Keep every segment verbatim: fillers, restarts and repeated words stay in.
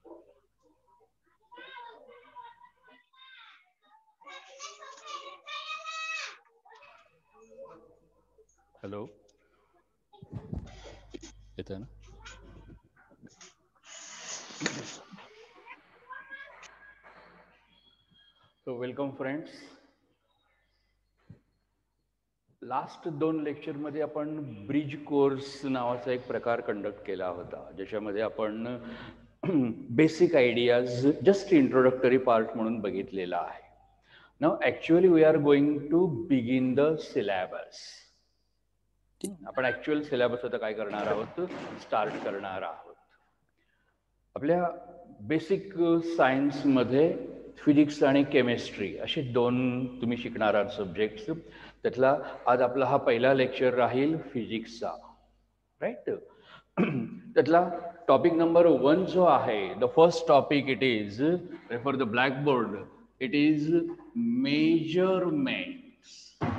Hello, येतोय ना? So welcome friends. Last दोन लेक्चरमध्ये आपण ब्रिज कोर्स नावाचा एक प्रकार कंडक्ट केला होता, ज्याच्यामध्ये आपण basic ideas just introductory part म्हणून बघितलेला आहे. Now actually we are going to begin the syllabus. आपण ॲक्च्युअल सिलॅबस आता काय करणार आहोत, स्टार्ट करणार आहोत. आपल्या बेसिक सायन्समध्ये फिजिक्स आणि केमिस्ट्री असे दोन तुम्ही शिकणार आहात सब्जेक्ट्स. त्यातला आज आपला हा पहिला लेक्चर राहील फिजिक्सचा, राईट. त्यातला टॉपिक नंबर वन जो आहे, the first topic it is for the blackboard, it is measurements.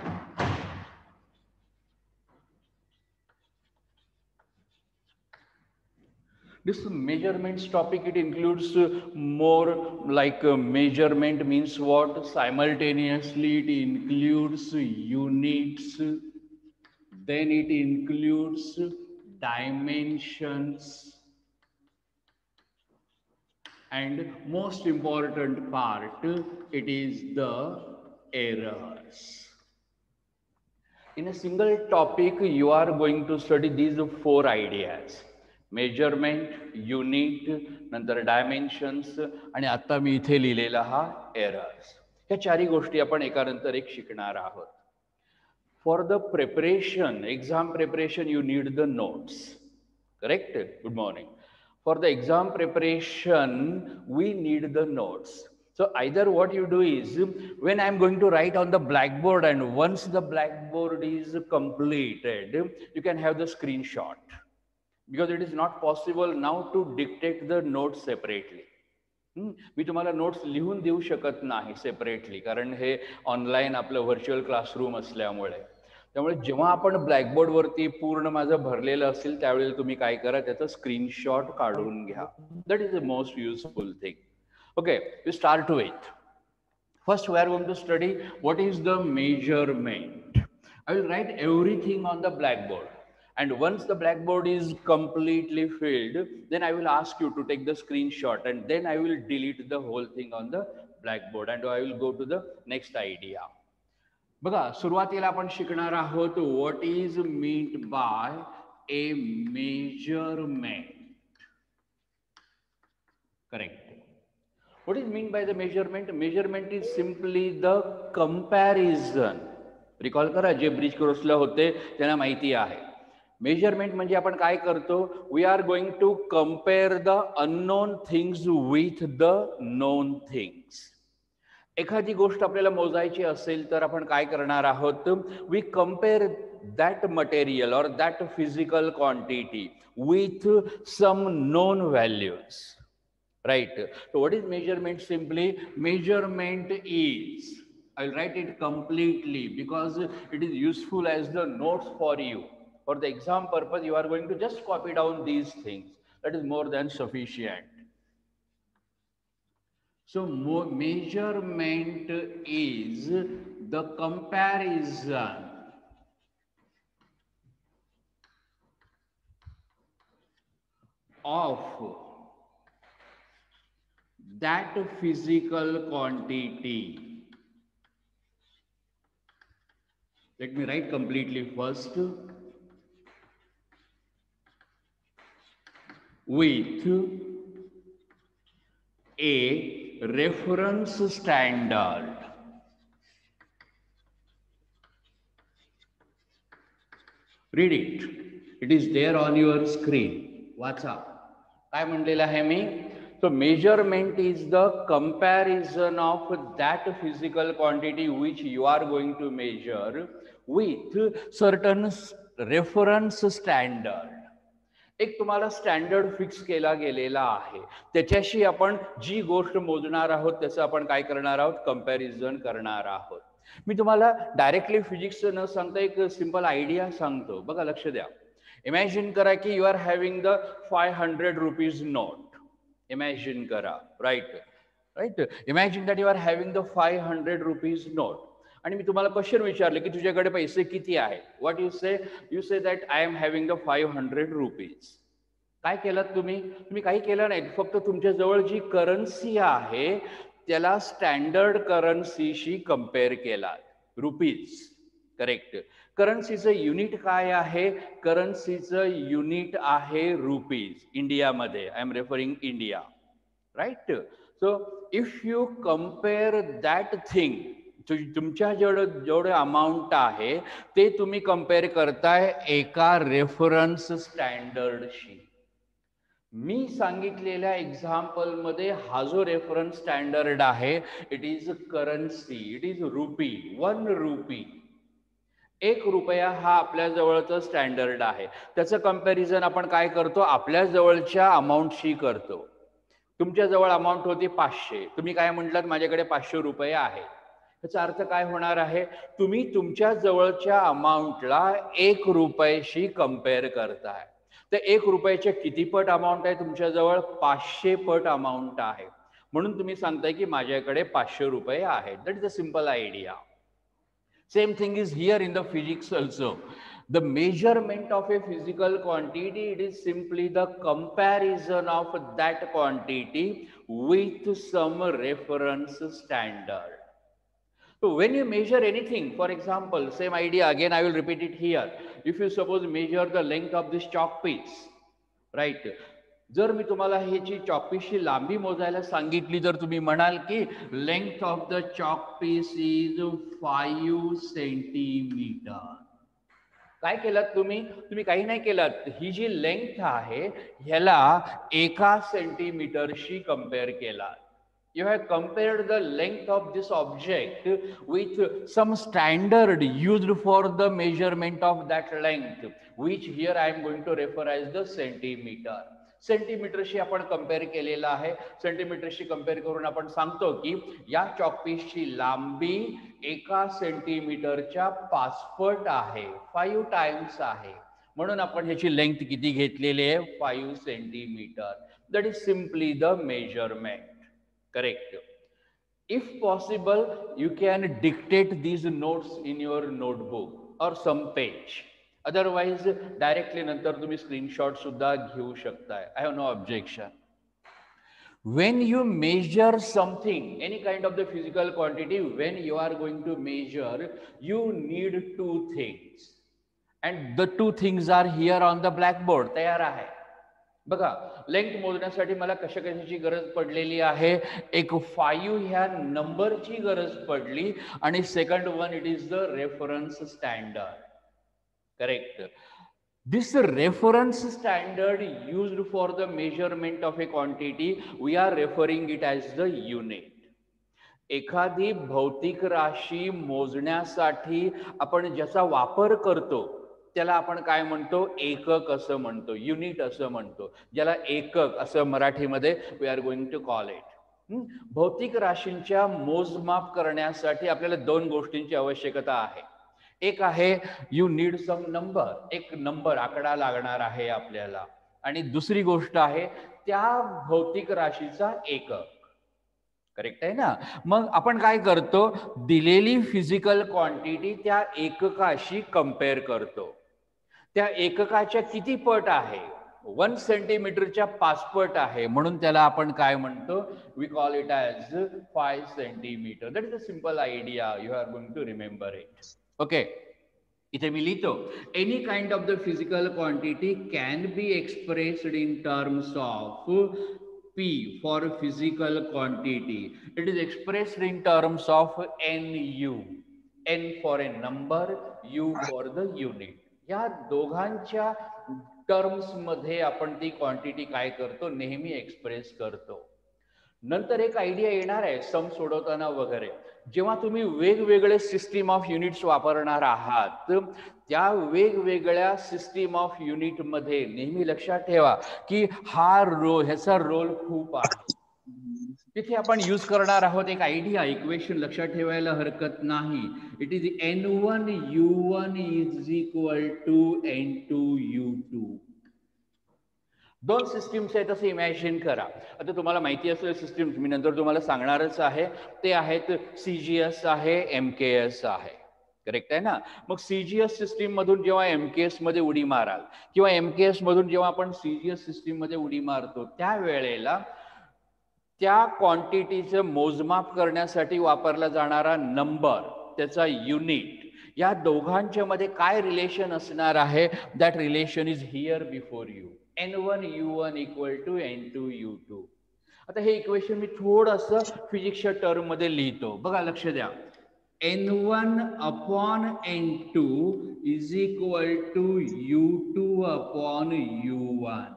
This measurements topic, it includes more like uh, measurement means what? Simultaneously it includes units, then it includes dimensions, and most important part, it is the errors. In a single topic, you are going to study these four ideas: measurement, unit, नंतर dimensions आणि आता मी इथे लिहिलेला हा errors. ह्या चारही गोष्टी आपण एकानंतर एक शिकणार आहोत. For the preparation, exam preparation, you need the notes. Correct? Good morning. For the exam preparation, we need the notes. So either what you do is, when I'm going to write on the blackboard, and once the blackboard is completed, you can have the screenshot, because it is not possible now to dictate the notes separately. मी तुम्हाला notes लिहून देऊ शकत नाही separately, कारण हे online आपलं virtual classroom असल्यामुळे. त्यामुळे जेव्हा आपण ब्लॅकबोर्डवरती पूर्ण माझं भरलेलं असेल त्यावेळेला तुम्ही काय करा, त्याचं स्क्रीनशॉट काढून घ्या. That is the most useful thing. Okay, we start with first we are going to study what is the measurement. I will write everything on the blackboard, and once the blackboard is completely filled, then I will ask you to take the screenshot, and then I will delete the whole thing on the blackboard, and I will go to the next idea. बघा, सुरुवातीला आपण शिकणार आहोत what is meant by a measurement. Correct. What is mean by the measurement? Measurement is simply the comparison. Recall करा, जे bridge क्रॉसला होते त्यांना माहिती आहे. मेजरमेंट म्हणजे आपण काय करतो, we are going to compare the unknown things with the known things. एखादी गोष्ट आपल्याला मोजायची असेल तर आपण काय करणार आहोत, we compare that material or that physical quantity with some known values, right. So what is measurement? Simply measurement is, I will write it completely because it is useful as the notes for you. For the exam purpose, you are going to just copy down these things. That is more than sufficient. So measurement is the comparison of that physical quantity. Let me write completely first. With a reference standard. Read it. It is there on your screen. वाचा. काय म्हणलेलं आहे मी? So measurement is the comparison of that physical quantity which you are going to measure with certain reference standard. एक तुम्हाला standard fix केला गेलेला आहे, त्याच्याशी आपण जी गोष्ट मोजणार आहोत त्याचं आपण काय करणार आहोत, कंपॅरिझन करणार आहोत. मी तुम्हाला डायरेक्टली फिजिक्स न सांगता एक सिंपल आयडिया सांगतो. बघा, लक्ष द्या. इमॅजिन करा की you are having the five hundred rupees note. Imagine करा. Right right imagine that you are having the five hundred rupees note. आणि मी तुम्हाला क्वेश्चन विचारले की तुझ्याकडे पैसे किती आहेत. What you say? You say that I am having the five hundred rupees. काय केलं तुम्ही? तुम्ही काही केलं नाही. फक्त तुमच्या जवळ जी करन्सी आहे त्याला स्टँडर्ड करन्सीशी कम्पेअर केला. रुपीज. करेक्ट. करन्सीचं युनिट काय आहे? करन्सीचं युनिट आहे रुपीज. इंडियामध्ये I am referring India. Right. So if you compare that thing, तुमच्या जेवढं जेवढं अमाऊंट आहे ते तुम्ही कम्पेअर करताय एका रेफरन्स स्टँडर्डशी. मी सांगितलेल्या एक्झाम्पलमध्ये हा जो रेफरन्स स्टँडर्ड आहे it is currency. It is rupee. One rupee. एक रुपया हा आपल्या जवळचं स्टँडर्ड आहे. त्याचं कंपॅरिझन आपण काय करतो? आपल्या जवळच्या अमाऊंटशी करतो. तुमच्या जवळ अमाऊंट होती पाचशे. तुम्ही काय म्हटलात? माझ्याकडे पाचशे रुपये आहे. त्याचा अर्थ काय होणार आहे? तुम्ही तुमच्या जवळच्या अमाऊंटला एक रुपयाशी कम्पेअर करताय. तर एक रुपयाच्या किती पट अमाऊंट आहे तुमच्याजवळ? पाचशे पट अमाऊंट आहे. म्हणून तुम्ही सांगताय की माझ्याकडे पाचशे रुपये आहेत. That is a simple idea. Same thing is here in the physics also. The measurement of a physical quantity, it is simply the comparison of that quantity with some reference standard. So when you measure anything, for example, same idea again, I will repeat it here. If you suppose measure the length of this chalk piece, right? जर मी तुम्हाला ह्याची चॉकपीसची लांबी मोजायला सांगितली तर तुम्ही म्हणाल की length of the chalk piece is five centimetre. काय केलं तुम्ही? तुम्ही काही नाही केलं. ही जी लेंथ आहे ह्याला एका सेंटीमीटरशी कम्पेअर केला. You have compared the length of this object with some standard used for the measurement of that length, which here I am going to refer as the centimeter. सेंटीमीटरशी आपण कम्पेअर केलेला आहे. सेंटीमीटरशी compare करून आपण सांगतो की या चॉकपीसची लांबी एका सेंटीमीटरच्या पाचपट आहे. फाईव्ह टाइम्स आहे. म्हणून आपण ह्याची लेंथ किती घेतलेली आहे? Five centimetre. That is simply the measurement. Correct. If possible, you can dictate these notes in your notebook or some page. Otherwise, directly नंतर तुम्ही screenshot सुद्धा घेऊ शकताय. I have no objection. When you measure something, any kind of the physical quantity, when you are going to measure, you need two things. And the two things are here on the blackboard. तयार आहे. बघा, length मोजण्यासाठी मला कशा कशाची गरज पडलेली आहे? एक फाईव्ह ह्या नंबरची गरज पडली आणि second one it is the reference standard. Correct. This reference standard used for the measurement of a quantity, we are referring it as the unit. एखादी भौतिक राशी मोजण्यासाठी आपण ज्याचा वापर करतो त्याला आपण काय म्हणतो? एकक असं म्हणतो. युनिट असं म्हणतो. ज्याला एकक असं मराठीमध्ये we are going to call it. भौतिक राशींच्या मोजमाप करण्यासाठी आपल्याला दोन गोष्टींची आवश्यकता आहे. एक आहे यू नीड सम नंबर. एक नंबर आकडा लागणार आहे आपल्याला. आणि दुसरी गोष्ट आहे त्या भौतिक राशीचा एकक. करेक्ट आहे ना? मग आपण काय करतो? दिलेली फिजिकल क्वांटिटी त्या एककाशी कम्पेअर करतो. त्या एककाच्या किती पट आहे? वन सेंटीमीटरच्या पाच पट आहे. म्हणून त्याला आपण काय म्हणतो? We call it as five centimetre. That is a simple idea. You are going to remember it. Okay. इथे मी लिहितो, any kind of the physical quantity can be expressed in terms of P for physical quantity. It is expressed in terms of Nu. N for a number, U for the unit. या दोघांच्या terms मध्ये आपण ती quantity काय करतो? नेहमी express करतो. नंतर एक आयडिया येणार आहे सम सोडवताना वगैरे. जेव्हा तुम्ही वेगवेगळे सिस्टीम ऑफ युनिट्स वापरणार आहात त्या वेगवेगळ्या सिस्टीम ऑफ युनिट मध्ये नेहमी लक्षात ठेवा की हा रोल ह्याचा रोल खूप आहे. तिथे आपण यूज करणार आहोत एक आयडिया, इक्वेशन लक्षात ठेवायला हरकत नाही. It is n one u one is equal to n two u two. दोन सिस्टीम्स आहेत असं इमॅजिन करा. आता तुम्हाला माहिती असलेले सिस्टीम्स मी नंतर तुम्हाला सांगणारच आहे. ते आहेत सीजीएस आहे, एमकेएस आहे. करेक्ट आहे ना. मग सीजीएस सिस्टीम मधून जेव्हा एमकेएस मध्ये उडी माराल किंवा एमकेएस मधून जेव्हा आपण सीजीएस सिस्टीम मध्ये उडी मारतो त्यावेळेला त्या क्वांटिटीचं मोजमाप करण्यासाठी वापरला जाणारा नंबर, त्याचा युनिट, या दोघांच्या मध्ये काय रिलेशन असणार आहे? That relation is here before you. N one u one equal to n two u two. आता हे इक्वेशन मी थोडंसं फिजिक्सच्या टर्म मध्ये लिहितो. बघा लक्ष द्या. N one upon n two is equal to u two upon u one.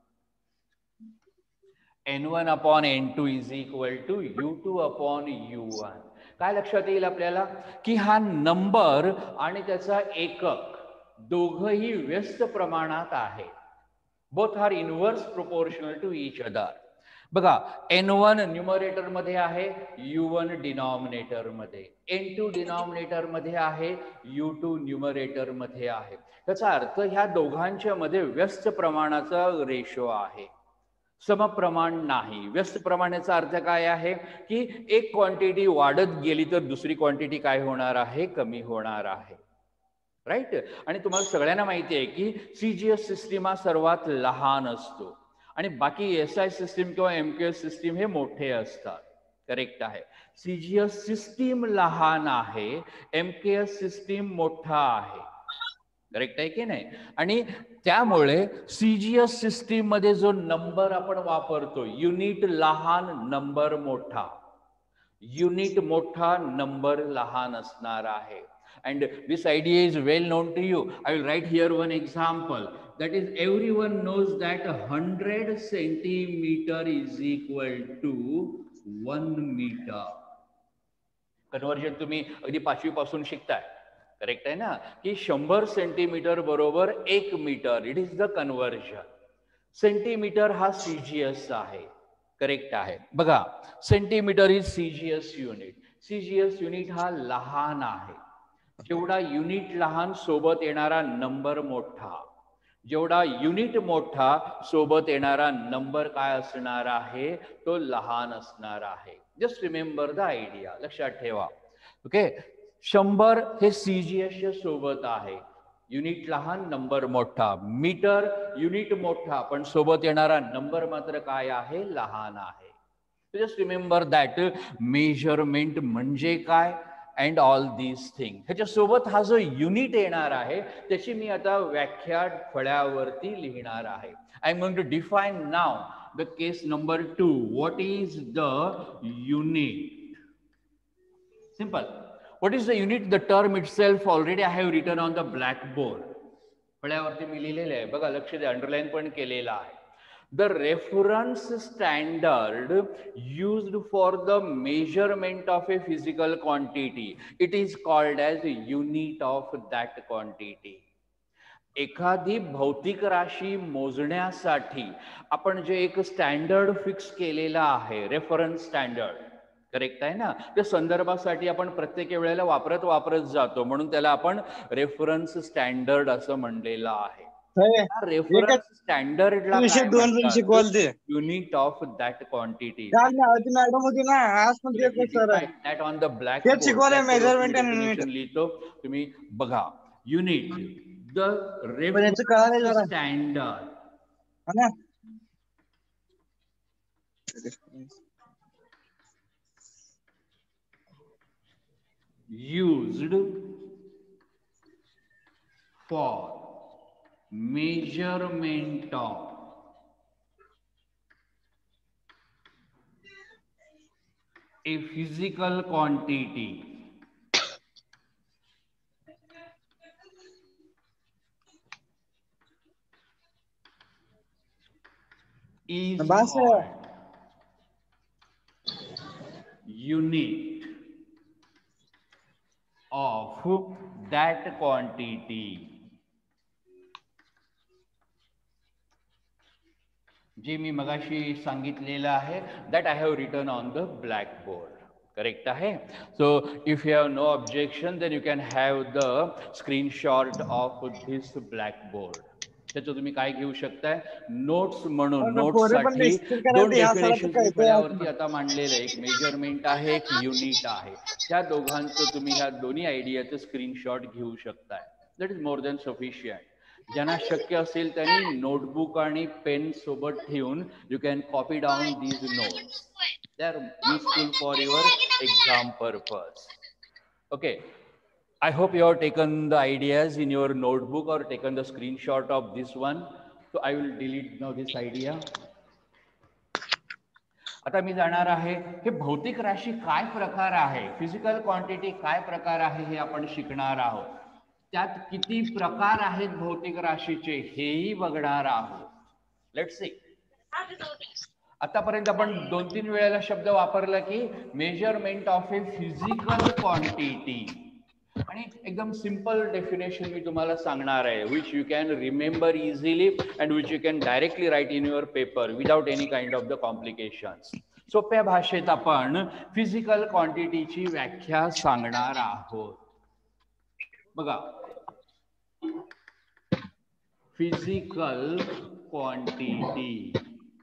N one upon n two is equal to u two upon u one. काय लक्षात येईल आपल्याला की हा नंबर आणि त्याचा एकक दोघही व्यस्त प्रमाणात आहे. Both are inverse proportional to each other. बघा एन वन न्यूमरेटर मध्ये आहे, यू वन डिनॉमिनेटर मध्ये, एन टू डिनॉमिनेटर मध्ये आहे, यू टू न्यूमरेटर मध्ये आहे. त्याचा अर्थ ह्या दोघांच्या मध्ये व्यस्त प्रमाणाचा रेशो आहे, समप्रमाण नाही. व्यस्त प्रमाणाचा अर्थ काय आहे की एक क्वांटिटी वाढत गेली तर दुसरी क्वांटिटी काय होणार आहे? कमी होणार आहे. राईट. आणि तुम्हाला सगळ्यांना माहिती आहे की सीजीएस सिस्टीम हा सर्वात लहान असतो आणि बाकी एस आय सिस्टीम किंवा एमकेएस सिस्टीम हे मोठे असतात. करेक्ट आहे. सीजीएस सिस्टीम लहान आहे, एमकेएस सिस्टीम मोठा आहे. करेक्ट आहे की नाही. आणि त्यामुळे सीजीएस सिस्टीम मध्ये जो नंबर आपण वापरतो, युनिट लहान नंबर मोठा, युनिट मोठा नंबर लहान असणार आहे. And this idea is well known to you. I will write here one example. That is, everyone knows that one hundred centimeter is equal to one meter. Conversion तुम्ही अगदी पाचवी पासून शिकताय. Correct आहे ना की शंभर सेंटीमीटर बरोबर एक metre. It is the conversion. Centimetre हा सीजीएस आहे. करेक्ट आहे. बघा centimetre is CGS unit. CGS unit हा लहान आहे. जेवढा युनिट लहान सोबत येणारा नंबर मोठा, जेवढा युनिट मोठा सोबत येणारा नंबर काय असणार आहे? तो लहान असणार आहे. Just remember the idea. लक्षात ठेवा. ओके. शंभर हे सीजीएसच्या सोबत आहे. युनिट लहान नंबर मोठा. मीटर युनिट मोठा पण सोबत येणारा नंबर मात्र काय आहे? लहान आहे. Just remember that. मेजरमेंट म्हणजे काय अँड ऑल दीज थिंग. ह्याच्यासोबत हा जो युनिट येणार आहे त्याची मी आता व्याख्या फळ्यावरती लिहिणार आहे. I am going to define now the case number two. What is the unit? Simple. What is the unit? The term itself already I have written on the blackboard. फळ्यावरती मी लिहिलेलं आहे. बघा लक्ष द्या. अंडरलाईन पण केलेला आहे. The reference standard used for the measurement of a physical quantity, it is called as a unit of that quantity. एखादी भौतिक राशी मोजण्यासाठी आपण जे एक स्टँडर्ड फिक्स केलेला आहे, रेफरन्स स्टँडर्ड. करेक्ट आहे ना. त्या संदर्भासाठी आपण प्रत्येक वेळेला वापरत वापरत जातो म्हणून त्याला आपण रेफरन्स स्टँडर्ड असं म्हणलेलं आहे. रेफरन्स स्टँडर्डला unit of that quantity. That on the black board लिहितो. तुम्ही बघा. Unit the reference standard used for measurement of a physical quantity is called unit of that quantity. जे मी मगाशी सांगितलेलं आहे that I have written on the blackboard. Correct आहे. So if you have no objection then you can have the screenshot of this blackboard. त्याचं तुम्ही काय घेऊ शकताय, नोट्स म्हणून. पोरे नोट्स पण साठी निश्चित करा दोन ते ह्या सणाचं डेफिनेशन्स मी कळतंय फळ्यावरती आपल्याला. आता मांडलेलं आहे. एक मेजरमेंट आहे, एक युनिट आहे. त्या दोघांचं तुम्ही ह्या दोन्ही आयडियाचं स्क्रीनशॉट घेऊ शकताय. That is more than sufficient. ज्यांना शक्य असेल त्यांनी नोटबुक आणि पेन सोबत ठेवून you can copy down these notes. They are useful for your exam purpose. Okay, I hope you have taken the ideas in your notebook or taken the screenshot of this one. So I will delete now this idea. आता मी जाणार आहे हे भौतिक राशी काय प्रकार आहे, physical quantity काय प्रकार आहे हे आपण शिकणार आहोत. त्यात किती प्रकार आहेत भौतिक राशीचे हेही बघणार आहोत. Let's see. आतापर्यंत आपण दोन तीन वेळेला शब्द वापरला की measurement of a physical quantity, आणि एकदम सिंपल डेफिनेशन मी तुम्हाला सांगणार आहे, which you can remember easily and which you can directly write in your paper without any kind of the complications. सोप्या भाषेत आपण फिजिकल क्वांटिटीची व्याख्या सांगणार आहोत. बघा, फिजिकल क्वांटिटी.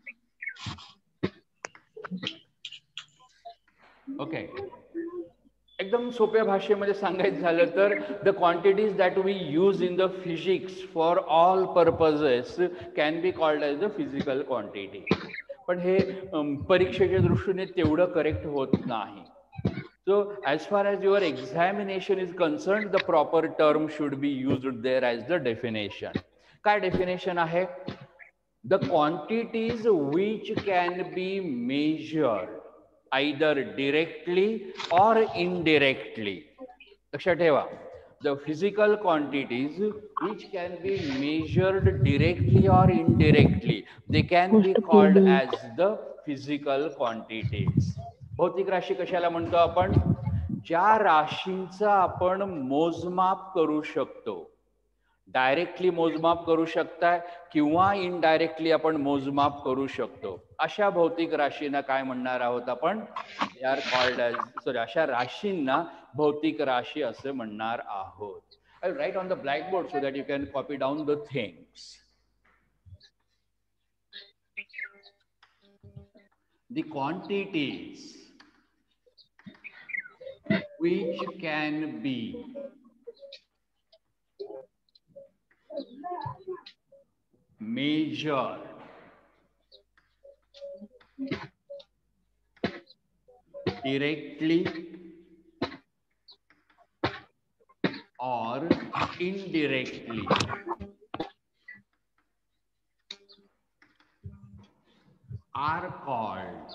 ओके, एकदम सोप्या भाषेमध्ये सांगायचं झालं तर the quantities that we use in the physics for all purposes can be called as the physical quantity. पण हे परीक्षेच्या दृष्टीने तेवढं करेक्ट होत नाही. So as far as your examination is concern the proper term should be used there as the definition. काय definition आहे? The quantities which can be measured either directly or indirectly. लक्षात ठेवा, the physical quantities which can be measured directly or indirectly, they can be called as the physical quantities. भौतिक राशी कशाला म्हणतो आपण? ज्या राशींचा आपण मोजमाप करू शकतो. डायरेक्टली मोजमाप करू शकताय किंवा इनडायरेक्टली आपण मोजमाप करू शकतो. अशा भौतिक राशींना काय म्हणणार आहोत आपण? They are called as, sorry, अशा राशींना भौतिक राशी असे म्हणणार आहोत. I write on the blackboard so that you can copy down the things. The quantities which can be measured directly or indirectly are called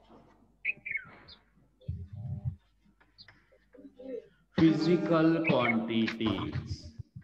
physical quantities.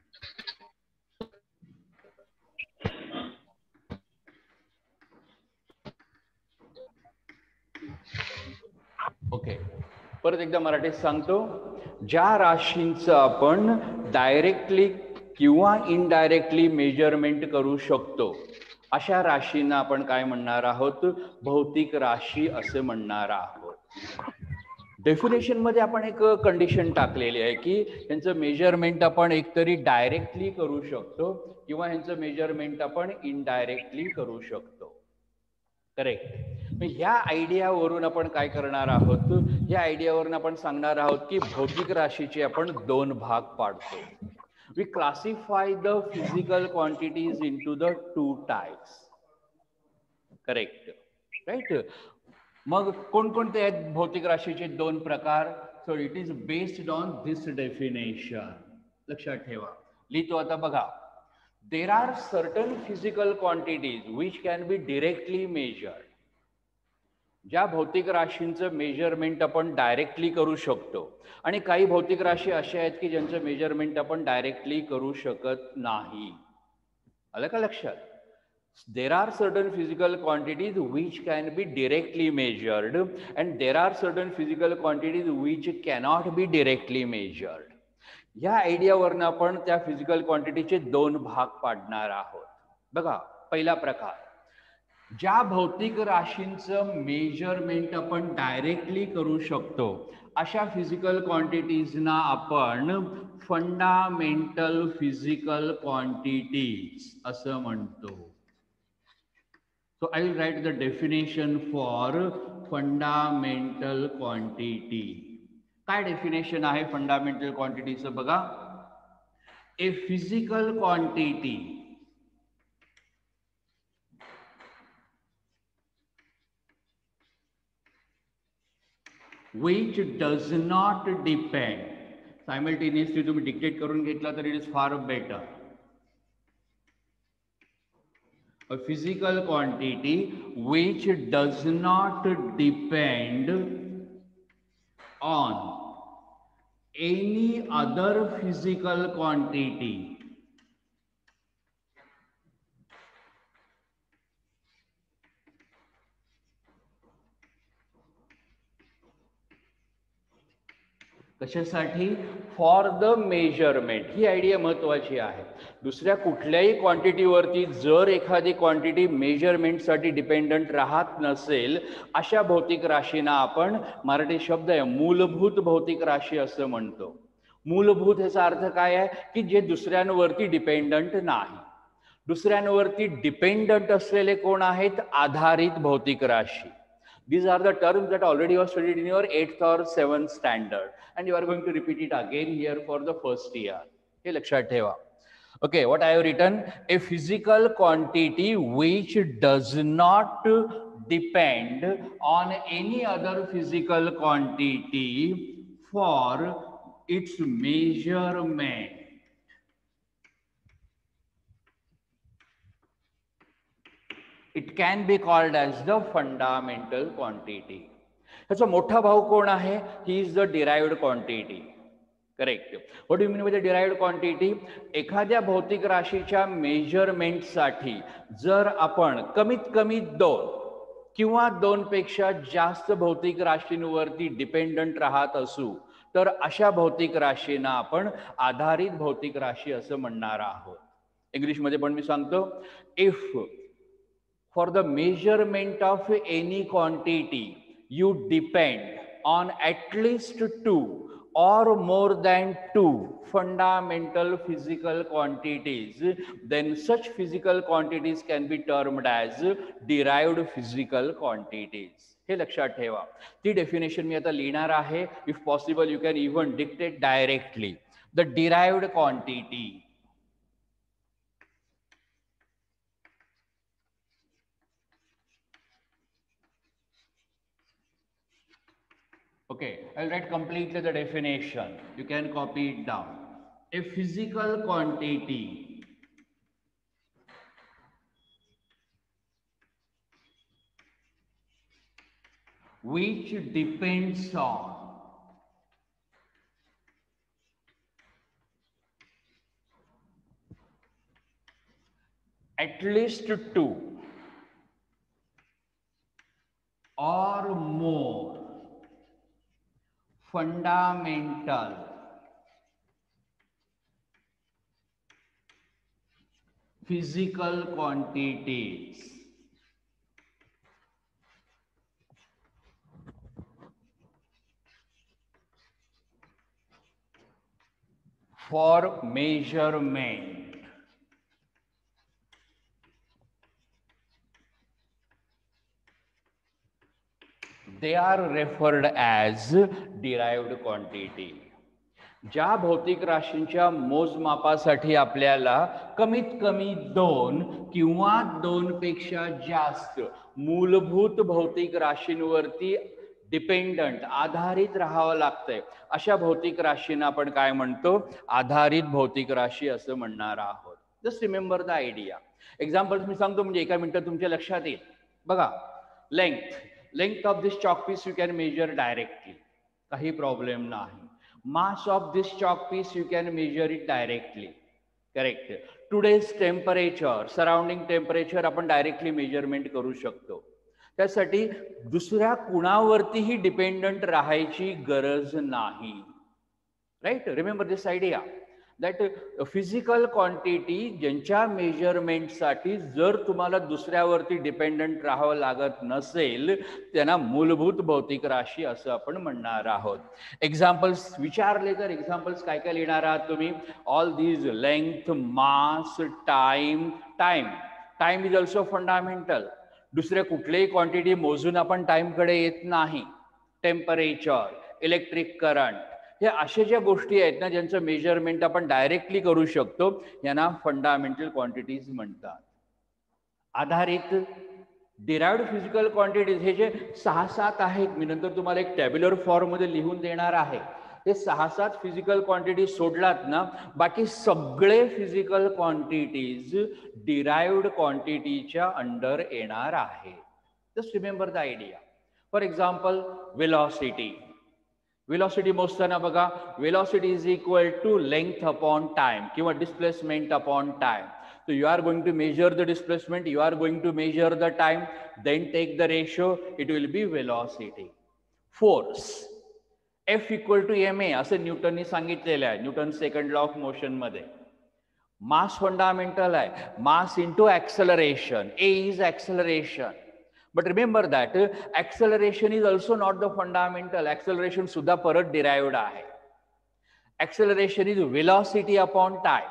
Okay, परत एकदा मराठीत सांगतो. ज्या राशींचं आपण डायरेक्टली किंवा इनडायरेक्टली मेजरमेंट करू शकतो अशा राशींना आपण काय म्हणणार आहोत? भौतिक राशी असे म्हणणार आहोत. डेफिनेशन मध्ये आपण एक कंडिशन टाकलेली आहे की यांचं मेजरमेंट आपण एकतरी डायरेक्टली करू शकतो किंवा ह्यांचं मेजरमेंट आपण इनडायरेक्टली करू शकतो. करेक्ट. ह्या आयडियावरून आपण काय करणार आहोत? या आयडियावरून आपण सांगणार आहोत की भौतिक राशीचे आपण दोन भाग पाडतो. We classify the physical quantities into the two types. Correct, right. मग कोणकोणते आहेत भौतिक राशीचे दोन प्रकार? So it is based on this definition. लक्षात ठेवा, लिहितो आता. बघा, there are certain physical quantities which can be directly measured. ज्या भौतिक राशींचं मेजरमेंट आपण डायरेक्टली करू शकतो आणि काही भौतिक राशी अशा आहेत की ज्यांचं मेजरमेंट आपण डायरेक्टली करू शकत नाही. आलं का लक्षात? There are certain physical quantities which can be directly measured and there are certain physical quantities which cannot be directly measured. या आयडियावरून आपण त्या फिजिकल क्वांटिटीचे दोन भाग पाडणार आहोत. बघा, पहिला प्रकार, ज्या भौतिक राशींचं मेजरमेंट आपण डायरेक्टली करू शकतो अशा फिजिकल क्वांटिटीजना आपण फंडामेंटल फिजिकल क्वांटिटीज असं म्हणतो. So I will write the definition for fundamental quantity. काय definition आहे fundamental quantityचं बघा. A physical quantity which does not depend, simultaneously तुम्ही डिक्टेट करून घेतला तर it is far better. A physical quantity which does not depend on any other physical quantity कशासाठी? For the measurement. ही idea महत्वाची आहे. दुसऱ्या कुठल्याही क्वांटिटीवरती जर एखादी क्वांटिटी मेजरमेंटसाठी डिपेंडंट राहत नसेल अशा भौतिक राशींना आपण, मराठी शब्द आहे मूलभूत भौतिक राशी असं म्हणतो. मूलभूत ह्याचा अर्थ काय आहे की जे दुसऱ्यांवरती डिपेंडंट नाही. दुसऱ्यांवरती डिपेंडंट असलेले कोण आहेत? आधारित भौतिक राशी. These are the terms that already you have studied in your eighth or seventh standard, and you are going to repeat it again here for the first year. हे लक्षात ठेवा. Okay, what I have written? A physical quantity which does not depend on any other physical quantity for its measurement. It can be called as the fundamental quantity. ह्याचा मोठा भाव कोण आहे? He is the derived quantity. Correct. What do you mean by the derived quantity? एखाद्या भौतिक राशीच्या measurement साठी जर आपण कमीत कमी दोन किंवा दोन पेक्षा जास्त भौतिक राशींवरती डिपेंडंट राहत असू तर अशा भौतिक राशींना आपण आधारित भौतिक राशी असं म्हणणार आहोत. इंग्लिश मध्ये पण मी सांगतो, if for the measurement of any quantity you depend on at least two or more than two fundamental physical quantities, then such physical quantities can be termed as derived physical quantities. हे लक्षात ठेवा. ती definition मी आता लिहिणार आहे. If possible you can even dictate directly. The derived quantity. Okay, I'll write completely the definition. You can copy it down. A physical quantity which depends on at least two or more fundamental physical quantities for measurement they are referred as derived quantity. ज्या भौतिक राशींच्या मोजमापासाठी आपल्याला कमीत कमी दोन किंवा दोन पेक्षा जास्त मूलभूत भौतिक राशींवरती डिपेंडंट आधारित राहावं लागतंय अशा भौतिक राशींना आपण काय म्हणतो? आधारित भौतिक राशी असं म्हणणार आहोत. Just remember the idea. Examples मी सांगतो म्हणजे एका मिनिटात तुमच्या लक्षात येईल. बघा, length length of this chalk piece you can measure directly, kahi problem nahi. Mass of this chalk piece you can measure it directly. Correct. Today's temperature, surrounding temperature आपण directly measurement करू शकतो. त्यासाठी दुसऱ्या कुणावरतीही डिपेंडंट राहायची गरज नाही. Right. Remember this idea. That physical quantity ज्यांच्या मेजरमेंटसाठी जर तुम्हाला दुसऱ्यावरती डिपेंडंट राहावं लागत नसेल त्यांना मूलभूत भौतिक राशी असं आपण म्हणणार आहोत. एक्झाम्पल्स विचारले तर एक्झाम्पल्स काय काय लिहिणार आहात तुम्ही? All these length, mass, time. Time time is also fundamental. दुसरे कुठलेही क्वांटिटी मोजून आपण टाइमकडे येत नाही. टेम्परेचर, इलेक्ट्रिक करंट, हे अशा ज्या गोष्टी आहेत ना ज्यांचं मेजरमेंट आपण डायरेक्टली करू शकतो यांना फंडामेंटल क्वांटिटीज म्हणतात. आधारित डिराइव्ड फिजिकल क्वांटिटीज हे जे सहा सात आहेत, मी नंतर तुम्हाला एक टॅब्युलर फॉर्म मध्ये लिहून देणार आहे. हे सहा सात फिजिकल क्वांटिटीज सोडलात ना बाकी सगळे फिजिकल क्वांटिटीज डिराइव्ड क्वांटिटीच्या अंडर येणार आहे. Just remember the idea. For example velocity. Velocity मोजताना बघा, velocity is equal to length upon time किंवा displacement upon time. So you are going to measure the displacement, you are going to measure the time, then take the ratio, it will be velocity. Force, F equal to ma असे न्यूटननी सांगितलेले आहे Newton second law of motion मध्ये. Mass fundamental आहे, mass into acceleration, A is acceleration. But remember that acceleration is also not the fundamental. Acceleration सुद्धा परत derived आहे. Acceleration is velocity upon time.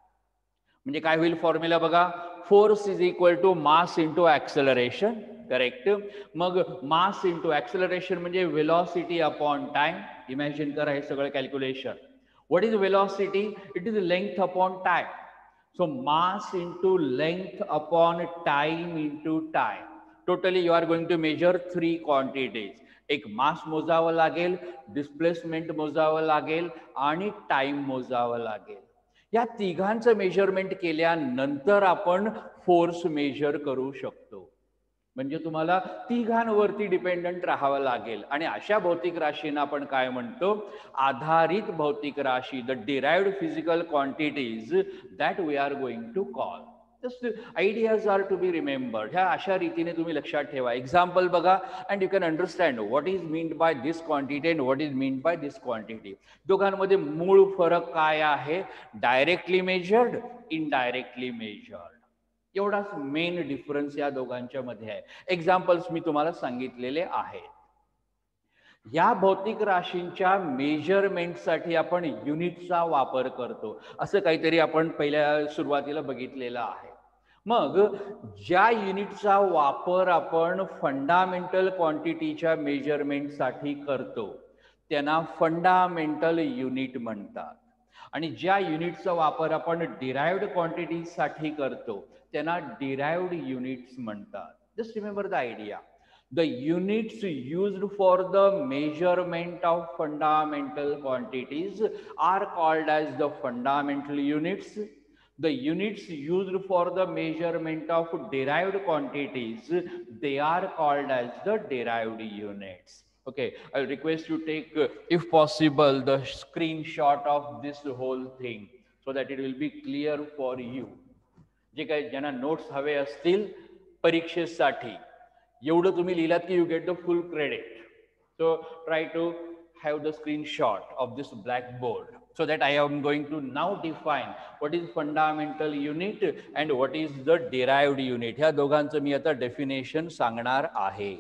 म्हणजे काय होईल फॉर्म्युला बघा, force is equal to mass into acceleration. Correct. मग mass into acceleration म्हणजे velocity upon time. Imagine करा हे सगळं calculation. What is velocity? It is length upon time. So mass into length upon time into time. Totally you are going to measure three quantities. एक mass मोजावं लागेल, displacement मोजावं लागेल आणि time मोजावं लागेल. या तिघांचं measurement केल्यानंतर आपण फोर्स मेजर करू शकतो. म्हणजे तुम्हाला तिघांवरती डिपेंडंट राहावं लागेल. आणि अशा भौतिक राशींना आपण काय म्हणतो? आधारित भौतिक राशी. The derived physical quantities that we are going to call. Just ideas are to be remembered. ह्या अशा रीतीने तुम्ही लक्षात ठेवा. एक्झाम्पल बघा and you can understand what is meant by this quantity and what is meant by this quantity. दोघांमध्ये मूळ फरक काय आहे? डायरेक्टली मेजर्ड, इनडायरेक्टली मेजर्ड, एवढाच मेन डिफरन्स या दोघांच्या मध्ये आहे. एक्झाम्पल्स मी तुम्हाला सांगितलेले आहेत. या भौतिक राशींच्या मेजरमेंटसाठी आपण युनिटचा वापर करतो. असं काहीतरी आपण पहिल्या सुरुवातीला बघितलेलं आहे. मग ज्या युनिटचा वापर आपण फंडामेंटल क्वांटिटीच्या मेजरमेंटसाठी करतो त्यांना फंडामेंटल युनिट म्हणतात. आणि ज्या युनिटचा वापर आपण डिराइव्ड क्वांटिटीसाठी करतो त्यांना डिराइव्ड युनिट्स म्हणतात. Just remember the idea. The units used for the measurement of fundamental quantities are called as the fundamental units. The units used for the measurement of derived quantities, they are called as the derived units. Okay, I'll request you take, uh, if possible, the screenshot of this whole thing so that it will be clear for you. जे काही ज्यांना notes हवे असतील परीक्षेसाठी एवढं तुम्ही लिहिलात की you get the full credit. So try to have the screenshot of this black board so that I am going to now define what is fundamental unit and what is the derived unit. ह्या दोघांचं मी आता definition सांगणार आहे.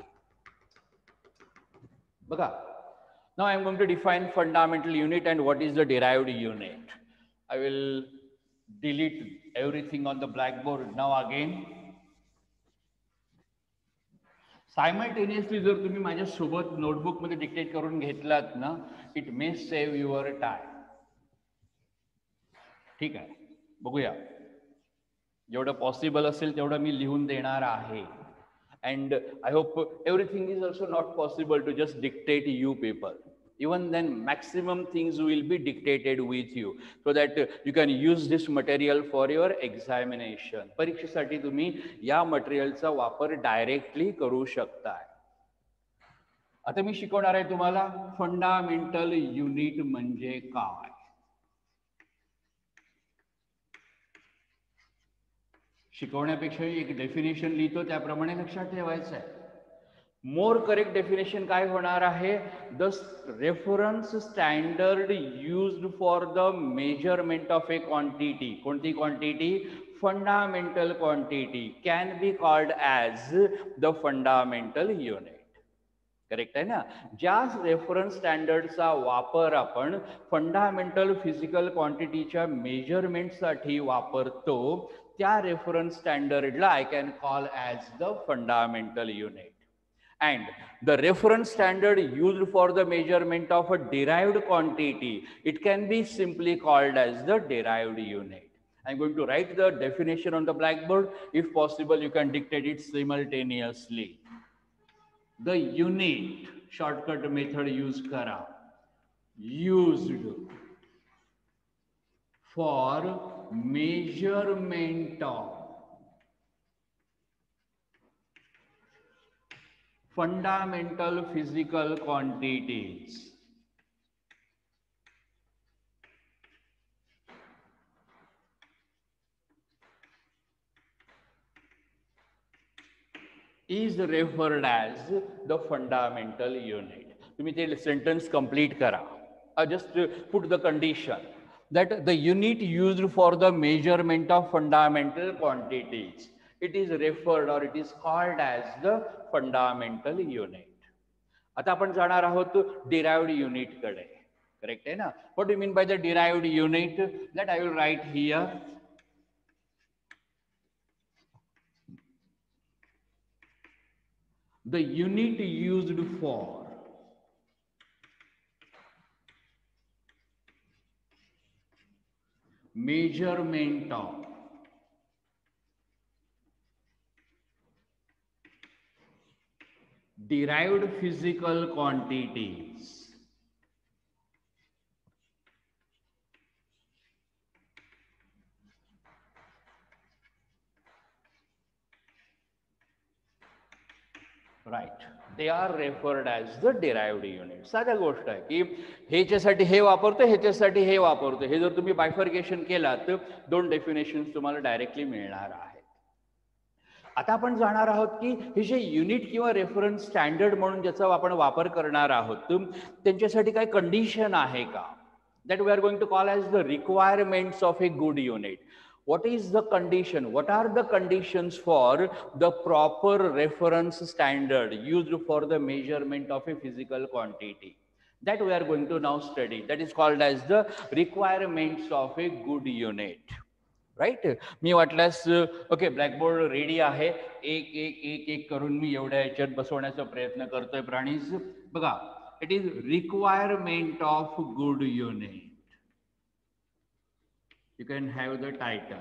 बघा, now I am going to define fundamental unit and what is the derived unit. I will delete everything on the blackboard now again. Simultaneously जर तुम्ही माझ्या सोबत नोटबुक मध्ये डिक्टेट करून घेतलात ना, it may save your time. ठीक आहे, बघूया. जेवढं पॉसिबल असेल तेवढं मी लिहून देणार आहे. And I hope everything is also not possible to just dictate you people. Even then, maximum things will be dictated with you so that you can use this material for your examination. परीक्षेसाठी तुम्ही या मटेरियलचा वापर directly करू शकताय. आता मी शिकवणार आहे तुम्हाला फंडामेंटल युनिट म्हणजे काय. शिकवण्यापेक्षा एक डेफिनेशन लिहितो त्याप्रमाणे लक्षात ठेवायचं आहे. मोर करेक्ट डेफिनेशन काय होणार आहे? The reference standard used for the measurement of a quantity. कोणती quantity? Fundamental quantity can be called as the fundamental unit. Correct आहे ना? ज्या रेफरन्स स्टँडर्डचा वापर आपण फंडामेंटल फिजिकल क्वांटिटीच्या मेजरमेंटसाठी वापरतो, त्या रेफरन्स स्टँडर्डला I can call as the fundamental unit. And the reference standard used for the measurement of a derived quantity, it can be simply called as the derived unit. I'm going to write the definition on the blackboard. If possible, you can dictate it simultaneously. The unit, shortcut method use kara, used for measurement of fundamental physical quantities is referred as the fundamental unit. तुम्ही ते sentence complete करा. I just put the condition that the unit used for the measurement of fundamental quantities, it is referred or it is called as the fundamental unit. आता आपण जाणार आहोत derived unit कडे. Correct आहे ना? What do you mean by the derived unit? That I will write here. The unit used for measurement of derived physical quantities right, they are referred as the derived unit. साध्या गोष्ट आहे की ह्याच्यासाठी हे वापरतो, ह्याच्यासाठी हे वापरतो. हे जर तुम्ही बायफर्केशन केलात तर दोन डेफिनेशन्स तुम्हाला डायरेक्टली मिळणार आहेत. आता आपण जाणार आहोत की हे जे युनिट किंवा रेफरन्स स्टँडर्ड म्हणून ज्याचा आपण वापर करणार आहोत त्यांच्यासाठी काय कंडिशन आहे का? That we are going to call as the requirements of a good unit. What is the condition? What are the conditions for the proper reference standard used for the measurement of a physical quantity? That we are going to now study. That is called as the requirements of a good unit. Right. मी वाटल्यास okay blackboard ready आहे. एक एक एक एक करून मी एवढ्या याच्यात बसवण्याचा प्रयत्न करतोय प्राणीज. बघा, it is requirement of good unit. You can have the title.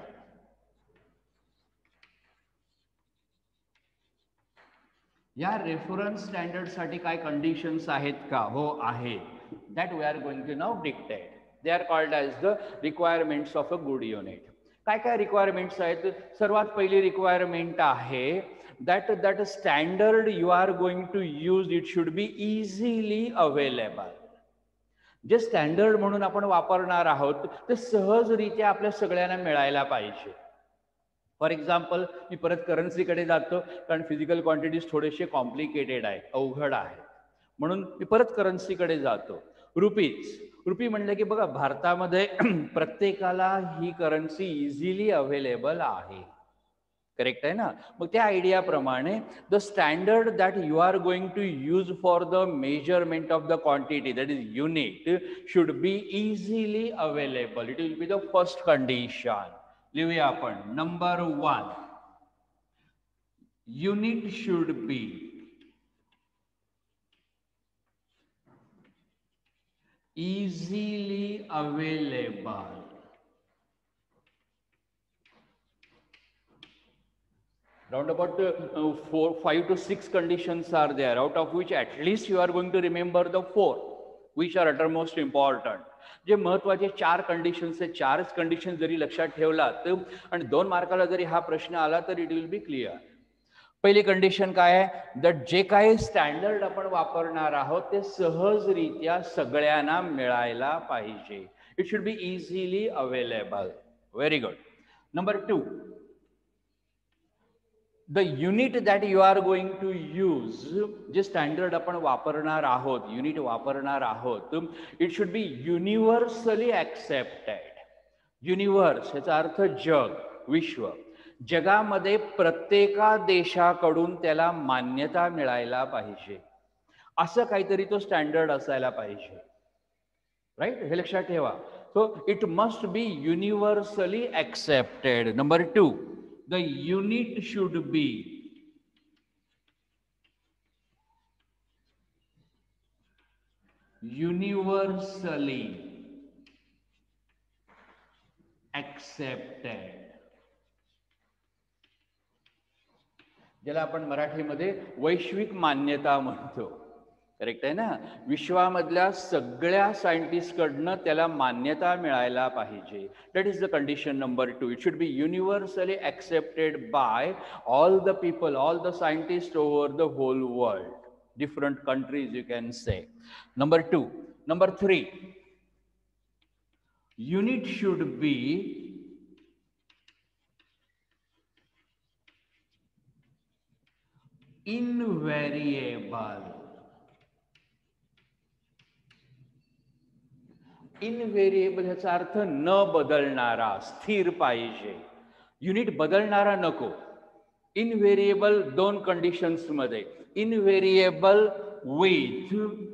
या रेफरन्स स्टँडर्ड साठी काय कंडिशन्स आहेत का? हो आहे. That we are going to now dictate. They are called as the requirements of a good unit. काय काय requirements आहेत? सर्वात पहिली रिक्वायरमेंट आहे that that standard you are going to use it should be easily available. जे standard म्हणून आपण वापरणार आहोत ते सहजरित्या आपल्या सगळ्यांना मिळायला पाहिजे. फॉर एक्झाम्पल, मी परत करन्सीकडे जातो कारण फिजिकल क्वांटिटीज थोडेसे कॉम्प्लिकेटेड आहे, अवघड आहे, म्हणून मी परत करन्सीकडे जातो. रुपीज. रुपी म्हणलं की बघा भारतामध्ये प्रत्येकाला ही करन्सी इझिली अवेलेबल आहे. करेक्ट आहे ना? मग त्या आयडियाप्रमाणे the standard that you are going to use for the measurement of the quantity that is unit should be easily available. It will be the first condition. लिहूया आपण. Number one, unit should be easily available. Round about uh, four, five to six conditions are there, out of which at least you are going to remember the four, which are uttermost important. जे महत्वाचे चार conditions आहेत, चारच condition जरी लक्षात ठेवलात आणि दोन मार्काला जरी हा प्रश्न आला तर इट विल बी क्लिअर. पहिली कंडिशन काय आहे? दॅट जे काही स्टँडर्ड आपण वापरणार आहोत ते सहजरित्या सगळ्यांना मिळायला पाहिजे. It should be easily available. Very good. Number two, the unit that you are going to use, जे स्टँडर्ड आपण वापरणार आहोत, युनिट वापरणार आहोत, it should be universally accepted. Universe याचा अर्थ जग, विश्व. जगामध्ये प्रत्येका देशाकडून त्याला मान्यता मिळायला पाहिजे, असं काहीतरी तो स्टँडर्ड असायला पाहिजे. राईट, हे लक्षात ठेवा. So it must be universally accepted. Number two, the unit should be universally accepted. ज्याला आपण मराठीमध्ये वैश्विक मान्यता म्हणतो. करेक्ट आहे ना. विश्वामधल्या सगळ्या सायंटिस्टकडनं त्याला मान्यता मिळायला पाहिजे. That is the condition number two. It should be universally accepted by all the people, all the scientist over the whole world, different countries you can say. Number two. Number three, unit should be invariable. Invariable ह्याचा अर्थ न बदलणारा, स्थिर पाहिजे. Unit बदलणारा नको. इनव्हेरिएबल दोन conditions मध्ये, invariable with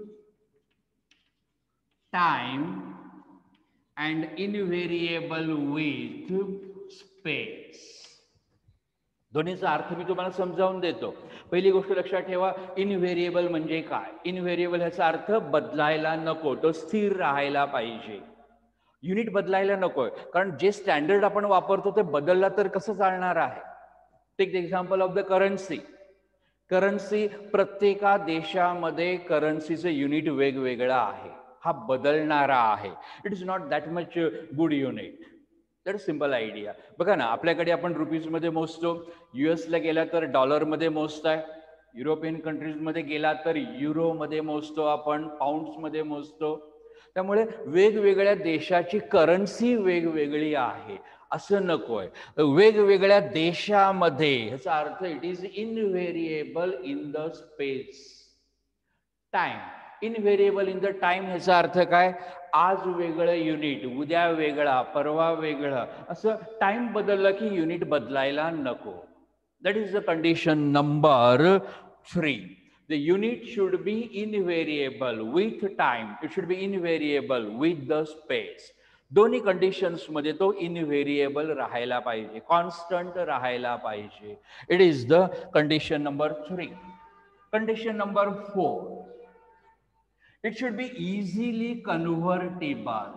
time and invariable with space. दोन्हीचा अर्थ मी तुम्हाला समजावून देतो. पहिली गोष्ट लक्षात ठेवा, इनव्हेरिएबल म्हणजे काय. इनव्हेरिएबल ह्याचा अर्थ बदलायला नको, तो स्थिर राहायला पाहिजे. युनिट बदलायला नकोय, कारण जे स्टँडर्ड आपण वापरतो ते बदलला तर कसं चालणार आहे. Take the example of the currency. Currency, प्रत्येका देशामध्ये करन्सीचं युनिट वेगवेगळं आहे. हा बदलणारा आहे. It is not that much good unit. That simple idea. बघा ना, आपल्याकडे आपण रुपीजमध्ये मोजतो, युएसला गेला तर डॉलरमध्ये मोजताय, युरोपियन कंट्रीजमध्ये गेला तर युरोमध्ये मोजतो, आपण पाऊंड्समध्ये मोजतो. त्यामुळे वेगवेगळ्या देशाची करन्सी वेगवेगळी आहे असं नकोय. वेगवेगळ्या देशामध्ये, ह्याचा अर्थ it is invariable in the space time. Invariable in the time ह्याचा अर्थ काय, आज वेगळं युनिट, उद्या वेगळा, परवा वेगळं, असं टाइम बदललं की युनिट बदलायला नको. That is the condition number three. The unit should be invariable with time. It should be invariable with the space. दोन्ही कंडिशन्स मध्ये तो इनव्हेरिएबल राहायला पाहिजे, कॉन्स्टंट राहायला पाहिजे. It is the condition number three. Condition number four, it should be easily convertible.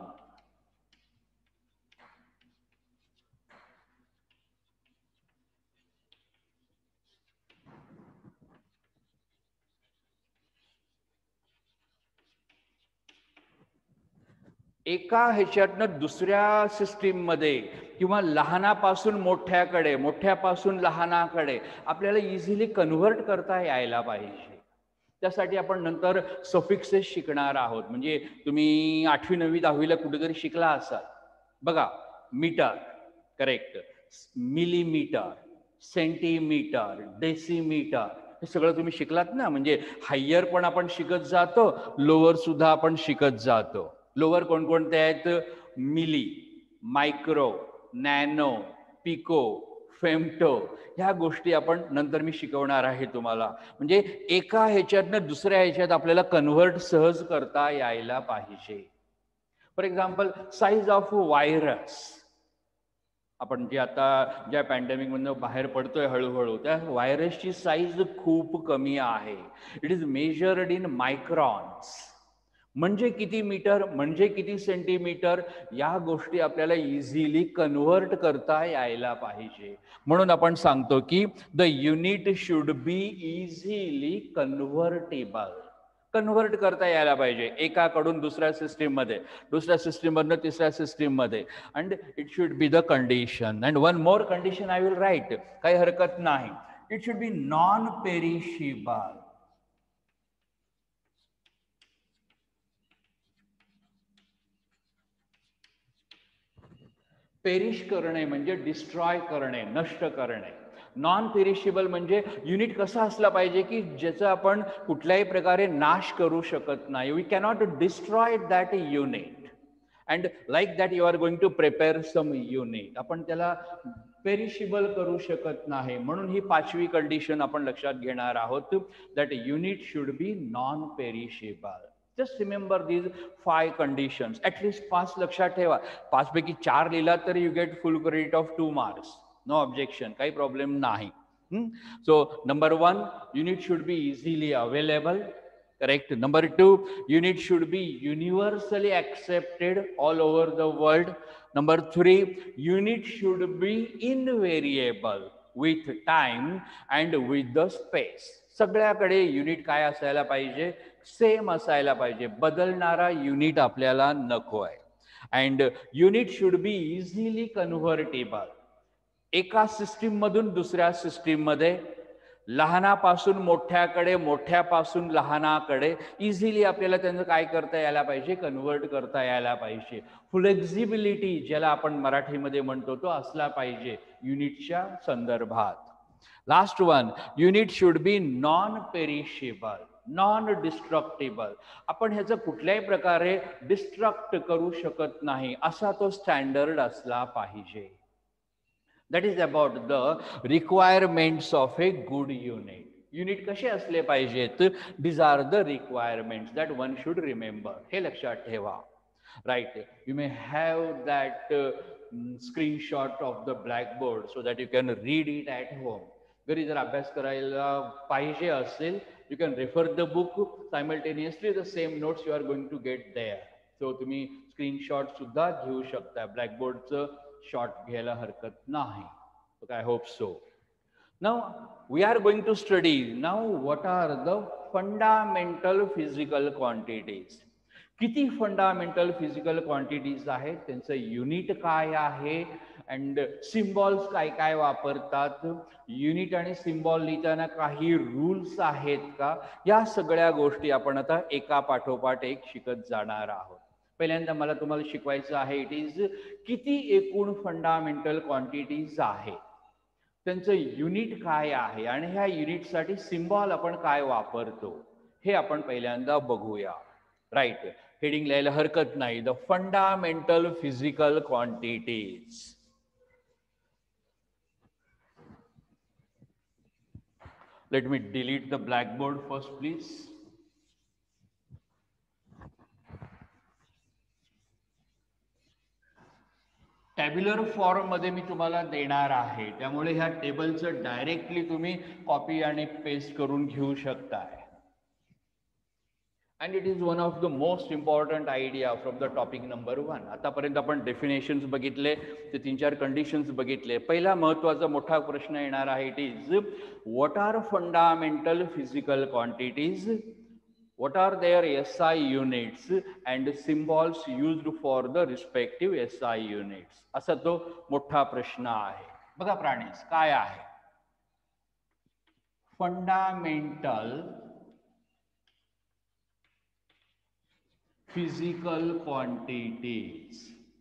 एका ह्याच्यातनं दुसऱ्या सिस्टीम मध्ये किंवा लहानापासून मोठ्याकडे, मोठ्यापासून लहानाकडे आपल्याला इझिली कन्व्हर्ट करता यायला पाहिजे. त्यासाठी आपण नंतर सफिक्सेस शिकणार आहोत. म्हणजे तुम्ही आठवी नववी दहावीला कुठेतरी शिकला असाल बघा. Metre, correct, millimetre, centimetre, decimetre, हे सगळं तुम्ही शिकलात ना. म्हणजे हायर पण आपण शिकत जातो, लोअर सुद्धा आपण शिकत जातो. लोअर कोणकोणते आहेत, milli, micro, nano, pico, femto, ह्या गोष्टी आपण नंतर मी शिकवणार आहे तुम्हाला. म्हणजे एका ह्याच्यातनं दुसऱ्या ह्याच्यात आपल्याला कन्व्हर्ट सहज करता यायला पाहिजे. For example, size of virus. आपण जे आता ज्या पॅन्डेमिक मधून बाहेर पडतोय हळूहळू, त्या व्हायरसची साईज खूप कमी आहे. It is measured in microns. म्हणजे किती मीटर, म्हणजे किती सेंटीमीटर, या गोष्टी आपल्याला इझिली कन्व्हर्ट करता यायला पाहिजे. म्हणून आपण सांगतो की the unit should be easily convertible. Convert करता यायला पाहिजे एकाकडून दुसऱ्या सिस्टीम मध्ये, दुसऱ्या सिस्टीम मधनं तिसऱ्या सिस्टीम मध्ये. And it should be the condition. And one more condition I will write, काही हरकत नाही. It should be non perishable. Perish करणे म्हणजे डिस्ट्रॉय करणे, नष्ट करणे. नॉन पेरिशेबल म्हणजे युनिट कसा असला पाहिजे की ज्याचा आपण कुठल्याही प्रकारे नाश करू शकत नाही. We cannot destroy that unit and like that you are going to prepare some unit. आपण त्याला पेरिशेबल करू शकत नाही. म्हणून ही पाचवी कंडिशन आपण लक्षात घेणार आहोत, that unit should be non perishable. Just remember these five conditions. At least पाच लक्षात ठेवा. पाचपैकी चार लिहिला तरी you get full credit of two marks. No objection, काही प्रॉब्लेम नाही. So number one, unit should be easily available. Correct. Number two, unit should be universally accepted all over the world. Number three, unit should be invariable with time and with the space. सगळ्याकडे unit काय असायला पाहिजे? Same असायला पाहिजे. बदलणारा unit आपल्याला नको आहे. And unit should be easily convertible. एका सिस्टीम मधून दुसऱ्या सिस्टीम मध्ये, लहानापासून मोठ्याकडे, मोठ्यापासून लहानाकडे इझिली आपल्याला त्यांचं काय करता यायला पाहिजे? कन्वर्ट करता यायला पाहिजे. फ्लेक्झिबिलिटी ज्याला आपण मराठीमध्ये म्हणतो तो असला पाहिजे युनिटच्या संदर्भात. Last one, unit should be non perishable, non destructible. आपण ह्याचं कुठल्याही प्रकारे डिस्ट्रक्ट करू शकत नाही असा तो स्टँडर्ड असला पाहिजे. That is about the requirements of a good unit. Unit कसे असले पाहिजेत? These are the requirements that one should remember. हे लक्षात ठेवा. Right. You may have that uh, screenshot of the blackboard so that you can read it at home. घरी जर अभ्यास करायला पाहिजे असेल, you can refer the book simultaneously. The same notes you are going to get there. So तुम्ही screenshot सुद्धा घेऊ शकता. Blackboardचं शॉर्ट घ्यायला हरकत नाही. Okay, I hope so. Now we are going to study now what are the fundamental physical quantities. किती fundamental physical quantities आहेत, त्यांचं युनिट काय आहे, अँड सिम्बॉल्स काय काय वापरतात, युनिट आणि सिम्बॉल लिहिताना काही रूल्स आहेत का, या सगळ्या गोष्टी आपण आता एका पाठोपाठ एक शिकत जाणार आहोत. पहिल्यांदा मला तुम्हाला शिकवायचं आहे इट इज किती एकूण फंडामेंटल क्वांटिटीज आहेत, त्यांचं युनिट काय आहे आणि ह्या युनिटसाठी सिम्बॉल आपण काय वापरतो हे आपण पहिल्यांदा बघूया. राईट. हेडिंग लिहायला हरकत नाही. The fundamental physical quantities. Let me delete the blackboard first please. Tabular form मध्ये मी तुम्हाला देणार आहे, त्यामुळे ह्या टेबलचं डायरेक्टली तुम्ही कॉपी आणि पेस्ट करून घेऊ शकताय. And it is one of the most important idea from the topic number one. आतापर्यंत आपण डेफिनेशन्स बघितले, ते तीन चार कंडिशन्स बघितले. पहिला महत्वाचा मोठा प्रश्न येणार आहे, it is what are fundamental physical quantities, what are their S I units and symbols used for the respective S I units. असा तो मोठा प्रश्न आहे. बघा प्राणीस काय आहे? Fundamental physical quantities.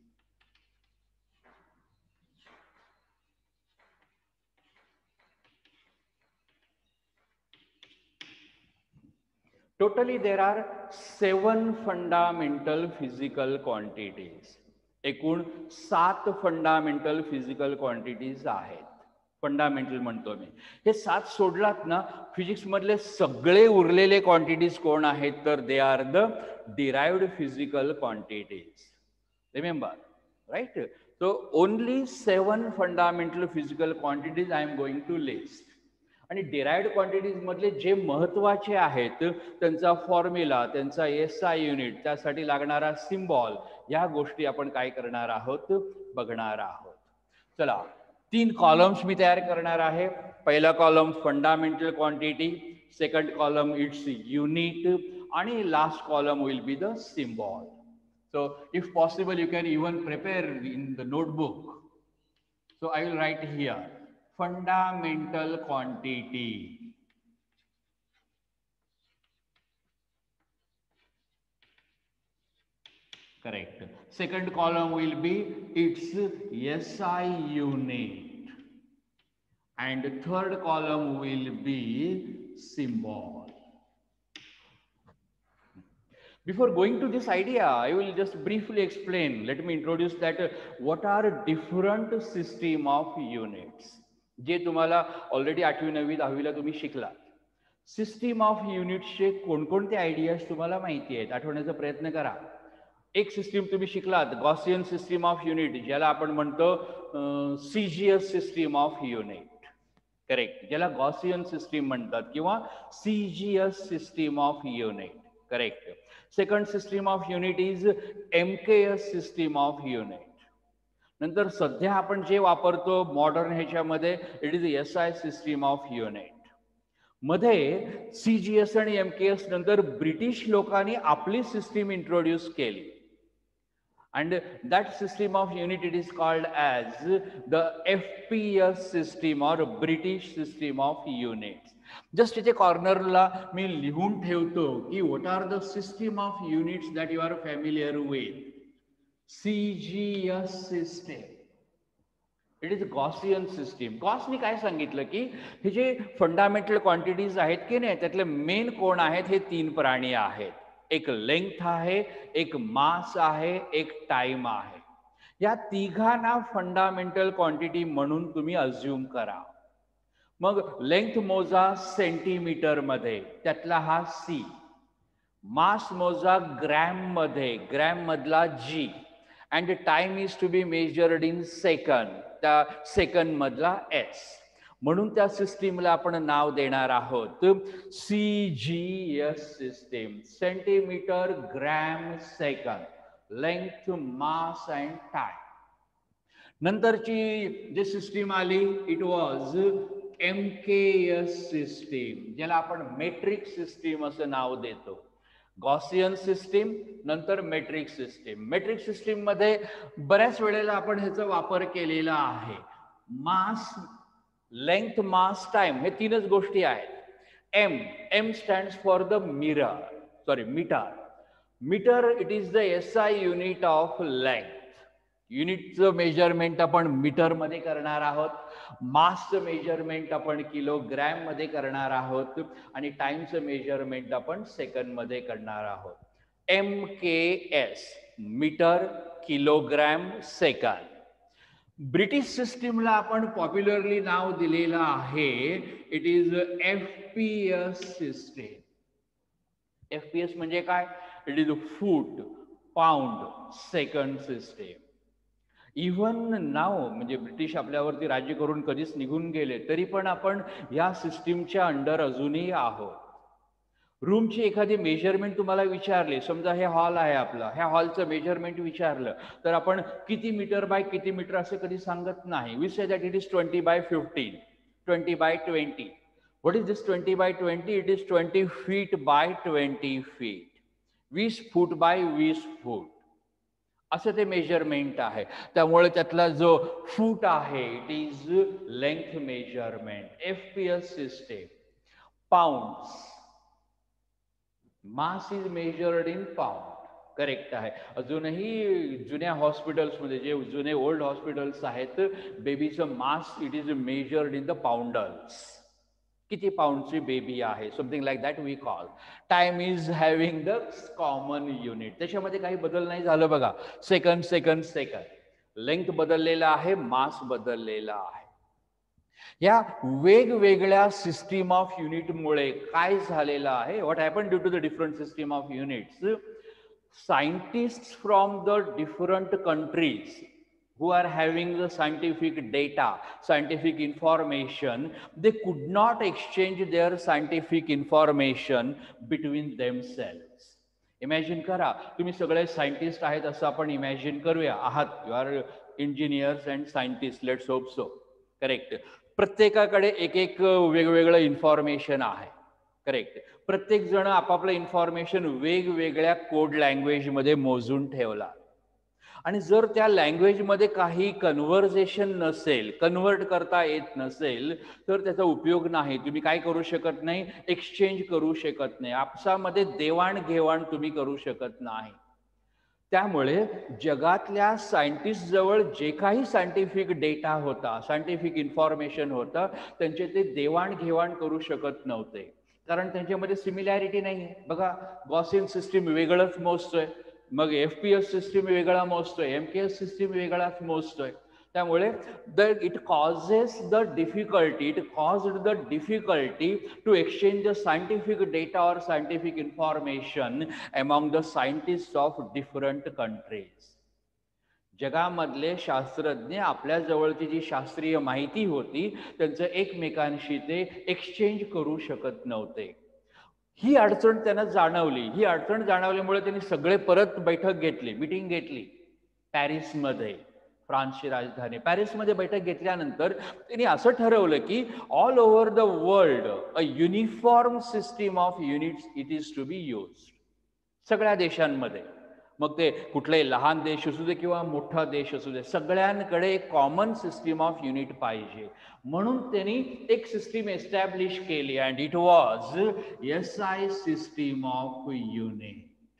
Totally there are seven fundamental physical quantities. एकूण सात फंडामेंटल फिजिकल क्वांटिटीज आहेत. फंडामेंटल म्हणतो मी. हे सात सोडलात ना, फिजिक्स मधले सगळे उरलेले क्वांटिटीज कोण आहेत तर they are the derived physical quantities. Remember, right. So only seven fundamental physical quantities I am going to list. आणि डिराइव्ड क्वांटिटीज मधले जे महत्वाचे आहेत त्यांचा फॉर्म्युला, त्यांचा एस आय युनिट, त्यासाठी लागणारा सिम्बॉल, या गोष्टी आपण काय करणार आहोत? बघणार आहोत. चला, तीन कॉलम्स मी तयार करणार आहे. पहिला column fundamental quantity, second column it's unit, आणि last column will be the symbol. So if possible you can even prepare in the notebook. So I will write here fundamental quantity. Correct. Second column will be its S I unit. and third column will be symbol. Before going to this idea, I will just briefly explain. Let me introduce that uh, what are different system of units. जे तुम्हाला already आठवी नववी दहावीला तुम्ही शिकलात. System of युनिट्सचे कोणकोणते ideas तुम्हाला माहिती आहेत आठवण्याचा प्रयत्न करा. एक सिस्टीम तुम्ही शिकलात गॉसियन सिस्टीम ऑफ युनिट, ज्याला आपण म्हणतो CGS system of unit. Correct, ज्याला गॉसियन सिस्टीम म्हणतात किंवा CGS system of unit. Correct. Second system of unit is MKS system of unit. नंतर सध्या आपण जे वापरतो मॉडर्न ह्याच्यामध्ये it is S I system of unit. मध्ये सीजीएस आणि एमकेएस नंतर ब्रिटिश लोकांनी आपली सिस्टीम इंट्रोड्यूस केली. And that system of unit it is called as the F P S system or British system of units. Just इथे कॉर्नरला मी लिहून ठेवतो की what are the system of units that you are familiar with. C G S system. It is Gaussian system. गॉसनी काय सांगितलं की हे जे fundamental quantities आहेत की नाही त्यातले मेन कोण आहेत हे तीन प्राणी आहेत. एक लेंथ आहे, एक मास आहे, एक टाइम आहे. या तिघांना फंडामेंटल क्वांटिटी म्हणून तुम्ही अज्युम करा. मग लेंथ मोजा सेंटीमीटर मध्ये, त्यातला हा सी. मास मोजा ग्रॅम मध्ये, ग्रॅम मधला G. And time is to be measured in second, त्या सेकंड मधला एस. म्हणून त्या सिस्टीमला आपण नाव देणार आहोत C G S system. Centimetre, gram, second, length, mass and time. नंतरची जी सिस्टीम आली it was M K S system, ज्याला आपण मेट्रिक सिस्टीम असं नाव देतो. गॉसियन सिस्टीम नंतर मेट्रिक सिस्टीम. मेट्रिक सिस्टीम मध्ये बऱ्याच वेळेला आपण ह्याचा वापर केलेला आहे. मास, लेंथ, मास, टाइम हे तीनच गोष्टी आहेत. M, M stands for the mirror, sorry metre. Metre it is the S I unit of length. युनिटचं मेजरमेंट आपण मीटर मध्ये करणार आहोत. मासचं मेजरमेंट आपण किलोग्रॅम मध्ये करणार आहोत आणि टाइमचं मेजरमेंट आपण सेकंड मध्ये करणार आहोत. M K S, metre, kilogram, second. British सिस्टीमला आपण पॉप्युलरली नाव दिलेलं आहे it is F P S system. F P S म्हणजे काय? It is foot, pound, second system. Even नाव म्हणजे ब्रिटिश आपल्यावरती राज्य करून कधीच निघून गेले तरी पण आपण या सिस्टीमच्या अंडर अजूनही आहोत. रूमची एखादी मेजरमेंट तुम्हाला विचारली, समजा हे हॉल आहे आपला, ह्या हॉलचं मेजरमेंट विचारलं तर आपण किती मीटर बाय किती मीटर असं कधी सांगत नाही. We say that it is twenty by fifteen, twenty by twenty. What is this twenty by twenty? It is twenty feet by twenty feet, वीस फूट बाय वीस फूट असं ते मेजरमेंट आहे. त्यामुळे त्यातला जो फूट आहे it is length measurement. F P S system. Pounds, mass is measured in pound. Correct आहे. अजूनही जुन्या हॉस्पिटल्समध्ये जे जुने ओल्ड हॉस्पिटल्स आहेत बेबीचं mass it is measured in the poundals. किती पाऊंडची बेबी आहे, something like that we call. Time is having the common unit. त्याच्यामध्ये काही बदल नाही झालं बघा. Second, second, second. लेंथ बदललेला आहे, मास बदललेला आहे. या वेगवेगळ्या सिस्टीम ऑफ युनिटमुळे काय झालेलं आहे, what happen due to the different system of units, scientists from the different countries who are having the scientific data, scientific information, they could not exchange their scientific information between themselves. Imagine करा, तुम्ही सगळे scientist आहेत असं आपण imagine करूया. आहात, you are engineers and scientist, let's hope so. Correct. प्रत्येकाकडे एक एक वेगवेगळं इन्फॉर्मेशन आहे. करेक्ट. प्रत्येक जण आपापलं इन्फॉर्मेशन वेगवेगळ्या कोड लँग्वेजमध्ये मोजून ठेवला आणि जर त्या लँग्वेजमध्ये काही कन्व्हर्सेशन नसेल, कन्वर्ट करता येत नसेल तर त्याचा उपयोग नाही. तुम्ही काय करू शकत नाही, एक्सचेंज करू शकत नाही. आपसामध्ये देवाणघेवाण तुम्ही करू शकत नाही. त्यामुळे जगातल्या सायंटिस्ट जवळ जे काही सायंटिफिक डेटा होता, सायंटिफिक इन्फॉर्मेशन होतं, त्यांचे ते देवाणघेवाण करू शकत नव्हते, कारण त्यांच्यामध्ये सिमिलॅरिटी नाही आहे. बघा, गॉसियन सिस्टीम वेगळंच मोजतोय, मग एफ पी एस सिस्टीम वेगळा मोजतोय, एम के एस सिस्टीम वेगळाच मोजतोय. त्यामुळे the it causes the difficulty it caused the difficulty to exchange the scientific data और scientific information among the scientist of different countries. जगामधले शास्त्रज्ञ आपल्या जवळची जी शास्त्रीय माहिती होती त्यांचं एकमेकांशी ते एक्सचेंज करू शकत नव्हते. ही अडचण त्यांना जाणवली. ही अडचण जाणवल्यामुळे त्यांनी सगळे परत बैठक घेतली, मीटिंग घेतली पॅरिसमध्ये, फ्रान्सची राजधानी. पॅरिसमध्ये बैठक घेतल्यानंतर त्यांनी असं ठरवलं की all over the world a uniform system of units it is to be used. सगळ्या देशांमध्ये, मग ते कुठलाही लहान देश असू दे किंवा मोठा देश असू दे, सगळ्यांकडे एक कॉमन सिस्टीम ऑफ युनिट पाहिजे. म्हणून त्यांनी एक सिस्टीम एस्टॅब्लिश केली and it was S I system of unit.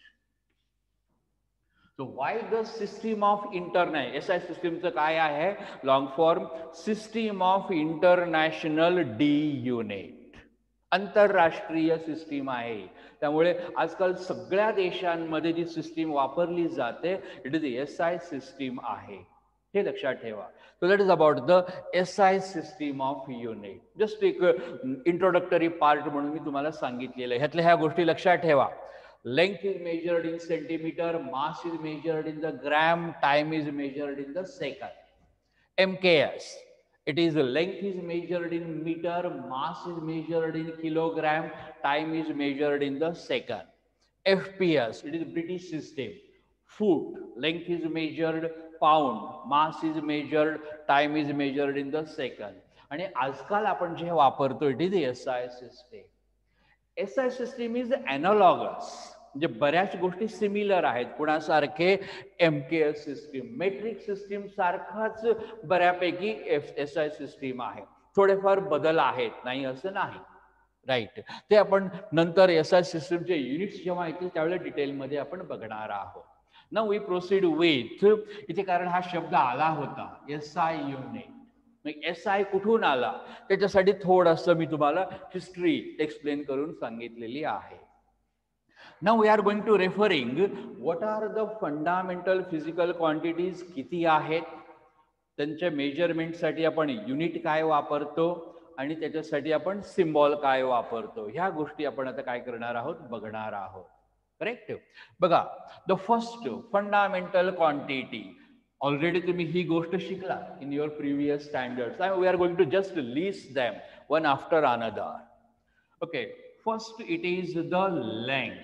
So why the system of internet? S I सिस्टीमचं काय आहे? Long form system of international डी युनिट, आंतरराष्ट्रीय सिस्टीम आहे. त्यामुळे आजकाल सगळ्या देशांमध्ये जी सिस्टीम वापरली जाते it is S I system आहे, हे लक्षात ठेवा. So that is about the S I system of unit. Just एक इंट्रोडक्टरी पार्ट म्हणून मी तुम्हाला सांगितलेलं आहे. ह्यातल्या ह्या गोष्टी लक्षात ठेवा. Length is measured in centimeter, mass is measured in the gram, time is measured in the second. M K S, it is length is measured in meter, mass is measured in kilogram, time is measured in the second. F P S, it is British system. Foot, length is measured pound, mass is measured, time is measured in the second. आणि आजकाल आपण जे वापरतो it is S I system. S I system is analogous, म्हणजे बऱ्याच गोष्टी similar आहेत. कुणासारखे? M K S system, metric system सारखाच बऱ्यापैकी एस आय सिस्टीम आहे. थोडेफार बदल आहेत, नाही असं नाही, राईट. ते आपण नंतर एस आय सिस्टीमचे युनिट्स जेव्हा येतील त्यावेळेला डिटेलमध्ये आपण बघणार आहोत. नाऊ वी प्रोसीड विथ, इथे कारण हा शब्द आला होता S I unit, S I कुठून आला त्याच्यासाठी थोडंसं मी तुम्हाला हिस्ट्री एक्सप्लेन करून सांगितलेली आहे. Now we are going to referring what are the fundamental physical quantities, किती आहेत, त्यांच्या मेजरमेंटसाठी आपण युनिट काय वापरतो आणि त्याच्यासाठी आपण सिम्बॉल काय वापरतो, ह्या गोष्टी आपण आता काय करणार आहोत, बघणार आहोत. करेक्ट. बघा, the first fundamental quantity, already तुम्ही ही गोष्ट शिकला in your previous standards. We are going to just list them one after another. Okay, first it is the length.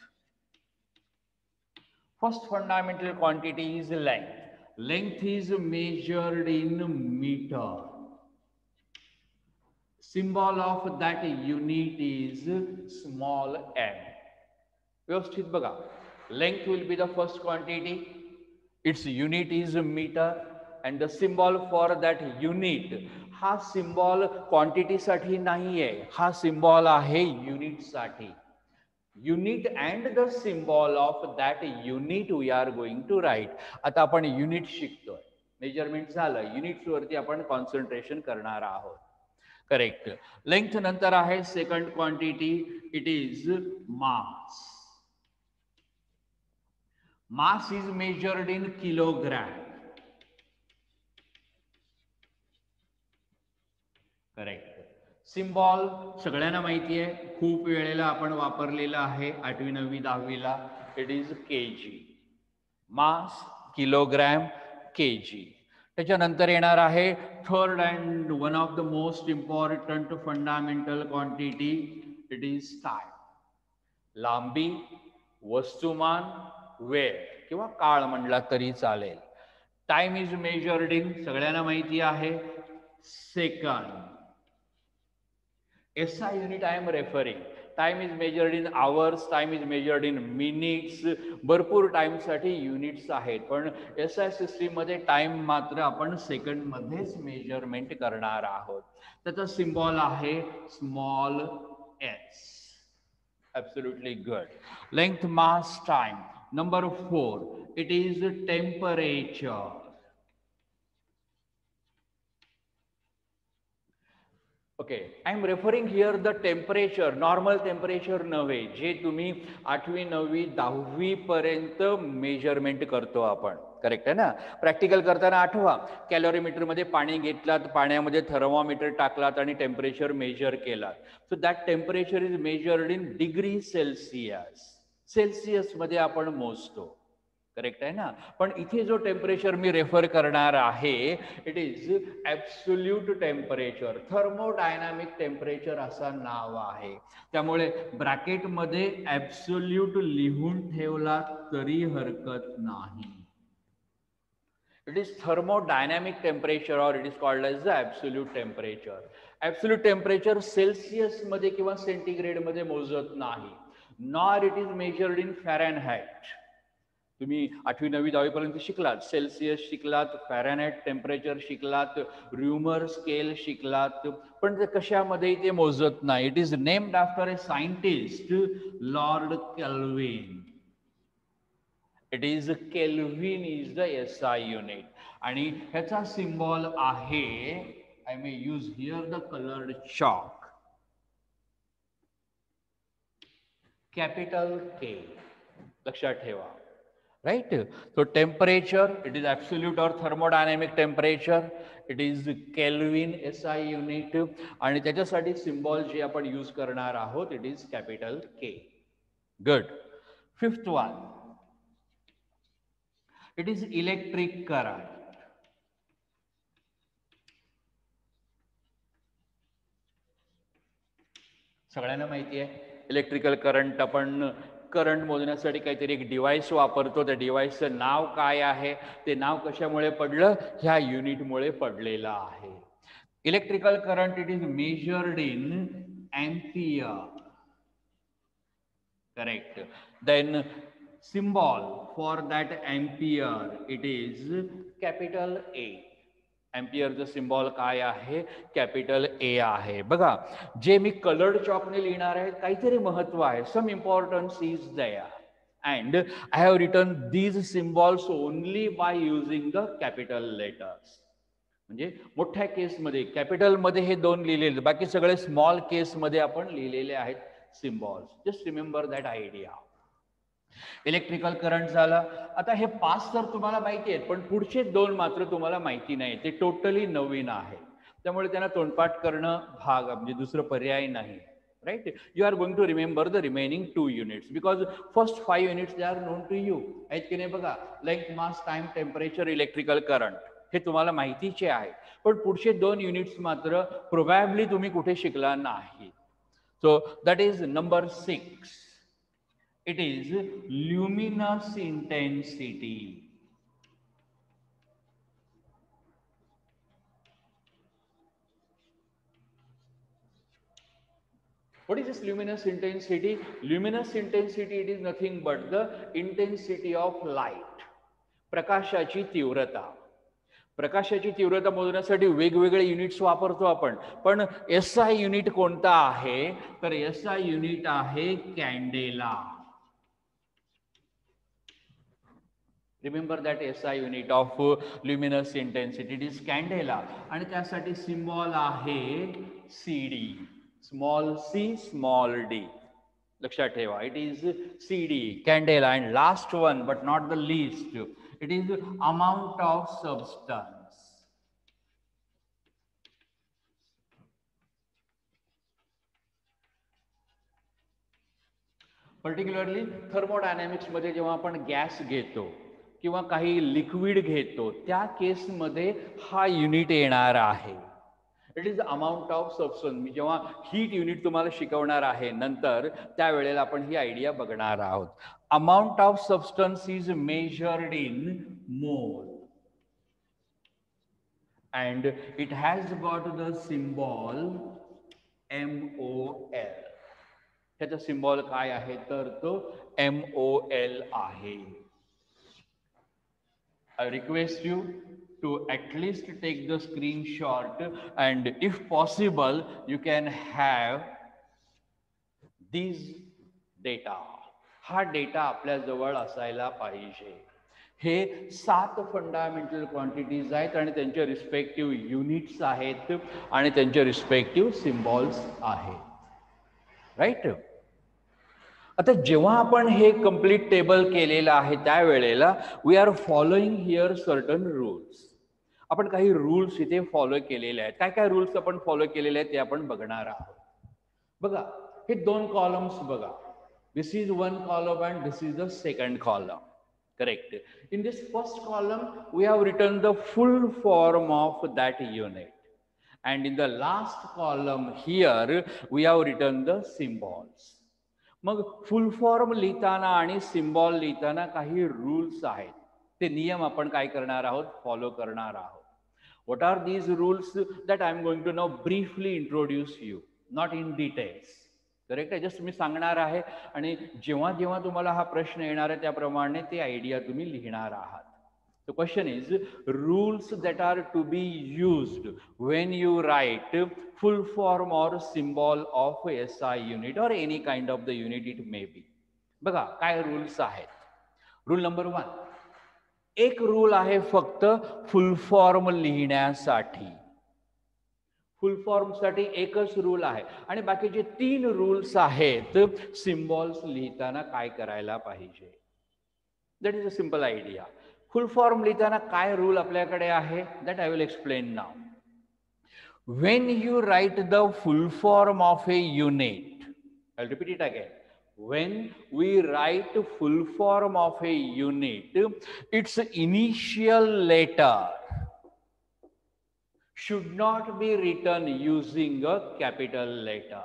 First fundamental quantity is length. Length is measured in meter. Symbol of that unit is small m. व्यवस्थित बघा, length will be the first quantity. Its unit is meter and the symbol for that unit, हा symbol quantity साठी नाहीये, हा symbol आहे unit साठी. Unit and the symbol of that unit we are going to write. आता आपण unit शिकतोय, measurement झालं, युनिट्स वरती आपण कॉन्सन्ट्रेशन करणार आहोत. करेक्ट. लेंथ नंतर आहे second quantity, it is mass. Mass is measured in kilogram. Correct. Symbol सगळ्यांना माहिती आहे, खूप वेळेला आपण वापरलेला आहे आठवी नववी दहावीला. It is K G. Mass, kilogram, K G. त्याच्यानंतर येणार आहे third and one of the most important fundamental quantity, it is time. लांबी, वस्तुमान, वेळ किंवा काळ म्हणला तरी चालेल. टाइम इज मेजर्ड इन, सगळ्यांना माहिती आहे, second. S I unit I am referring. Time is measured in hours, time is measured in minutes. भरपूर टाइम साठी युनिट्स आहेत, पण एस आय सिस्टीम मध्ये टाइम मात्र आपण सेकंड मध्येच मेजरमेंट करणार आहोत. त्याचा सिम्बॉल आहे small S. Absolutely good. Length, mass, time. Number four, it is temperature. Okay, I am referring here the temperature, normal temperature नव्हे, जे तुम्ही आठवी नववी दहावी पर्यंत मेजरमेंट करतो आपण, करेक्ट आहे ना. प्रॅक्टिकल करताना आठवा, कॅलरीमीटर मध्ये पाणी घेतलात, पाण्यामध्ये थर्मोमीटर टाकलात आणि टेम्परेचर मेजर केलात. So that temperature is measured in degree Celsius. Celsius मध्ये आपण मोजतो, करेक्ट आहे ना. पण इथे जो टेम्परेचर मी रेफर करणार आहे, it is absolute temperature. Thermodynamic temperature असं नाव आहे. त्यामुळे ब्रॅकेटमध्ये ॲब्सोल्यूट लिहून ठेवला तरी हरकत नाही. It is thermodynamic temperature or it is called as the absolute temperature. Absolute temperature Celsius मध्ये किंवा सेंटीग्रेड मध्ये मोजत नाही. Nor it is measured in Fahrenheit. तुम्ही आठवी नववी दहावी पर्यंत शिकलात, सेल्सियस शिकलात, फॅरेनहाइट टेम्परेचर शिकलात, र्युमर स्केल शिकलात, पण ते कशामध्ये ते मोजत नाही. It is named after a scientist Lord Kelvin. It is Kelvin is the S I unit. आणि ह्याचा सिम्बॉल आहे, I may use here the coloured chalk, capital K. लक्षात ठेवा. Right? So temperature, it is absolute or thermodynamic temperature. It is Kelvin S I unit. आणि त्याच्यासाठी symbol जे आपण use करणार आहोत, it is capital K. Good. Fifth one. It is electric current. सगळ्यांना माहिती आहे इलेक्ट्रिकल करंट. आपण करंट मोजण्यासाठी काहीतरी एक डिव्हाइस वापरतो. त्या डिव्हाइसचं नाव काय आहे, ते नाव कशामुळे पडलं, ह्या युनिटमुळे पडलेलं आहे. Electrical current it is measured in ampere, correct. Then symbol for that ampere it is capital A. एम्पियरचं सिम्बॉल काय आहे, कॅपिटल ए आहे. बघा, जे मी कलर्ड चॉकने लिहिणार आहे काहीतरी महत्व आहे, some importance is there. And I have written these symbols only by using the capital letters. म्हणजे मोठ्या केसमध्ये कॅपिटलमध्ये हे दोन लिहिलेले, बाकी सगळे स्मॉल केसमध्ये आपण लिहिलेले आहेत symbols. Just remember that idea. Electrical current झालं. आता हे पाच तर तुम्हाला माहिती आहेत, पण पुढचे दोन मात्र तुम्हाला माहिती नाही, ते टोटली नवीन आहे. त्यामुळे त्यांना तोंडपाठ करणं भाग, म्हणजे दुसरं पर्याय नाही. Right. You are going to remember the remaining two units because first five units they are known to you. आहेत की नाही बघा, length, mass, time, temperature, electrical current, हे तुम्हाला माहितीचे आहे. पण पुढचे दोन युनिट्स मात्र प्रोबॅबली तुम्ही कुठे शिकला नाही. So that is number six. It is luminous intensity. What is this luminous intensity? Luminous intensity, it is nothing but the intensity of light. प्रकाशाची तीव्रता. प्रकाशाची तीव्रता मोजण्यासाठी वेगवेगळे युनिट्स वापरतो आपण, पण एस आय युनिट कोणता आहे, तर एस आय युनिट आहे कॅन्डेला. Remember that S I unit of luminous intensity, it is candela. आणि त्यासाठी सिम्बॉल आहे C D, small c small d. लक्षात ठेवा, it is C D, candela. And last one but not the least, it is amount of substance. Particularly thermodynamics मध्ये जेव्हा आपण gas घेतो किंवा काही लिक्विड घेतो, त्या केसमध्ये हा युनिट येणार आहे. It is amount of substance. मी जेव्हा हीट युनिट तुम्हाला शिकवणार आहे नंतर, त्यावेळेला आपण ही आयडिया बघणार आहोत. Amount of substance is measured in mole and it has got the symbol M O L. त्याचा सिम्बॉल काय आहे, तर तो एम ओ एल आहे. I request you to at least take the screenshot, and if possible you can have these data. हा data आपल्याजवळ असायला पाहिजे. हे सात फंडामेंटल क्वांटिटीज आहेत आणि त्यांचे रिस्पेक्टिव्ह युनिट्स आहेत आणि त्यांचे रिस्पेक्टिव्ह सिम्बॉल्स आहेत. राईट. आता जेव्हा आपण हे कंप्लीट टेबल केलेलं आहे त्यावेळेला we are following here certain rules. आपण काही रूल्स इथे फॉलो केलेले आहेत. काय काय रूल्स आपण फॉलो केलेले आहेत ते आपण बघणार आहोत. बघा, हे दोन कॉलम्स बघा. This is one column and this is the second column. Correct. In this first column, we have written the full form of that unit. And in the last column here, we have written the symbols. मग फुल form लिहिताना आणि symbol लिहिताना काही rules आहेत. ते नियम आपण काय करणार आहोत, फॉलो करणार आहोत. What are these rules that I am going to now briefly introduce you, not in details. Correct आहे. जस्ट मी सांगणार आहे आणि जेव्हा जेव्हा तुम्हाला हा प्रश्न येणार आहे त्याप्रमाणे ते आयडिया तुम्ही लिहिणार आहात. The question is rules that are to be used when you write full form or symbol of S I unit or any kind of the unit it may be. बघा काय रूल्स आहेत. Rule number one, एक rule आहे फक्त फुल form लिहिण्यासाठी. फुल form साठी एकच rule आहे आणि बाकीचे तीन रूल्स आहेत सिम्बॉल्स लिहिताना काय करायला पाहिजे. That is a simple idea. Full form लिहिताना काय रूल आपल्याकडे आहे that I will explain now. When you write the full form of a unit, I will repeat it again. When we write full form of a unit, its initial letter should not be written using a capital letter.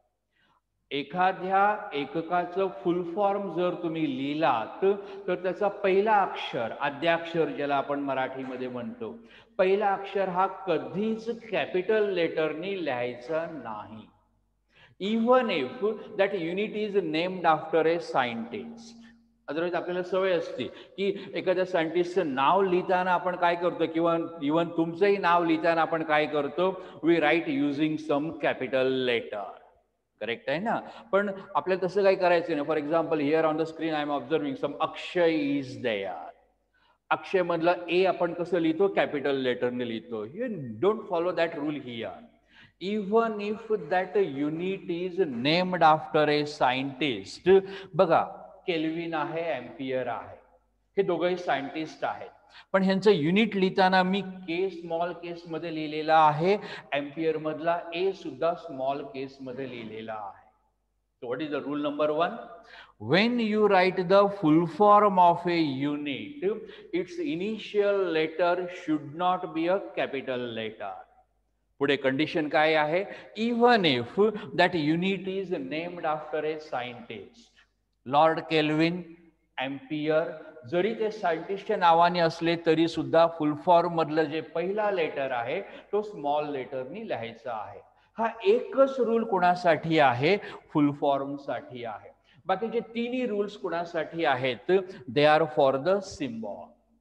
एखाद्या एककाचं फुल form जर तुम्ही लिहिलात तर त्याचा पहिला अक्षर, आद्याक्षर ज्याला आपण मराठीमध्ये म्हणतो, पहिला अक्षर हा कधीच कॅपिटल लेटरनी लिहायचा नाही. Even if that unit is named after a scientist. Otherwise आपल्याला सवय असते की एखाद्या सायंटिस्टचं नाव लिहिताना आपण काय करतो किंवा इवन तुमचंही नाव लिहिताना आपण काय करतो, we write using some capital letter. Correct आहे ना. पण आपल्याला तसं काही करायचं नाही. For example here on the screen I am observing some Akshay is there. Akshay मधलं ए आपण कसं लिहितो, कॅपिटल लेटरने लिहितो. You don't follow that rule here. Even if that unit is named after a scientist. बघा, केल्विन आहे, एम्पियर आहे, हे दोघंही सायंटिस्ट आहेत. पण ह्यांचं युनिट लिहिताना मी के स्मॉल केस मध्ये लिहिलेला आहे, एम्पियर मधला ए सुद्धा स्मॉल केस मध्ये लिहिलेला आहे. So what is the rule number one? When you write the full form of a unit, its initial letter should not be a capital letter. पुढे कंडिशन काय आहे, even if that unit is named after a scientist. Lord Kelvin, ampere जरी ते सायंटिस्टच्या नावाने असले तरी सुद्धा फुल form मधलं जे पहिला लेटर आहे तो स्मॉल लेटरनी लिहायचा आहे. हा एकच रूल कोणासाठी आहे, फुल फॉर्म साठी आहे. बाकीचे तिन्ही रूल्स कोणासाठी आहेत, they are for the symbol.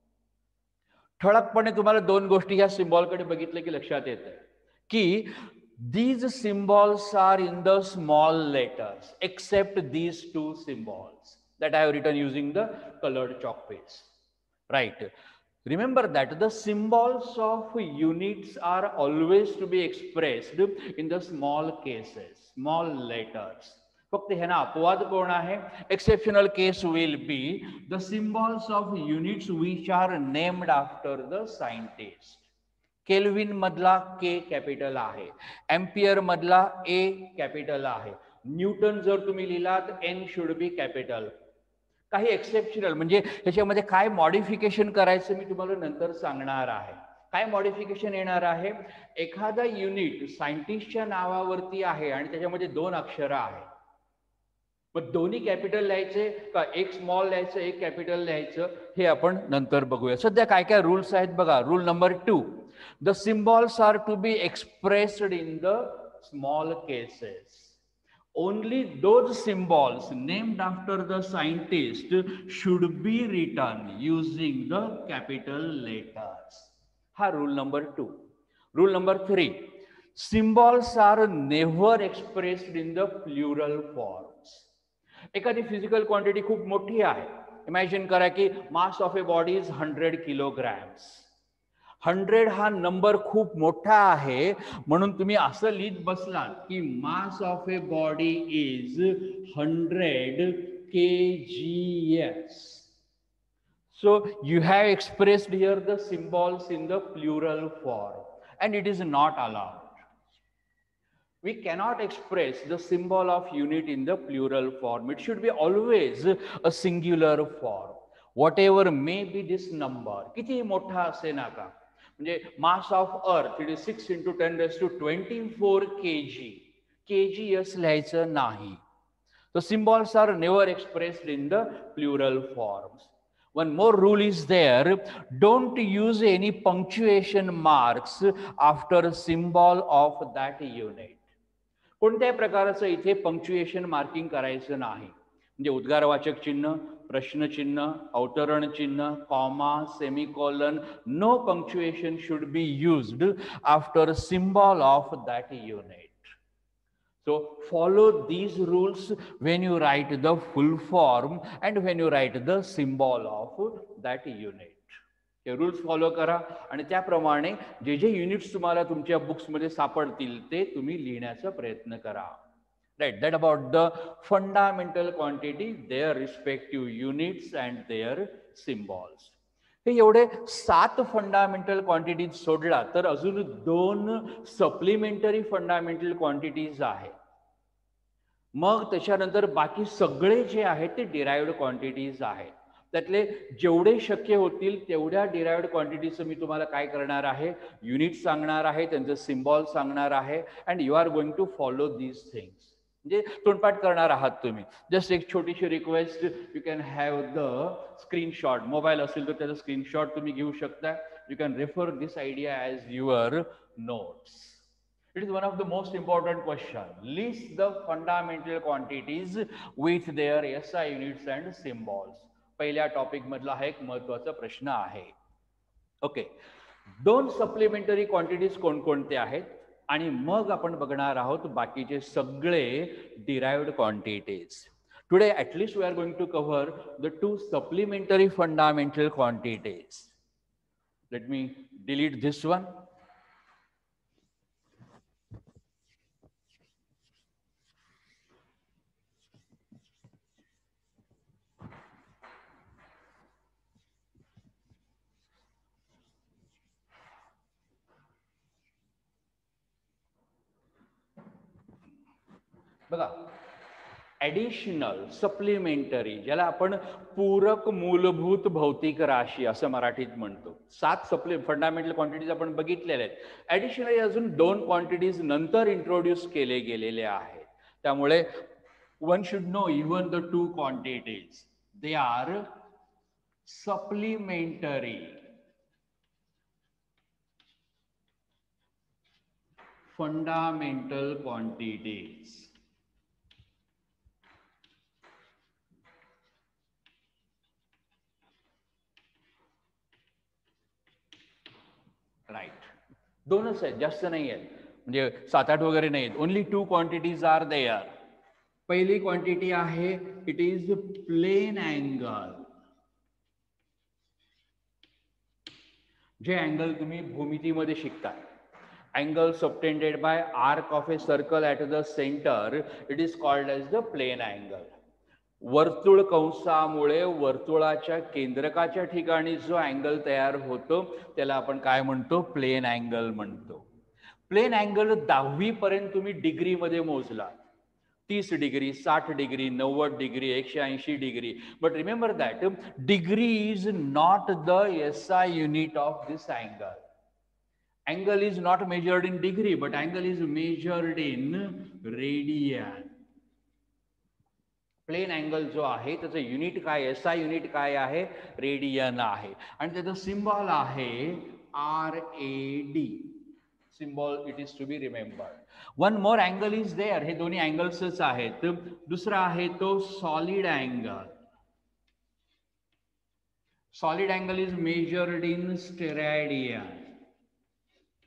ठळकपणे तुम्हाला दोन गोष्टी या सिम्बॉलकडे बघितलं की लक्षात येतं की these symbols are in the small letters except these two symbols that I have written using the colored chalk paste. Right. Remember that the symbols of units are always to be expressed in the small cases, small letters. फक्त ह्यांना अपवाद कोण आहे, exceptional case will be the symbols of units which are named after the scientist. Kelvin मधला K capital आहे, ampere मधला ए capital आहे, Newton जर तुम्ही लिहिलात एन शुड बी कॅपिटल. काही एक्सेप्शनल म्हणजे ह्याच्यामध्ये काय मॉडिफिकेशन करायचं मी तुम्हाला नंतर सांगणार आहे. काय मॉडिफिकेशन येणार आहे, एखादा युनिट सायंटिस्टच्या नावावरती आहे आणि त्याच्यामध्ये दोन अक्षरं आहेत, मग दोन्ही कॅपिटल लिहायचे का एक स्मॉल लिहायचं एक कॅपिटल लिहायचं हे आपण नंतर बघूया. सध्या काय काय रूल्स आहेत बघा. Rule number two, the symbols are to be expressed in the small cases. Only those symbols named after the scientist should be written using the capital letters. Ha rule number two. Rule number three, symbols are never expressed in the plural forms. एखादी physical quantity खूप मोठी आहे. Imagine करा की mass of a body is hundred kilograms. Hundred हा number खूप मोठा आहे, म्हणून तुम्ही असं लिहित बसलात की mass of a body is hundred K G S. So you have expressed here the symbols in the plural form, and it is not allowed. We cannot express the symbol of unit in the plural form. It should be always a singular form. Whatever may be this number, किती मोठा असे नका. म्हणजे mass of earth it is six into ten raise to twenty four K G. K G S लिहायचं नाही. The symbols are never expressed in the plural forms. One more rule is there: don't use any punctuation marks after symbol of that unit. कोणत्याही प्रकारचं इथे punctuation marking करायचं नाही. म्हणजे उद्गारवाचक चिन्ह, प्रश्नचिन्ह, अवतरण चिन्ह, comma, semicolon, no punctuation should be used after symbol of that unit. So follow these rules when you write the full form and when you write the symbol of that unit. हे rules follow करा आणि त्याप्रमाणे जे जे units तुम्हाला तुमच्या बुक्समध्ये सापडतील ते तुम्ही लिहिण्याचा प्रयत्न करा. Right, that about the fundamental quantity, their respective units and their symbols. हे एवढे सात फंडामेंटल क्वांटिटीज सोडला तर अजून दोन सप्लिमेंटरी फंडामेंटल क्वांटिटीज आहेत. मग त्याच्यानंतर बाकी सगळे जे आहेत ते डिराइव्ड क्वांटिटीज आहेत. त्यातले जेवढे शक्य होतील तेवढ्या डिराइव्ड क्वांटिटीचं मी तुम्हाला काय करणार आहे, युनिट सांगणार आहे, त्यांचं सिम्बॉल सांगणार आहे, and you are going to follow these things. म्हणजे तोंडपाठ करणार आहात तुम्ही. जस्ट एक छोटीशी request, you can have the screenshot. Mobile असेल तर त्याचा स्क्रीनशॉट तुम्ही घेऊ शकता. You can refer this idea as your notes. It is one of the most important questions. List the fundamental quantities with their S I units and symbols. पहिल्या topic मधला हा एक महत्त्वाचा प्रश्न आहे. ओके, दोन सप्लिमेंटरी क्वांटिटीज कोणकोणते आहेत आणि मग आपण बघणार आहोत बाकीचे सगळे derived quantities. Today at least we are going to cover the two supplementary fundamental quantities. Let me delete this one. बघा, ॲडिशनल, सप्लिमेंटरी, ज्याला आपण पूरक मूलभूत भौतिक राशी असं मराठीत म्हणतो. सात सप्लि फंडामेंटल क्वांटिटीज आपण बघितलेल्या आहेत. ॲडिशनली अजून दोन क्वांटिटीज नंतर इंट्रोड्यूस केले गेलेले आहेत. त्यामुळे one should know even the two quantities, they are supplementary fundamental quantities. राईट, दोनच आहेत, जास्त नाही आहेत. म्हणजे सात आठ वगैरे नाहीत. Only two quantities are there. पहिली क्वांटिटी आहे, इट इज प्लेन अँगल. जे अँगल तुम्ही भूमितीमध्ये शिकता, angle subtended by arc of a circle at the center, it is called as the plane angle. वर्तुळ कंसामुळे वर्तुळाच्या केंद्रकाच्या ठिकाणी जो अँगल तयार होतो त्याला आपण काय म्हणतो, प्लेन अँगल म्हणतो. प्लेन अँगल दहावी पर्यंत तुम्ही डिग्री मध्ये मोजला, तीस डिग्री, साठ डिग्री, नव्वद डिग्री, एकशे ऐंशी degree. But remember that degree is not the S I unit of this angle. Angle is not measured in degree, but angle is measured in radian. Plane angle जो आहे त्याचं unit काय, S I unit काय आहे, radian आहे. आणि त्याचं symbol आहे R A D. Symbol it is to be remembered. One more angle is there. हे दोन्ही अँगल्सच आहेत. दुसरा आहे तो solid angle. Solid angle is measured in steradian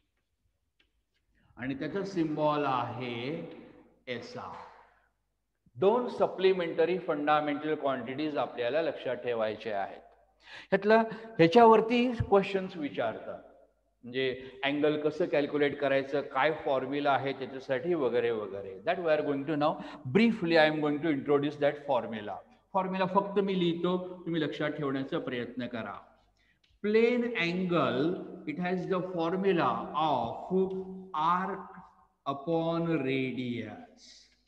आणि त्याचा सिम्बॉल आहे एस आर. दोन सप्लिमेंटरी फंडामेंटल क्वांटिटीज आपल्याला लक्षात ठेवायच्या आहेत. ह्यातलं ह्याच्यावरती क्वेश्चन्स विचारतात, म्हणजे अँगल कसं कॅल्क्युलेट करायचं, काय फॉर्म्युला आहे त्याच्यासाठी वगैरे वगैरे. That we are going to now briefly I am going to introduce that formula. Formula फक्त मी लिहितो, तुम्ही लक्षात ठेवण्याचा प्रयत्न करा. Plane angle, it has the formula of arc upon radius.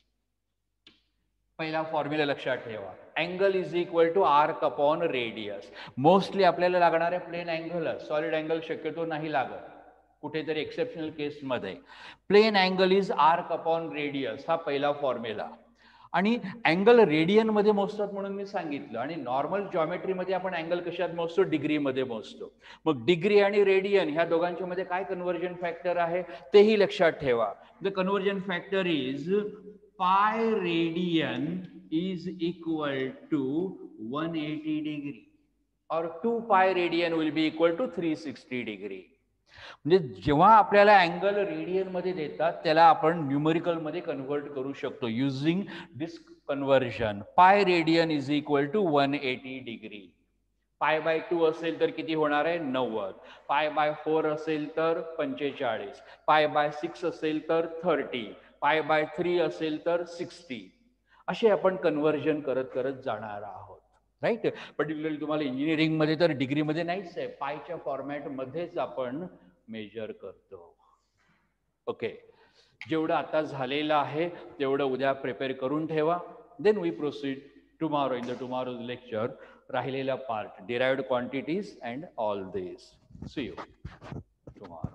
पहिला फॉर्म्युला लक्षात ठेवा, angle is equal to arc upon radius. Mostly आपल्याला लागणारे प्लेन अँगलच, सॉलिड अँगल शक्यतो नाही लागत, कुठेतरी एक्सेप्शनल केसमध्ये. Plane angle is arc upon radius, हा पहिला फॉर्म्युला. आणि अँगल रेडियनमध्ये मोजतात म्हणून मी सांगितलं. आणि नॉर्मल जॉमेट्रीमध्ये आपण अँगल कशात मोजतो? डिग्रीमध्ये मोजतो. मग डिग्री आणि रेडियन ह्या दोघांच्या मध्ये काय कन्व्हर्जन फॅक्टर आहे तेही लक्षात ठेवा. The conversion factor is pi radian is equal to one eighty degree और two pi radian will be equal to three sixty degree. म्हणजे जेव्हा आपल्याला अँगल रेडियन मध्ये देतात त्याला आपण न्यूमरिकल मध्ये कन्व्हर्ट करू शकतो using this conversion. Pi radian is equal to one eighty degree. Pi by two असेल तर किती होणार आहे? नव्वद. पाय बाय फोर असेल तर पंचेचाळीस. पाय बाय सिक्स असेल तर थर्टी. पाय बाय थ्री असेल तर सिक्स्टी. असे आपण कन्व्हर्जन करत करत जाणार आहोत. राईट. पर्टिक्युलरली तुम्हाला इंजिनिअरिंगमध्ये तर डिग्रीमध्ये नाहीच आहे, पायच्या फॉर्मॅटमध्येच आपण मेजर करतो. ओके, जेवढं आता झालेलं आहे तेवढं उद्या प्रिपेअर करून ठेवा. Then we proceed tomorrow in the tomorrow's lecture. राहिलेला part derived quantities and all this. See you tomorrow.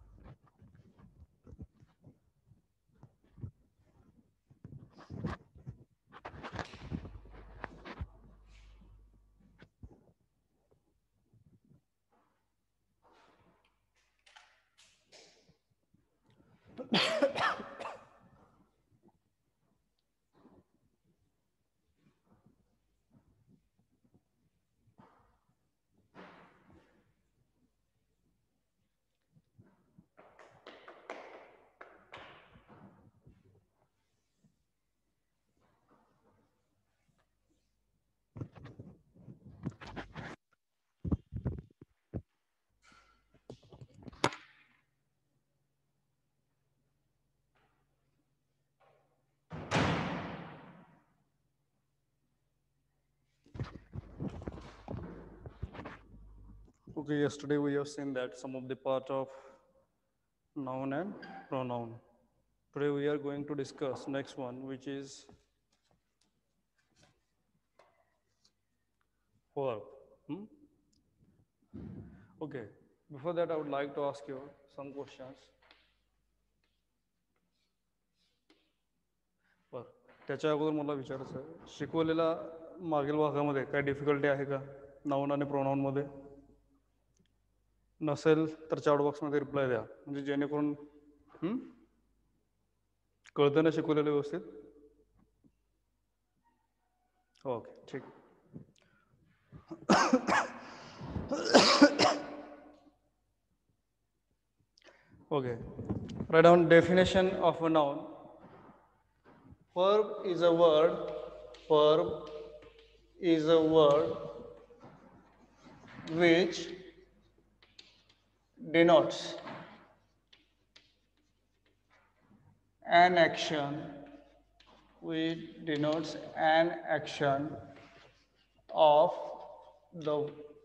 Okay, yesterday we have seen that some of the part of noun and pronoun. Today we are going to discuss next one, which is verb. Hmm? Okay, before that I would like to ask you some questions. बर, त्याच्या अगोदर मला विचारायचं आहे, शिकवलेला मागील भागामध्ये काय डिफिकल्टी आहे का नाउन आणि प्रोनाउन मध्ये? नसेल तर चॅट बॉक्समध्ये रिप्लाय द्या, म्हणजे जेणेकरून कळतं ना शिकवलेलं व्यवस्थित. ओके, ठीक. Okay, write down definition of a noun. Verb is a word. Verb is a word which denotes an action, which denotes an action of the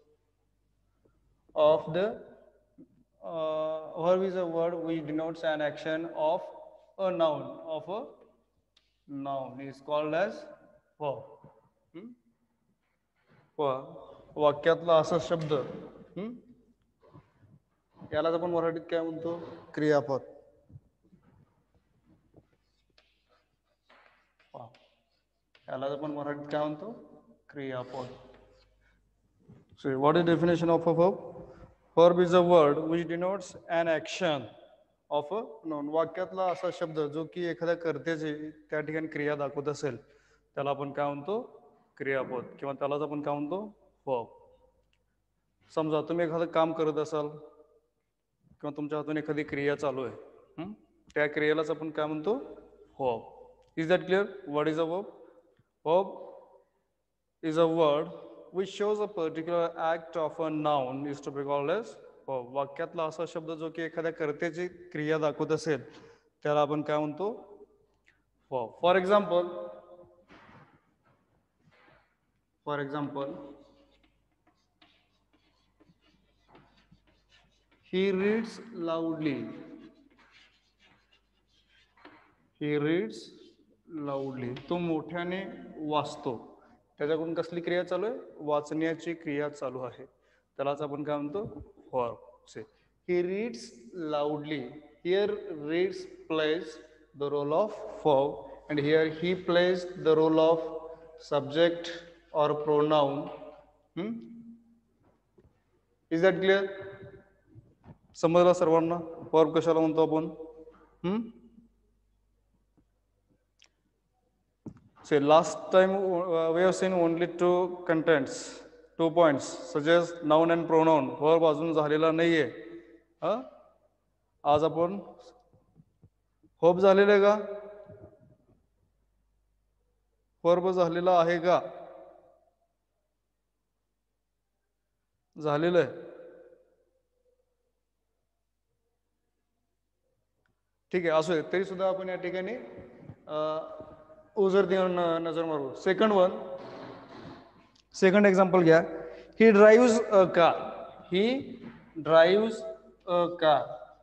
of the uh, verb is a word which denotes an action of a noun of a noun is called as verb. hmm? वाक्यातला असा शब्द hmm? यालाच आपण मराठीत काय म्हणतो? क्रियापद. यालाच आपण मराठीत काय म्हणतो? क्रियापद. So what is definition of a verb? Verb is a word which denotes an action of a noun. वाक्यातला असा शब्द जो की एखाद्या कर्त्याची त्या ठिकाणी क्रिया दाखवत असेल त्याला आपण काय म्हणतो? क्रियापद, किंवा त्यालाच आपण काय म्हणतो? verb. समजा तुम्ही एखादं काम करत असाल किंवा तुमच्या हातून एखादी क्रिया चालू आहे, त्या क्रियेलाच आपण काय म्हणतो? verb. Is that clear? What is a verb? Verb is a word which shows a particular act of a noun is to be called as verb. वाक्यातला असा शब्द जो की एखाद्या कर्त्याची क्रिया दाखवत असेल त्याला आपण काय म्हणतो verb. For example, for example, he reads loudly. He reads loudly. तो मोठ्याने वाचतो. त्याच्याकडून कसली क्रिया चालू आहे? वाचण्याची क्रिया चालू आहे. त्यालाच आपण काय म्हणतो? verb. Say, he reads loudly. Here reads plays the role of verb, and here he plays the role of subject or pronoun. Hmm? Is that clear? समजला सर्वांना? verb कशाला म्हणतो आपण? Hmm? So last time uh, we have seen only two contents, two points, such as noun and pronoun. Verb अजून झालेला नाहीये. हा? आज आपण verb झालेला आहे का? verb झालेला आहे का? झालेलं आहे. ठीक आहे, असू दे. तरी सुद्धा आपण या ठिकाणी उजर देऊन नजर मारू. सेकंड वन, सेकंड एक्झाम्पल घ्या. He drives a car. He drives a car.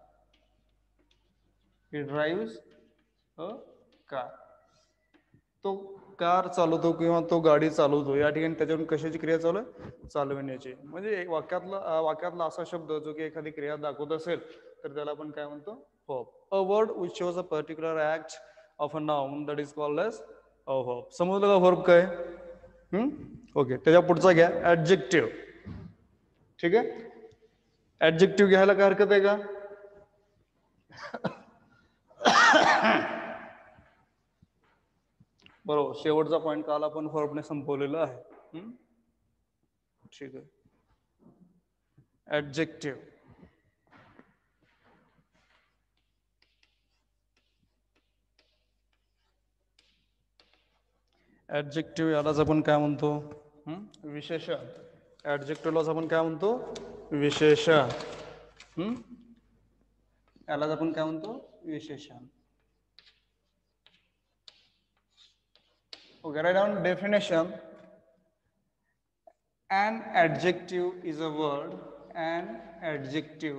He drives a car. तो कार चालवतो किंवा तो गाडी चालवतो. या ठिकाणी त्याच्यावरून कशाची क्रिया चालू आहे? चालवण्याची. म्हणजे वाक्यातला वाक्यातला असा शब्द जो की एखादी क्रिया दाखवत असेल तर त्याला आपण काय म्हणतो? verb. A word which shows a particular act of a noun that is called as a verb. समजलं का verb काय? हम्म ओके. त्याच्या पुढचा घ्या adjective. ठीक आहे. adjective घ्यायला काय हरकत आहे का? बरोबर. शेवटचा पॉइंट काल आपण verb ने संपवलेला आहे. ठीक आहे. adjective. ऍडजेक्टिव्ह यालाच आपण काय म्हणतो? विशेषण. ऍडजेक्टिव्हलाच आपण काय म्हणतो? विशेषण. हम्म यालाच आपण काय म्हणतो? विशेषण. Okay, write down definition. An adjective is a word. An adjective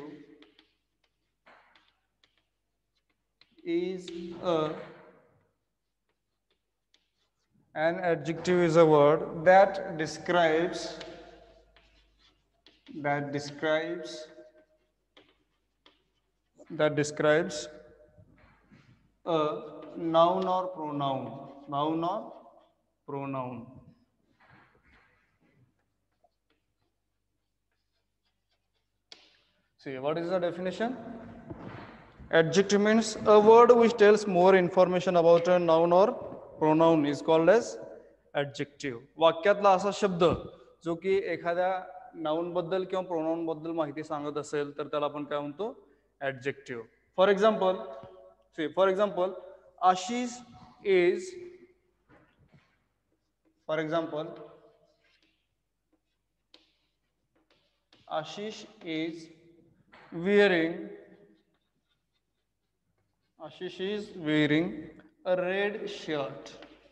is a An adjective is a word that describes that describes that describes a noun or pronoun. Noun or pronoun. See, what is the definition? Adjective means a word which tells more information about a noun or pronoun is called as adjective. वाक्यातला असा शब्द जो की एखाद्या noun बद्दल किंवा pronoun बद्दल माहिती सांगत असेल तर त्याला आपण काय म्हणतो? adjective. For example, see for example Ashish is for example Ashish is wearing Ashish is wearing a red shirt.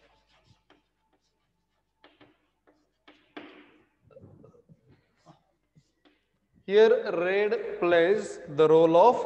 Here red plays the role of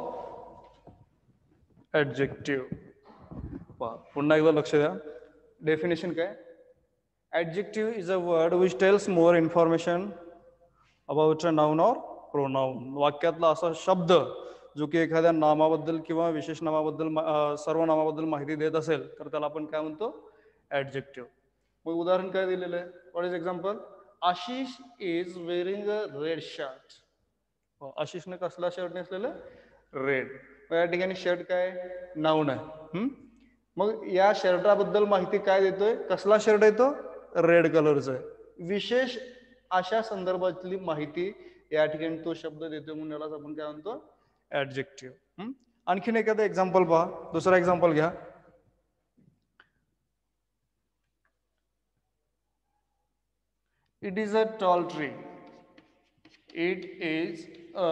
adjective. पुन्हा एकदा लक्ष द्या. डेफिनेशन काय? Adjective is a word which tells more information about a noun or pronoun. वाक्यातला असा शब्द जो की एखाद्या नामाबद्दल किंवा विशेष नामाबद्दल सर्व नामाबद्दल माहिती देत असेल तर त्याला आपण काय म्हणतो? ऍडजेक्टिव्ह. मग उदाहरण काय दिलेलं आहे? What is example? Ashish is wearing a red shirt. आशिषने कसला शर्ट नेसलेलं? रेड. या ठिकाणी शर्ट काय? नाउन आहे. मग या शर्टाबद्दल माहिती काय देतोय? कसला शर्ट आहे तो? रेड कलरचा आहे. विशेष अशा संदर्भातली माहिती या ठिकाणी तो शब्द देतोय म्हणून यालाच आपण काय म्हणतो? ऍडजेक्टिव्ह. आणखीन एखादं एक्झाम्पल पहा. दुसरा एक्झाम्पल घ्या. It is a tall tree. It is a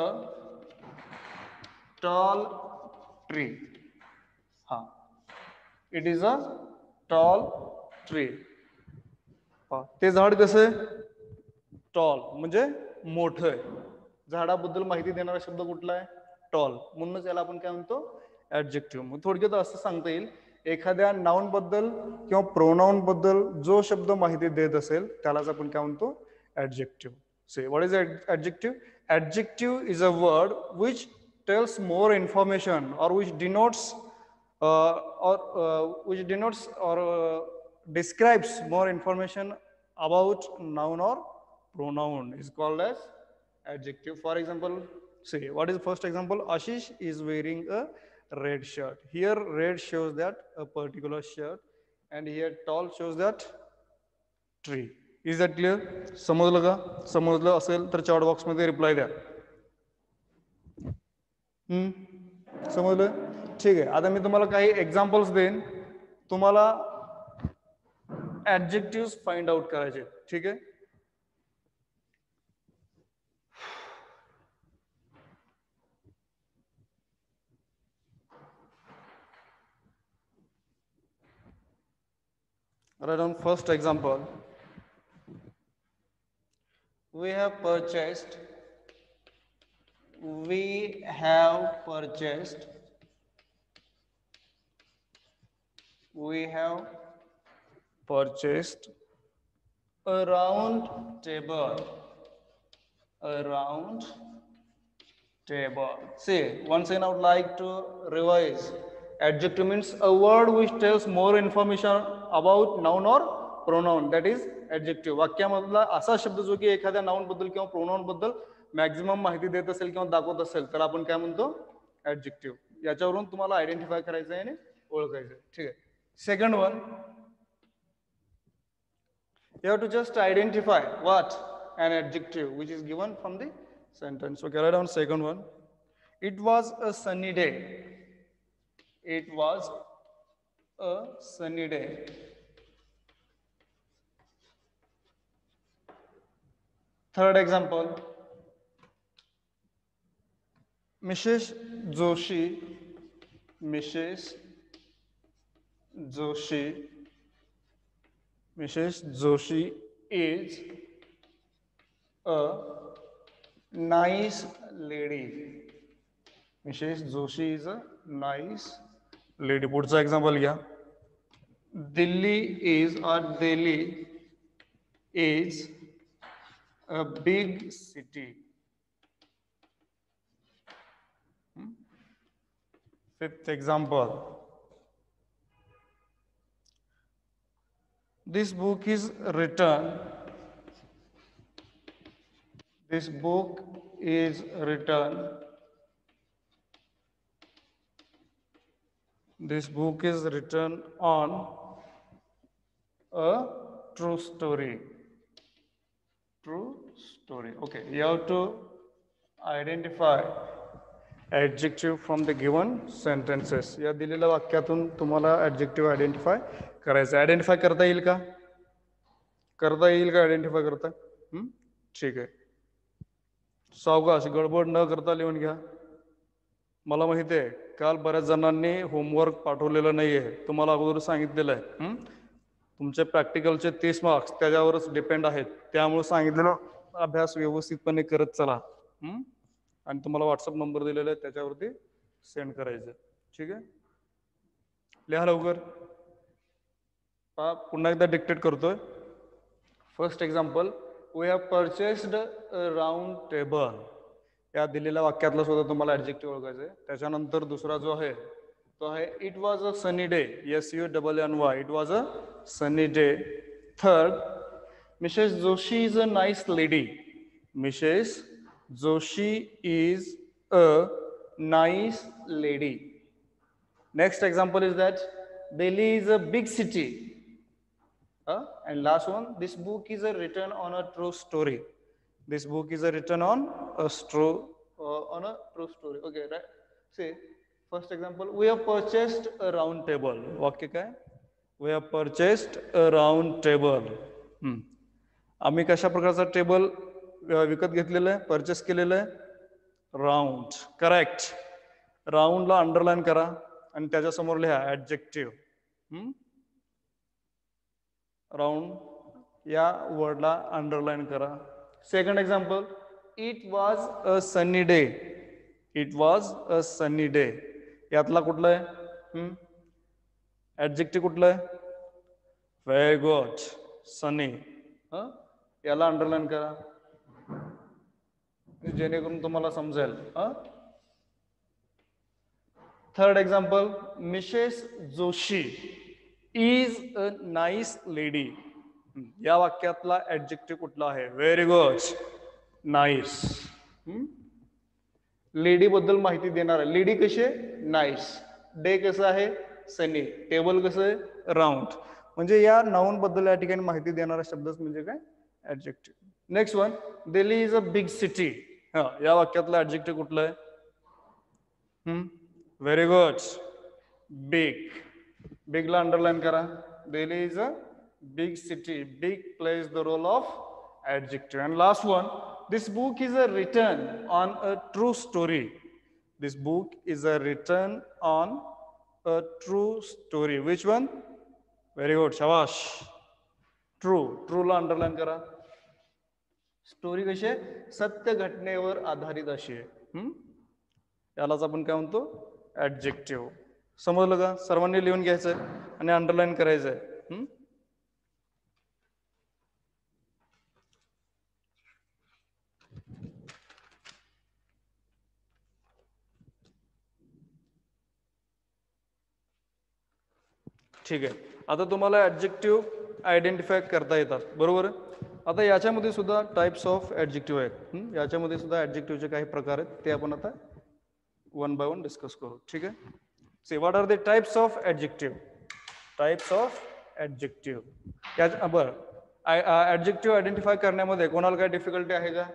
tall tree. हा. It is a tall tree. हा. ते झाड कसं आहे? टॉल म्हणजे मोठं आहे. झाडाबद्दल माहिती देणारा शब्द कुठला आहे? टॉल. म्हणूनच याला आपण काय म्हणतो? ऍडजेक्टिव्ह. मग थोडक्यात असं सांगता येईल, एखाद्या नाउन बद्दल किंवा प्रोनाउन बद्दल जो शब्द माहिती देत असेल त्यालाच आपण काय म्हणतो? Adjective. Say what is adjective? Adjective is a word which tells more information or which denotes or uh, which denotes or uh, describes more information about noun or pronoun is called as adjective. For example, say what is the first example? Ashish is wearing a red shirt. Here red shows that a particular shirt, and here tall shows that tree. Is that clear? समजलं का? समजलं असेल तर chat box मध्ये reply द्या. हम्म समजलं? ठीक आहे. आता मी तुम्हाला काही एक्झाम्पल्स देईन, तुम्हाला ऍडजेक्टिव्ह फाइंड आउट करायचे. ठीक आहे? Write down first example. We have purchased. We have purchased. We have purchased a round table. A round table. See, once again I would like to revise. Adjective means a word which tells more information about noun or pronoun. That is adjective. वाक्यामधला असा शब्द जो की एखाद्या noun बद्दल किंवा pronoun बद्दल maximum माहिती देत असेल किंवा दाखवत असेल तर आपण काय म्हणतो? ऍडजेक्टिव्ह. याच्यावरून तुम्हाला आयडेंटिफाय करायचं आहे आणि ओळखायचं आहे. ठीक आहे? Second one, you have to just identify what? An adjective which is given from the sentence. Okay, write down second one. It was a sunny day. It was a sunny day. Third example. Missus Joshi. Missus Joshi. Missus Joshi is a nice lady. Missus Joshi is a nice lady. पुढचा example घ्या. Delhi is or Delhi is a big city. Fifth example. This book is written. This book is written. This book is written on a true story. True story. Okay, you have to identify adjective from the given sentences. या दिलेल्या वाक्यातून तुम्हाला adjective identify करायचं. Identify करता येईल का? करता येईल का आयडेंटिफाय करता? हम्म ठीक आहे. सावकाश गडबड न करता लिहून घ्या. मला माहिती आहे काल बऱ्याच जणांनी होमवर्क पाठवलेलं नाहीये. तुम्हाला अगोदर सांगितलेलं आहे. तुमचे प्रॅक्टिकलचे तीस मार्क्स त्याच्यावरच डिपेंड आहेत. त्यामुळे सांगितलेलं अभ्यास व्यवस्थितपणे करत चला. आणि तुम्हाला व्हॉट्सअप नंबर दिलेला आहे त्याच्यावरती सेंड करायचं. ठीक आहे? लिहा लवकर. पुन्हा एकदा डिक्टेट करतोय. First example. We have purchased a round table. या दिलेल्या वाक्यातला सुद्धा तुम्हाला ऍडजेक्टिव्ह ओळखायचं आहे. त्याच्यानंतर दुसरा जो आहे तो आहे it was a sunny day. S U double N Y. It was a sunny day. Third, Mrs Joshi is a nice lady. Mrs Joshi is a nice lady. Next example is that Delhi is a big city. Uh, and last one, this book is a written on a true story. This book is a written on a true uh, on a true story. Okay, right? See, first example, we have purchased a round table. वाक्य काय? We have purchased a round table. Hmm. आम्ही कशा प्रकारचा table विकत घेतलेलं आहे, purchase केलेलं आहे? राऊंड. करेक्ट. राऊंडला अंडरलाईन करा आणि त्याच्यासमोर लिहा ऍडजेक्टिव्ह. राऊंड या वर्डला अंडरलाईन करा. Second example, it was a sunny day. It was a sunny day. यातला कुठलं आहे? ऍडजेक्टिव्ह कुठलं आहे? Very good, sunny. याला अंडरलाईन करा जेणेकरून तुम्हाला समजेल. Third example, Mrs Joshi is a nice lady. या वाक्यातला ऍडजेक्टिव्ह कुठला आहे? Very good, nice. लेडी बद्दल माहिती देणार आहे. लेडी कशी आहे? नाईस. डे कसं आहे? सनी. टेबल कसं आहे? राऊंड. म्हणजे या नाउन बद्दल या ठिकाणी माहिती देणारा शब्दच म्हणजे काय? Adjective. Next one, Delhi is a big city. हा, या वाक्यातला ऍडजेक्टिव्ह कुठलं आहे? Very good, big. बिगला अंडरलाईन करा. Delhi is a big city. Big plays the role of adjective. And last one, this book is a written on a true story. This book is a written on a true story. Which one? Very good, shabash. True. True ला underline करा. Story कशी आहे? सत्य घटनेवर आधारित अशी आहे. यालाच आपण काय म्हणतो? ऍडजेक्टिव्ह. समजलं का? सर्वांनी लिहून घ्यायचंय आणि अंडरलाईन करायचंय. ठीक आहे. आता तुम्हाला ऍडजेक्टिव्ह आयडेंटिफाय करता येतात, बरोबर आहे? आता याच्यामध्ये सुद्धा टाइप्स ऑफ ऍडजेक्टिव्ह आहेत. याच्यामध्ये सुद्धा ऍडजेक्टिव्हचे काही प्रकार आहेत, ते आपण आता वन बाय वन डिस्कस करू. ठीक आहे. See what are the types of adjective? Types of adjective. या बरं, ऍडजेक्टिव्ह आयडेंटिफाय करण्यामध्ये कोणाला काय डिफिकल्टी आहे का?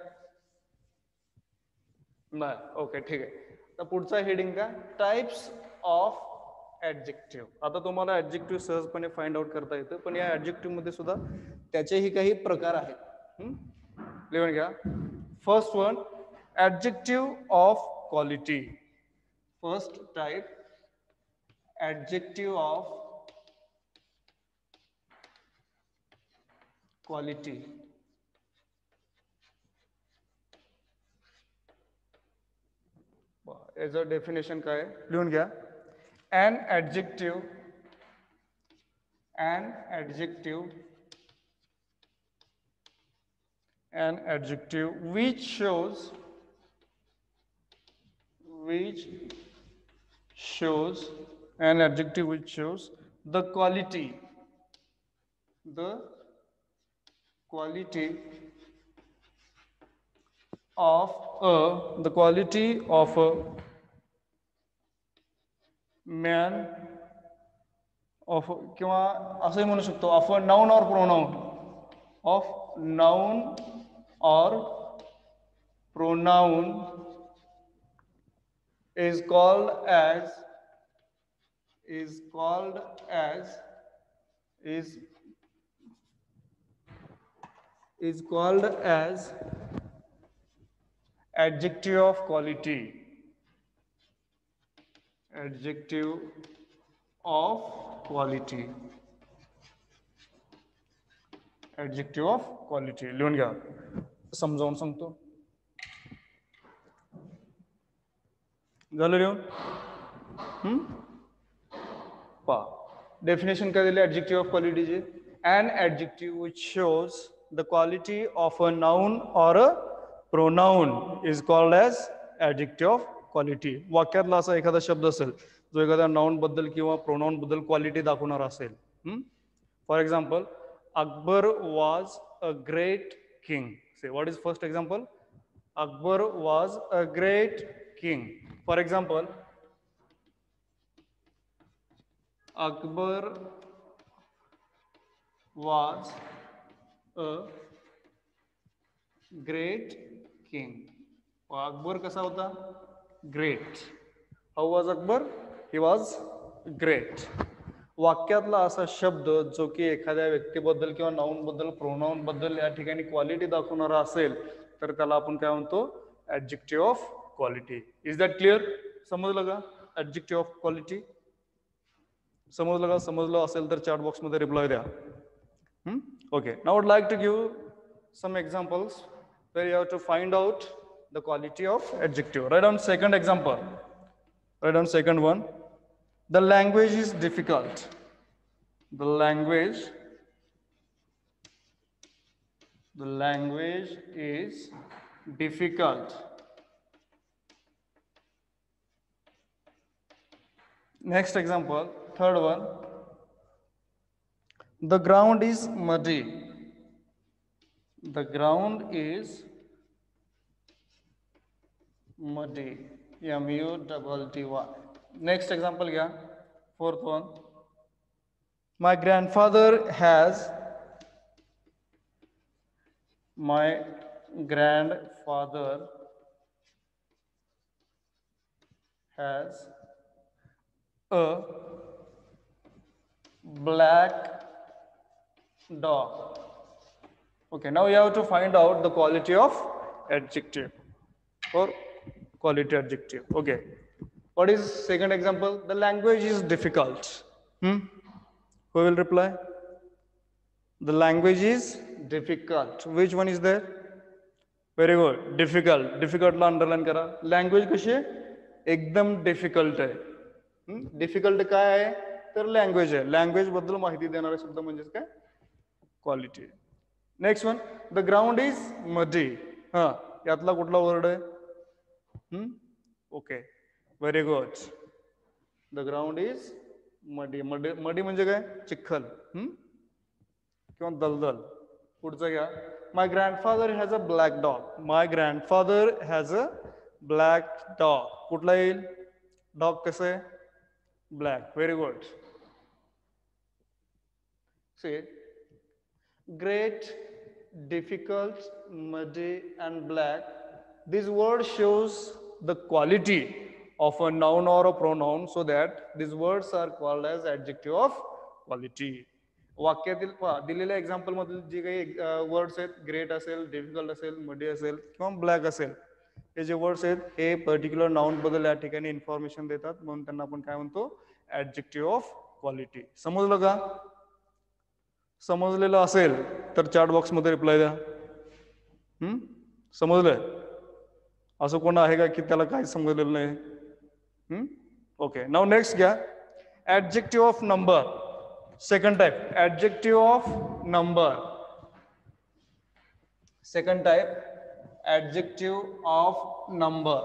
नाही. ओके, ठीक आहे. तर पुढचा हेडिंग का? Types of adjective. आता तुम्हाला ऍडजेक्टिव्ह सहजपणे फाइंड आउट करता येतं, पण या ऍडजेक्टिव्ह मध्ये सुद्धा त्याचेही काही प्रकार आहेत. लिहून घ्या. First one, adjective of quality. First type, adjective of quality. याचं डेफिनेशन काय? लिहून घ्या. An adjective, an adjective, an adjective which shows, which shows, an adjective which shows the quality, the quality of a, the quality of a man, of किंवा असंही म्हणू शकतो of a noun or pronoun, of noun or pronoun is called as, is called as, is is called as adjective of quality. Adjective of quality. Adjective of quality. लिहून घ्या. समजावून सांगतो. झालं लिहून? हम्म पा डेफिनेशन काय दिली adjective of quality ची? An adjective which shows the quality of a noun or a pronoun is called as adjective of quality. वाक्यातला असा एखादा शब्द असेल जो एखाद्या नाउन बद्दल किंवा प्रोनाउन बद्दल क्वालिटी दाखवणार असेल. For example, Akbar was a great king. Say what is first example? Akbar was a great king. For example, Akbar was a great king. Akbar कसा होता? Great. How was Akbar? He was great. वाक्यातला असा शब्द जो की एखाद्या व्यक्तीबद्दल किंवा नाउन बद्दल प्रोनाउन बद्दल या ठिकाणी क्वालिटी दाखवणारा असेल तर त्याला आपण काय म्हणतो adjective of quality. Is that clear? समजलं का ऍडजेक्टिव्ह ऑफ क्वालिटी? समजलं का? समजलं असेल तर चॅट बॉक्स मध्ये रिप्लाय द्या. Okay, now would like to give some examples where you have to find out the quality of adjective. Write down second example. Write down second one. The language is difficult. The language, the language is difficult. Next example, third one. The ground is muddy. The ground is muddy. M U double D Y. Next example, yeah. Fourth one. My grandfather has. My grandfather has a black dog. Okay, now you have to find out the quality of adjective or quality adjective. Okay, what is second example? The language is difficult. Hmm? Who will reply? The language is difficult. Which one is there? Very good. Difficult. Difficult ला underline करा. Language कशी आहे? एकदम difficult आहे. Difficult काय आहे? तर language आहे. लँग्वेज बद्दल माहिती देणारा शब्द म्हणजे काय? Quality. Next one. The ground is muddy. हा, यातला कुठला वर्ड आहे? Hmm okay, very good. The ground is muddy. Muddy मडी म्हणजे काय? चिखल. हम्म किंवा दलदल. पुढचं घ्या. My grandfather has a black dog. My grandfather has a black dog. कुठला येईल? डॉग कसं आहे? Black. Very good. See great, difficult, muddy, and black. This word shows the quality of a noun or a pronoun, so that these words are called as adjective of quality. वाक्यातील दिलेल्या example मधील जे काही words आहेत, great असेल, difficult असेल, मडी असेल किंवा ब्लॅक असेल, हे जे वर्ड्स आहेत हे पर्टिक्युलर नाउन बद्दल या ठिकाणी इन्फॉर्मेशन देतात, म्हणून त्यांना आपण काय म्हणतो? Adjective of quality. समजलं का? समजलेलं असेल तर चॅट बॉक्स मध्ये रिप्लाय द्या. हम्म समजलंय? असं कोण आहे का की त्याला काही समजलेलं नाही? हम्म ओके, नाउ नेक्स्ट घ्या. Adjective of number. Second type, adjective of number. Second type, adjective of number.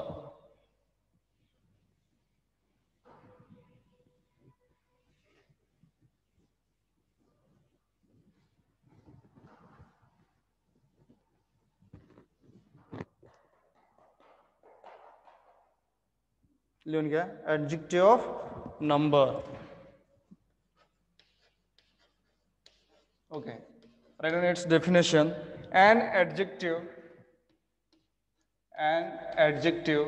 लिहून घ्या. Adjective of number. Okay, write down its definition. An adjective, an adjective,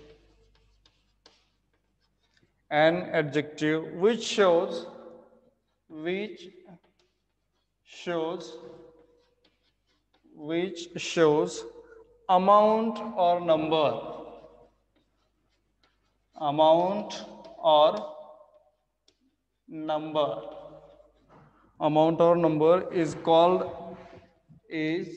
an adjective which shows, which shows, which shows amount or number. Amount or number. Amount or number is called is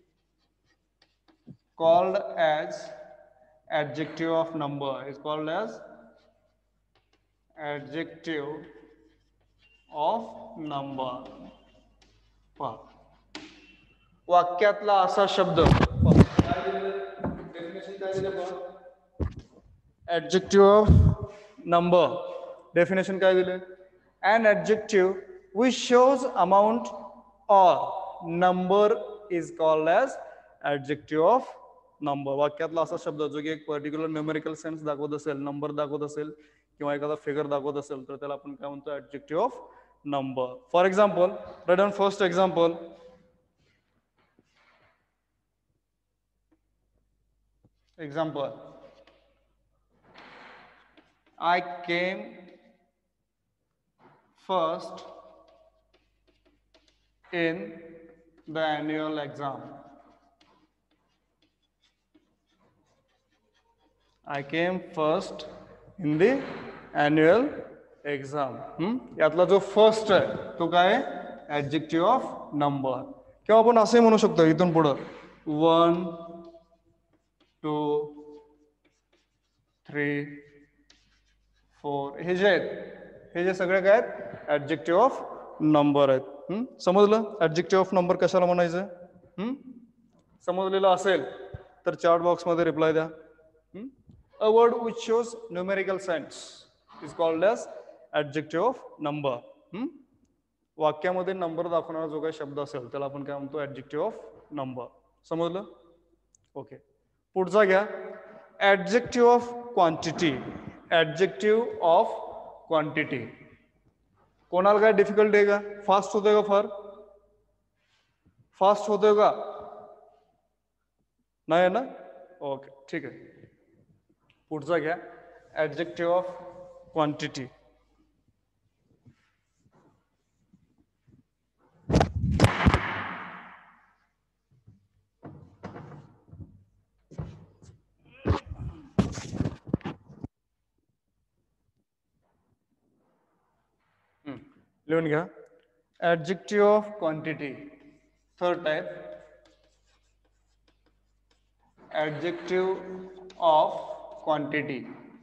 called as adjective of number. Is called as adjective of number. वाक्यातला असा शब्द. Definition काय दिलं बघ? adjective of number. Definition काय दिले? An adjective which shows amount or number is called as adjective of number. वाक्यातला असा शब्द जो की एक पर्टिक्युलर न्यूमेरिकल सेन्स दाखवत असेल, नंबर दाखवत असेल किंवा एखादा फिगर दाखवत असेल तर त्याला आपण काय म्हणतो? adjective of number. For example, write down first example. Example. I came first in the annual exam. I came first in the annual exam. हम्म? यातला जो फर्स्ट आहे तो काय ऍडजेक्टिव्ह ऑफ नंबर, किंवा आपण असे म्हणू शकतो इथून पुढं वन टू थ्री फोर, हे जे आहेत हे जे सगळे काय आहेत ऍडजेक्टिव्ह ऑफ नंबर आहेत. हम्म? समजलं ऍडजेक्टिव्ह ऑफ नंबर कशाला म्हणायचं? हम्म? समजलेलं असेल तर चॅट बॉक्स मध्ये रिप्लाय द्या. हम्म? A word which shows numerical sense is called as adjective of number. Hmm? वाक्यामध्ये नंबर दाखवणारा जो काही शब्द असेल त्याला आपण काय म्हणतो ऍडजेक्टिव्ह ऑफ नंबर. समजलं? ओके. पुढचा घ्या adjective of quantity. Adjective of quantity कोणाला काय डिफिकल्ट आहे का? फास्ट होतोय का? फार फास्ट होतोय का? नाही ना? ओके ठीक आहे. पुढचा घ्या ऍडजेक्टिव्ह ऑफ क्वांटिटी. लिहून घ्या adjective of quantity. Third type adjective of quantity.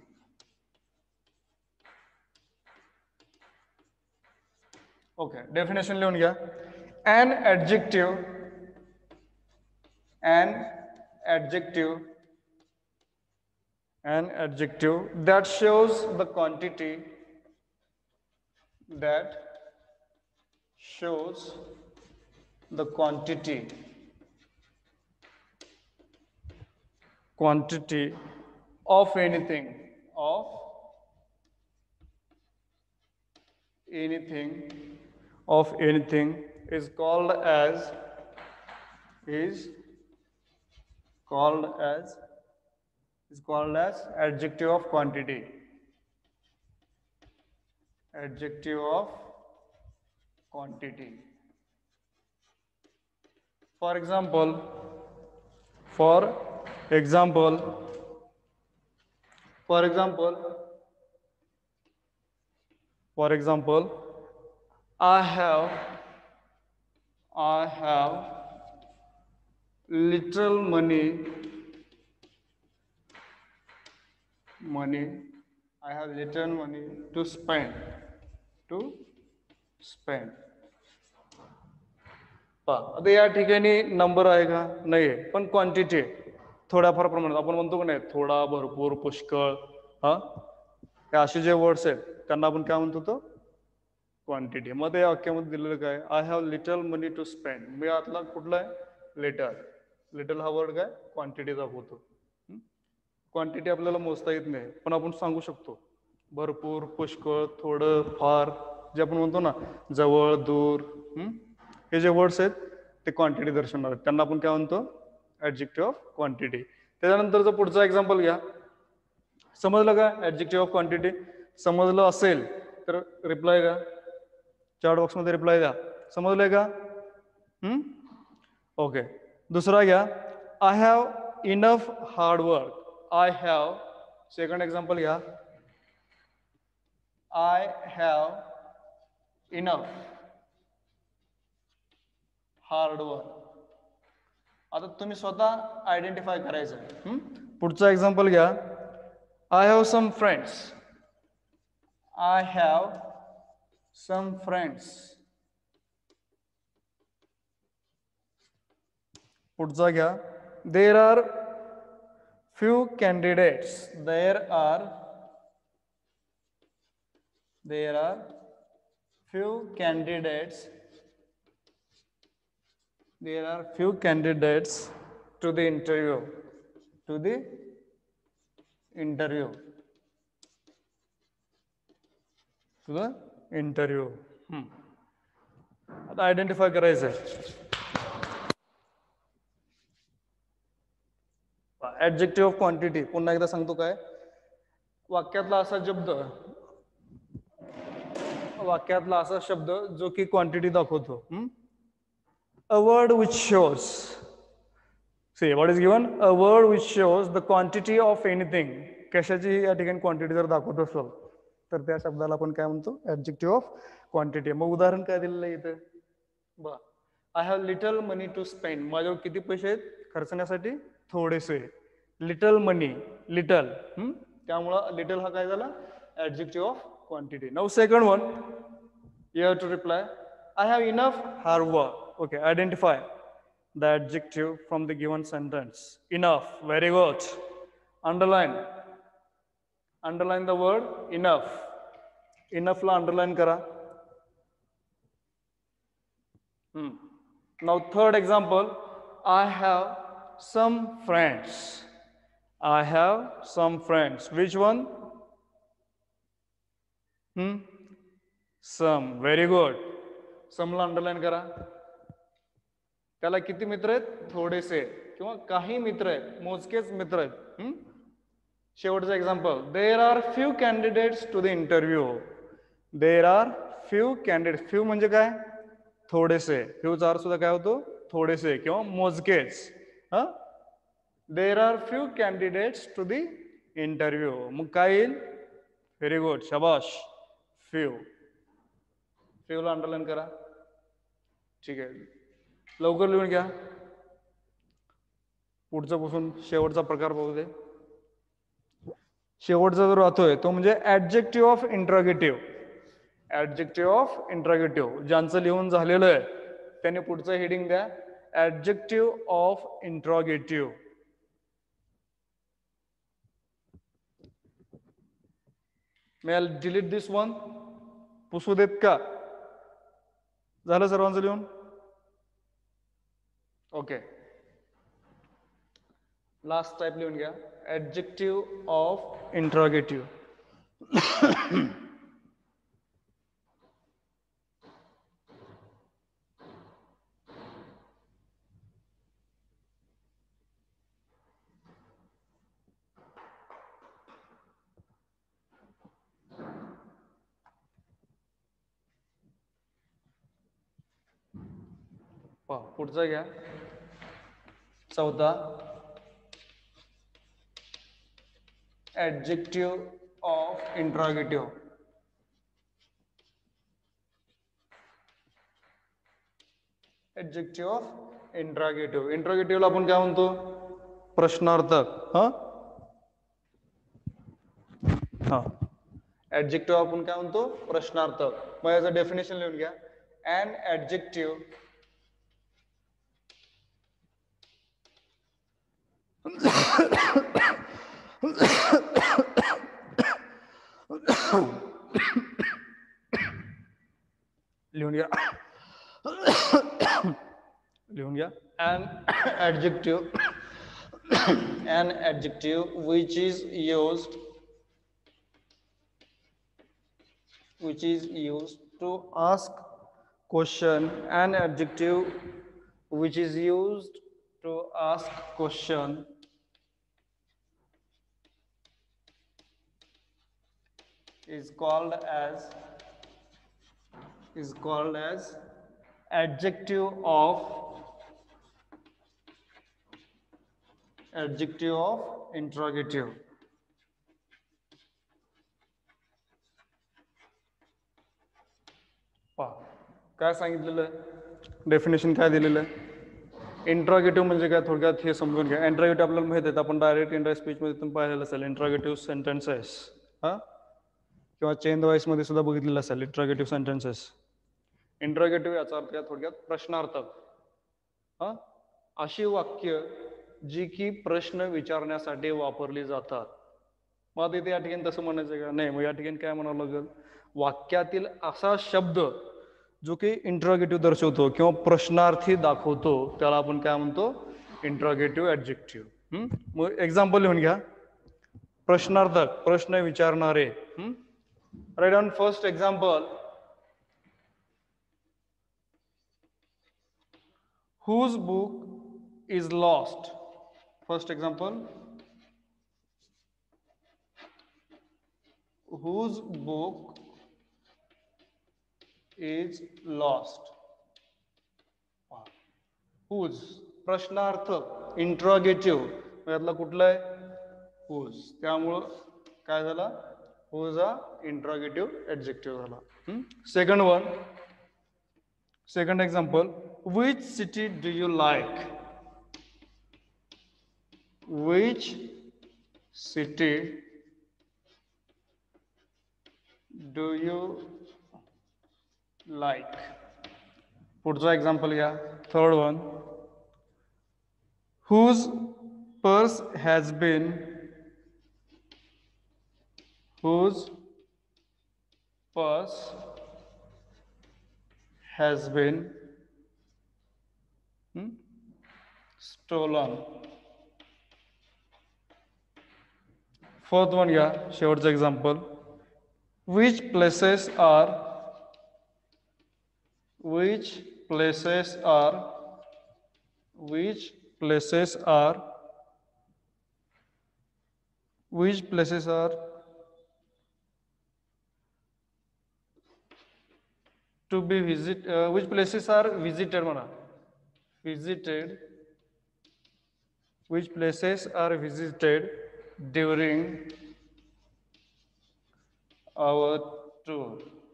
Okay definition लिहून घ्या. an adjective an adjective an adjective that shows the quantity that shows the quantity quantity of anything of anything of anything is called as is called as is called as adjective of quantity. Adjective of quantity. For example, for example, for example, for example, I have, I have little money, money, I have little money to spend, to spend. आता या ठिकाणी number आहे का? नाही आहे, पण quantity आहे थोड्याफार प्रमाणात. आपण म्हणतो की नाही थोडा, भरपूर, पुष्कळ, हा हे असे जे वर्ड्स आहेत त्यांना आपण काय म्हणतो तो क्वांटिटी. मग या वाक्यामध्ये दिलेलं काय I have little money to spend. मी आतला कुठला आहे लिटल. लिटल हा वर्ड काय क्वांटिटी दाखवतो. क्वांटिटी आपल्याला मोजता येत नाही पण आपण सांगू शकतो भरपूर, पुष्कळ, थोडं, फार, जे आपण म्हणतो ना जवळ, दूर, हे जे वर्ड्स आहेत ते क्वांटिटी दर्शवणार आहेत त्यांना आपण काय म्हणतो ऍडजेक्टिव्ह ऑफ क्वांटिटी. त्याच्यानंतरचं पुढचा एक्झाम्पल घ्या. समजलं का ऍडजेक्टिव्ह ऑफ क्वांटिटी? समजलं असेल तर रिप्लाय द्या चॅट बॉक्स मध्ये रिप्लाय द्या. समजलंय का? हम्म ओके. दुसरा घ्या I have enough hard work. I have second example घ्या I have enough hard work. आता तुम्ही स्वतः आयडेंटिफाय करायचं. पुढचा एक्झाम्पल घ्या I have some friends. I have some friends. पुढचा घ्या there are few candidates. There are there are few candidates There are few candidates to the interview. To the interview. To the interview. Hmm. आता identify करायचं आहे. Adjective of quantity पुन्हा एकदा सांगतो काय वाक्यातला असा शब्द वाक्यातला असा शब्द जो की क्वांटिटी दाखवतो. A word which shows, see what is given, a word which shows the quantity of anything. कशाची या ठिकाणी क्वांटिटी जर दाखवत असेल तर त्या शब्दाला आपण काय म्हणतो, ऍडजेक्टिव्ह ऑफ क्वांटिटी. मग उदाहरण काय दिलेलं आहे इथं, बा I have little money to spend. माझ्यावर किती पैसे आहेत खर्चण्यासाठी, थोडेसे. लिटल मनी, लिटल, त्यामुळं लिटल हा काय झाला, adjective of quantity. Now second one, you have to reply, I have enough hard work. Okay, identify the adjective from the given sentence. Enough, very good. Underline, underline the word enough. Enough la underline kara. Hmm. Now third example, I have some friends. I have some friends. Which one? Hmm. Some, very good. Some ला underline करा. त्याला किती मित्र आहेत, थोडेसे किंवा काही मित्र आहेत, मोजकेच मित्र आहेत. शेवटचं example, there are few candidates to the interview. There are few candidate. Few म्हणजे काय, थोडेसे. फ्यूचा अर्थ सुद्धा काय होतो, थोडेसे किंवा मोजकेच. हा, there are few candidates to the interview. मग काय येईल, व्हेरी गुड, शाबाश, फ्यू. फ्यूला अंडरलाईन करा. ठीक आहे, लवकर लिहून घ्या. पुढचा पासून शेवटचा प्रकार बघू दे. शेवटचा जो राहतोय तो म्हणजे adjective of interrogative. Adjective of interrogative ज्यांचं लिहून झालेलं आहे त्याने पुढचं हेडिंग द्या, adjective of interrogative. May I delete this one, पुसू देत का? झालं सर्वांचं लिहून? ओके, लास्ट टाइप लिहून घ्या, ऍडजेक्टिव्ह ऑफ इंट्रोगेटिव्ह. पुढचा घ्या, चौथा, adjective of interrogative. Adjective of interrogative. इंट्रोगेटिव्हला आपण काय म्हणतो, प्रश्नार्थक. हा हा ऍडजेक्टिव्ह आपण काय म्हणतो, प्रश्नार्थक. मग याचं डेफिनेशन लिहून घ्या, an adjective लिहून घ्या, लिहून घ्या, an adjective an adjective which is used which is used to ask question. An adjective which is used to ask question is called as is called as adjective of adjective of interrogative. काय सांगितलेलं, definition काय दिलेलं आहे. Interrogative म्हणजे काय, थोडक्यात हे समजून घ्या. इंट्रोगेटिव्ह आपल्याला माहिती आहे, आपण डायरेक्ट इंडायरेक्ट स्पीच मध्ये पण पाहिलेलं असेल. इंट्रोगेटिव्ह सेंटेन्सेस हा किंवा चेन वाईस मध्ये सुद्धा बघितलेलं असेल इंट्रोगेटिव्ह सेंटेन्सेस. इंट्रोगेटिव्ह याचा अर्थ थोडक्यात प्रश्नार्थक. हा अशी वाक्य जी की प्रश्न विचारण्यासाठी वापरली जातात. मग इथे या ठिकाणी तसं म्हणायचं का, नाही. मग या ठिकाणी काय म्हणावं लागेल, वाक्यातील असा शब्द जो की इंट्रोगेटिव्ह दर्शवतो किंवा प्रश्नार्थी दाखवतो त्याला आपण काय म्हणतो, इंट्रोगेटिव्ह ऍडजेक्टिव्ह. मग एक्झाम्पल लिहून घ्या, प्रश्नार्थक, प्रश्न विचारणारे. Write on first example, whose book is lost. First example, whose book is lost. Whose प्रश्नार्थ इंट्रॉगेटिव्ह यातला कुठला आहे हुज, त्यामुळं काय झाला हुज हा इंट्रॉगेटिव्ह ऍडजेक्टिव्ह झाला. Second one, second example, which city do you like. Which city do you like. पुढचा एक्झाम्पल घ्या, third one, whose purse has been whose purse has been hmm, stolen. Fourth one, yeah, शेवटचं example, which places are which places are which places are which places are to be visit uh, which places are visited म्हणा visited which places are visited during our tour.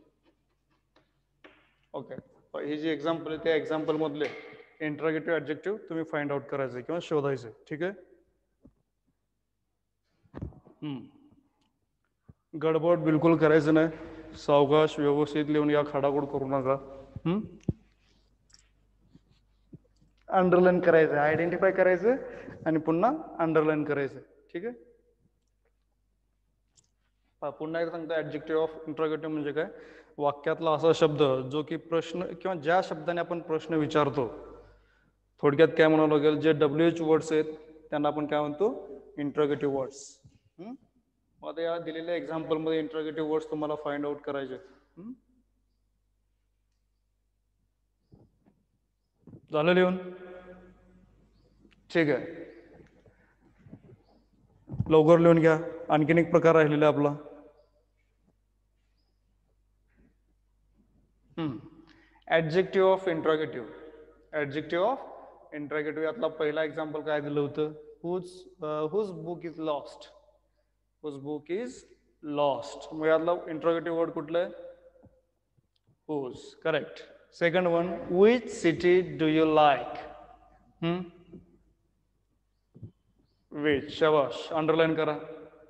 Okay, हे जे example आहे त्या example मधले interrogative adjective तुम्ही find out करायचे किंवा शोधायचे. ठीक आहे. हम्म गडबड बिलकुल करायचं नाही, सावकाश व्यवस्थित लिहून या, खाडाखोड करू नका. हम्म अंडरलाईन करायचं, आयडेंटिफाय करायचं आणि पुन्हा अंडरलाईन करायचं. ठीक आहे. पुन्हा एकदा सांगतो, ऍडजेक्टिव्ह ऑफ इंट्रोगेटिव्ह म्हणजे काय, वाक्यातला असा शब्द जो की प्रश्न किंवा ज्या शब्दाने आपण प्रश्न विचारतो. थोडक्यात काय म्हणावं लागेल, जे डब्ल्यू एच वर्ड्स आहेत त्यांना आपण काय म्हणतो इंट्रोगेटिव्ह वर्ड्स. आता या दिलेल्या एक्झाम्पल मध्ये इंट्रोगेटिव्ह वर्ड्स तुम्हाला फाइंड आउट करायचे. झालं लिहून? ठीक आहे, लवकर लिहून घ्या. आणखीन एक प्रकार राहिलेला आपला adjective of interrogative. Adjective of interrogative यातला पहिला एक्झाम्पल काय दिलं होतं, whose whose book is lost. Whose book is lost. मग यातला इंट्रोगेटिव्ह वर्ड कुठलं आहे, whose. Correct. Second one, which city do you like. Which. शाबाश, अंडरलाईन करा.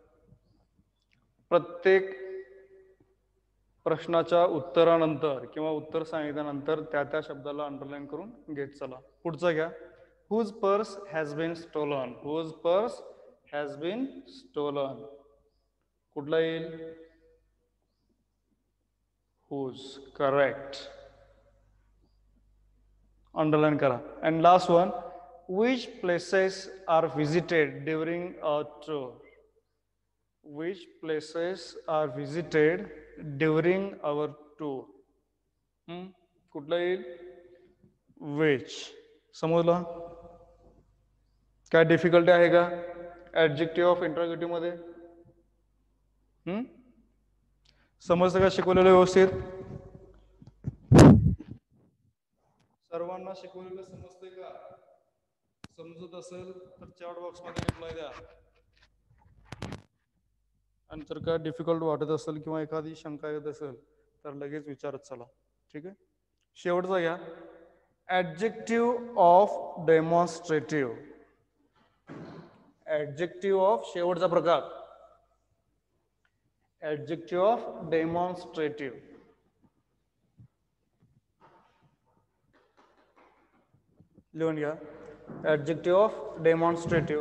प्रत्येक प्रश्नाच्या उत्तरानंतर किंवा उत्तर सांगितल्यानंतर त्या त्या शब्दाला अंडरलाईन करून घेत चला. पुढचा घ्या, whose purse has been stolen. Whose purse has been stolen. कुठला येईल, हुज. करेक्ट, अंडरलाईन करा. And last one, which places are visited during a tour. Which places are visited during our tour. hmm? कुठला येईल, which. समजला? काय difficulty आहे का adjective of interrogative मध्ये? हम्म समजतं का शिकवलेलं व्यवस्थित? सर्वांना शिकवलेलं समजतंय का? समजत असेल तर चॅट बॉक्स मध्ये रिप्लाय द्या. आणि जर का डिफिकल्ट वाटत असेल किंवा एखादी शंका येत असेल तर लगेच विचारत चला. ठीक आहे. शेवटचा घ्या, adjective of demonstrative. Adjective of शेवटचा प्रकार ऍडजेक्टिव्ह ऑफ डेमॉन्स्ट्रेटिव्ह. लिहून घ्या, ऍडजेक्टिव्ह ऑफ डेमॉन्स्ट्रेटिव्ह.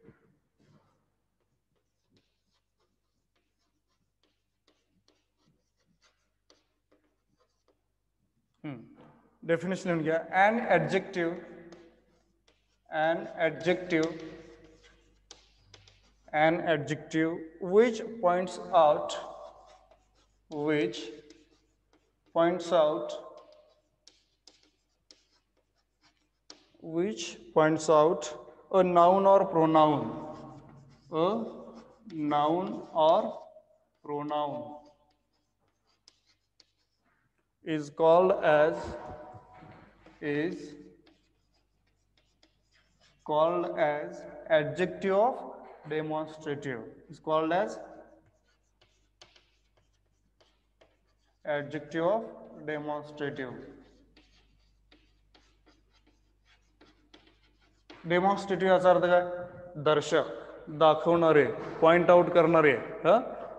डेफिनेशन लिहून घ्या, an adjective an adjective an adjective which points out which points out which points out a noun or pronoun, a noun or pronoun is called as is called as adjective of demonstrative. Is called as adjective of demonstrative. Demonstrative याचा अर्थ काय? दर्शक, दाखवणारे, point out करणारे. हा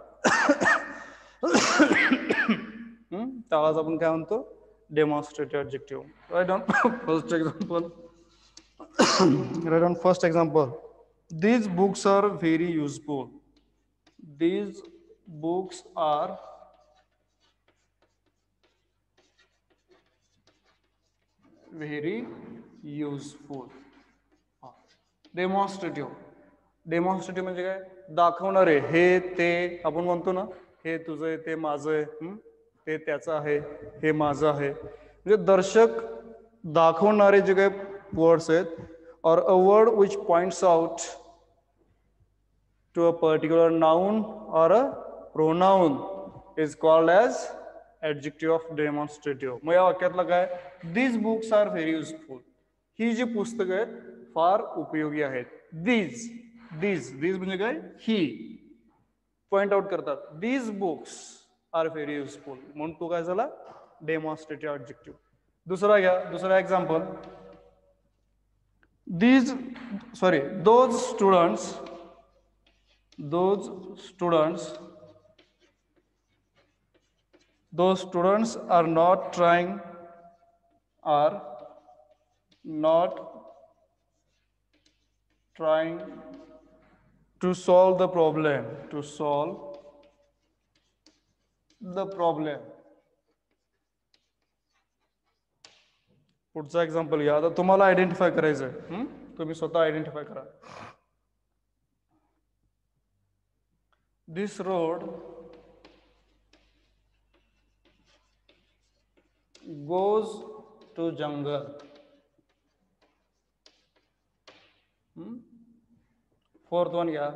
त्यालाच आपण काय म्हणतो? Demonstrative adjective. Write on first example. Write on first example. These books are very useful. These books are very useful. Demonstrative. Demonstrative म्हणजे काय? दाखवणारे, हे ते आपण म्हणतो ना, हे तुझं आहे, ते माझं आहे, ते त्याचं आहे, हे माझं आहे. म्हणजे दर्शक दाखवणारे जे काही वर्ड्स आहेत, or a word which points out to a particular noun or a pronoun is called as adjective of demonstrative. मग या वाक्यातला काय? These books are very useful. ही जी पुस्तकं आहेत फार उपयोगी आहेत. These, these, these म्हणजे काय? ही पॉइंट आउट करतात. These books are very useful. म्हणून तो काय झाला? Demonstrative adjective. दुसरा घ्या, दुसरा example. These, sorry, those students, those students, those students are not trying, are not trying to solve the problem, to solve the problem. पुढचा example घ्या. आता तुम्हाला आयडेंटिफाय करायचं आहे, तुम्ही स्वतः आयडेंटिफाय करा. This road goes to jungle. Fourth one घ्या.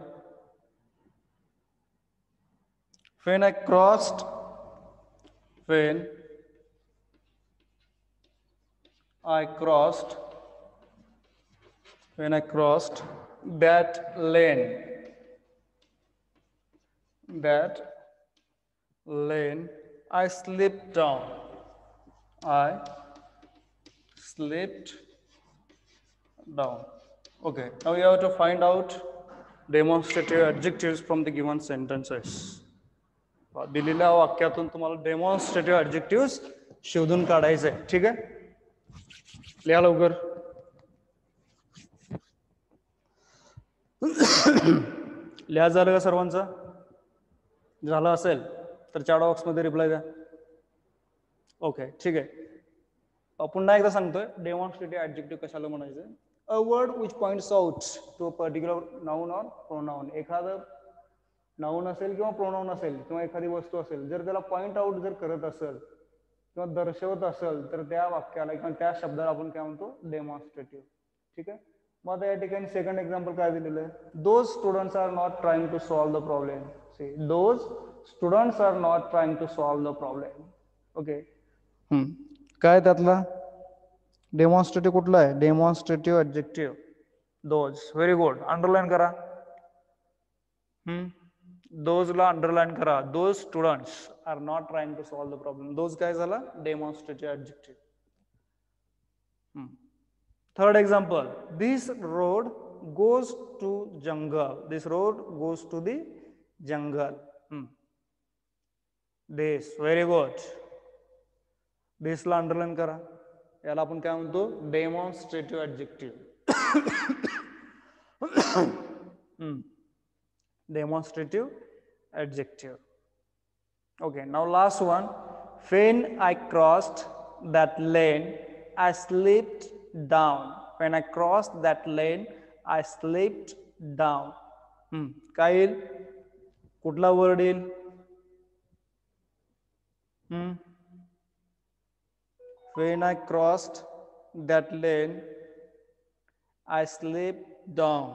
When I crossed, when I crossed, when I crossed that lane, that lane, I slipped down. I slipped down. Okay, now you have to find out demonstrative adjectives from the given sentences. दिलेल्या वाक्यातून तुम्हाला demonstrative ॲडजेक्टिव्ह्स शोधून काढायचे आहे. ठीक आहे, लिहा लवकर. लिहा झालं का सर्वांचं? झालं असेल तर चॅट बॉक्समध्ये रिप्लाय द्या. ओके, ठीक आहे. पुन्हा एकदा सांगतोय, डेमॉन्स्ट्रेटिव्ह ॲडजेक्टिव्ह कशाला म्हणायचं? A word which points out to a particular noun or pronoun. एखादं नाउन असेल किंवा प्रोनाउन असेल किंवा एखादी वस्तू असेल, जर त्याला पॉइंट आउट जर करत असेल किंवा दर्शवत असेल तर त्या वाक्याला किंवा त्या शब्दाला आपण काय म्हणतो? डेमॉन्स्ट्रेटिव्ह. ठीक आहे. मग आता या ठिकाणी सेकंड एक्झाम्पल काय दिलेलं आहे? Those students are not trying to solve the problem. See, those students are not trying to solve the problem. Okay, काय त्यातला डेमॉन्स्ट्रेटिव्ह कुठला आहे? Demonstrative adjective those. Very good, underline करा. हम्म दोज ला underline करा. Those students are not trying to solve the problem. Those काय झाला? Demonstrative adjective. Third example. This road goes to jungle. This road goes to the jungle. This, very good. This ला underline करा. याला आपण काय म्हणतो? Demonstrative adjective. Demonstrative adjective. Okay, now last one. When I crossed that lane, I slipped down. When I crossed that lane, I slipped down. Hmm. काय येईल? कुठला word येईल? Hmm. When I crossed that lane, I slipped down.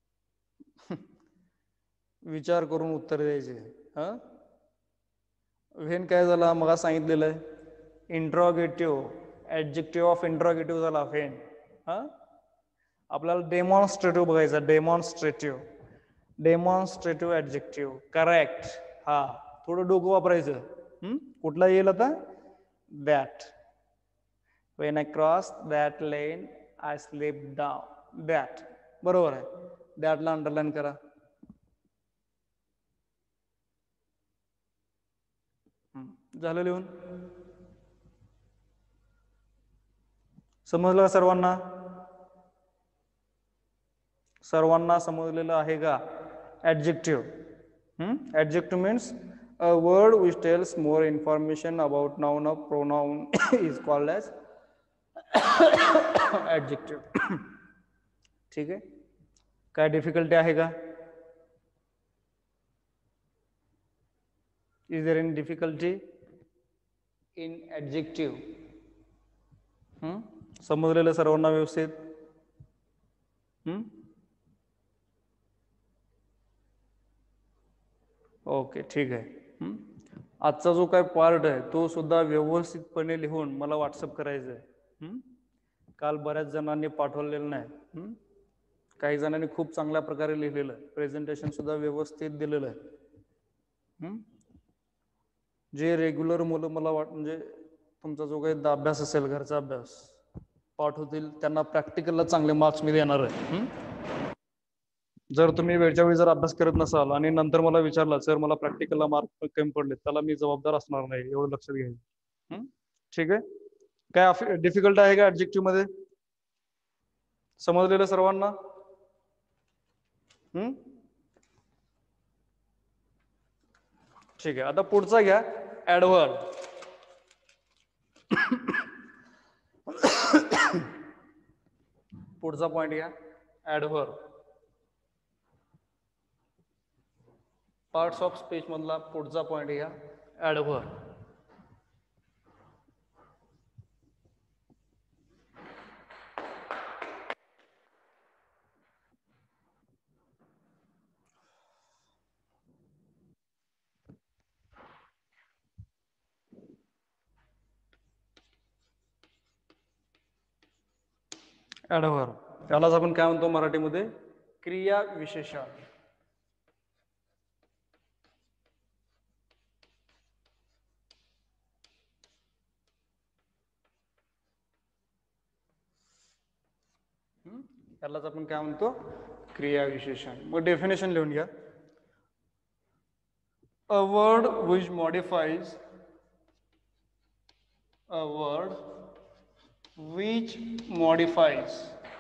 विचार करून उत्तर द्यायचे. हा, when काय झाला मग सांगितलेलं आहे इंट्रॉगेटिव्ह ऍडजेक्टिव्ह ऑफ इंट्रॉगेटिव्ह झाला व्हेन. हा आपल्याला डेमॉन्स्ट्रेटिव्ह बघायचं डेमॉन्स्ट्रेटिव्ह डेमॉन्स्ट्रेटिव्ह ऍडजेक्टिव्ह करेक्ट. हा थोडं डोकं वापरायचं. हम्म कुठला येईल आता that. When I crossed that lane, I slipped down. That. बरोबर आहे. That ला अंडरलाईन करा. झालं लिहून? समजलं सर्वांना? सर्वांना समजलेलं आहे का? Adjective. Hmm adjective means a word which tells more information about noun or pronoun is called as adjective. ठीक आहे. काय डिफिकल्टी आहे का? Is there any difficulty in adjective? हम्म समजलेलं सर्वांना व्यवस्थित? हम्म ओके ठीक आहे. आजचा जो काय पार्ट आहे तो सुद्धा व्यवस्थितपणे लिहून मला व्हॉट्सअप करायचं आहे. काल बऱ्याच जणांनी पाठवलेलं नाही. काही जणांनी खूप चांगल्या प्रकारे लिहिलेलं आहे. प्रेझेंटेशन सुद्धा व्यवस्थित दिलेलं आहे. जे रेग्युलर मुलं मला वाट म्हणजे तुमचा जो काही अभ्यास असेल घरचा अभ्यास पाठवतील त्यांना प्रॅक्टिकलला चांगले मार्क्स मी देणार आहे. जर तुम्ही वेळच्या वेळी जर अभ्यास करत नसाल आणि नंतर मला विचारला सर मला प्रॅक्टिकलला मार्क कमी पडले त्याला मी जबाबदार असणार नाही. एवढं लक्षात घ्यायचं. ठीक आहे. काय डिफिकल्ट आहे का ऍडजेक्टिव्ह मध्ये? समजलेलं सर्वांना? हम्म ठीक आहे. आता पुढचा घ्या ऍडव्हर्ब. पुढचा पॉइंट घ्या ऍडव्हर्ब. पार्ट्स ऑफ स्पीच मधला पुढचा पॉइंट घ्या ऍडव्हर्ब. ऍडव्हर्ब त्यालाच आपण काय म्हणतो मराठीमध्ये क्रिया विशेषण. त्यालाच आपण काय म्हणतो क्रिया विशेषण. मग डेफिनेशन लिहून घ्या. A word which modifies a word which modifies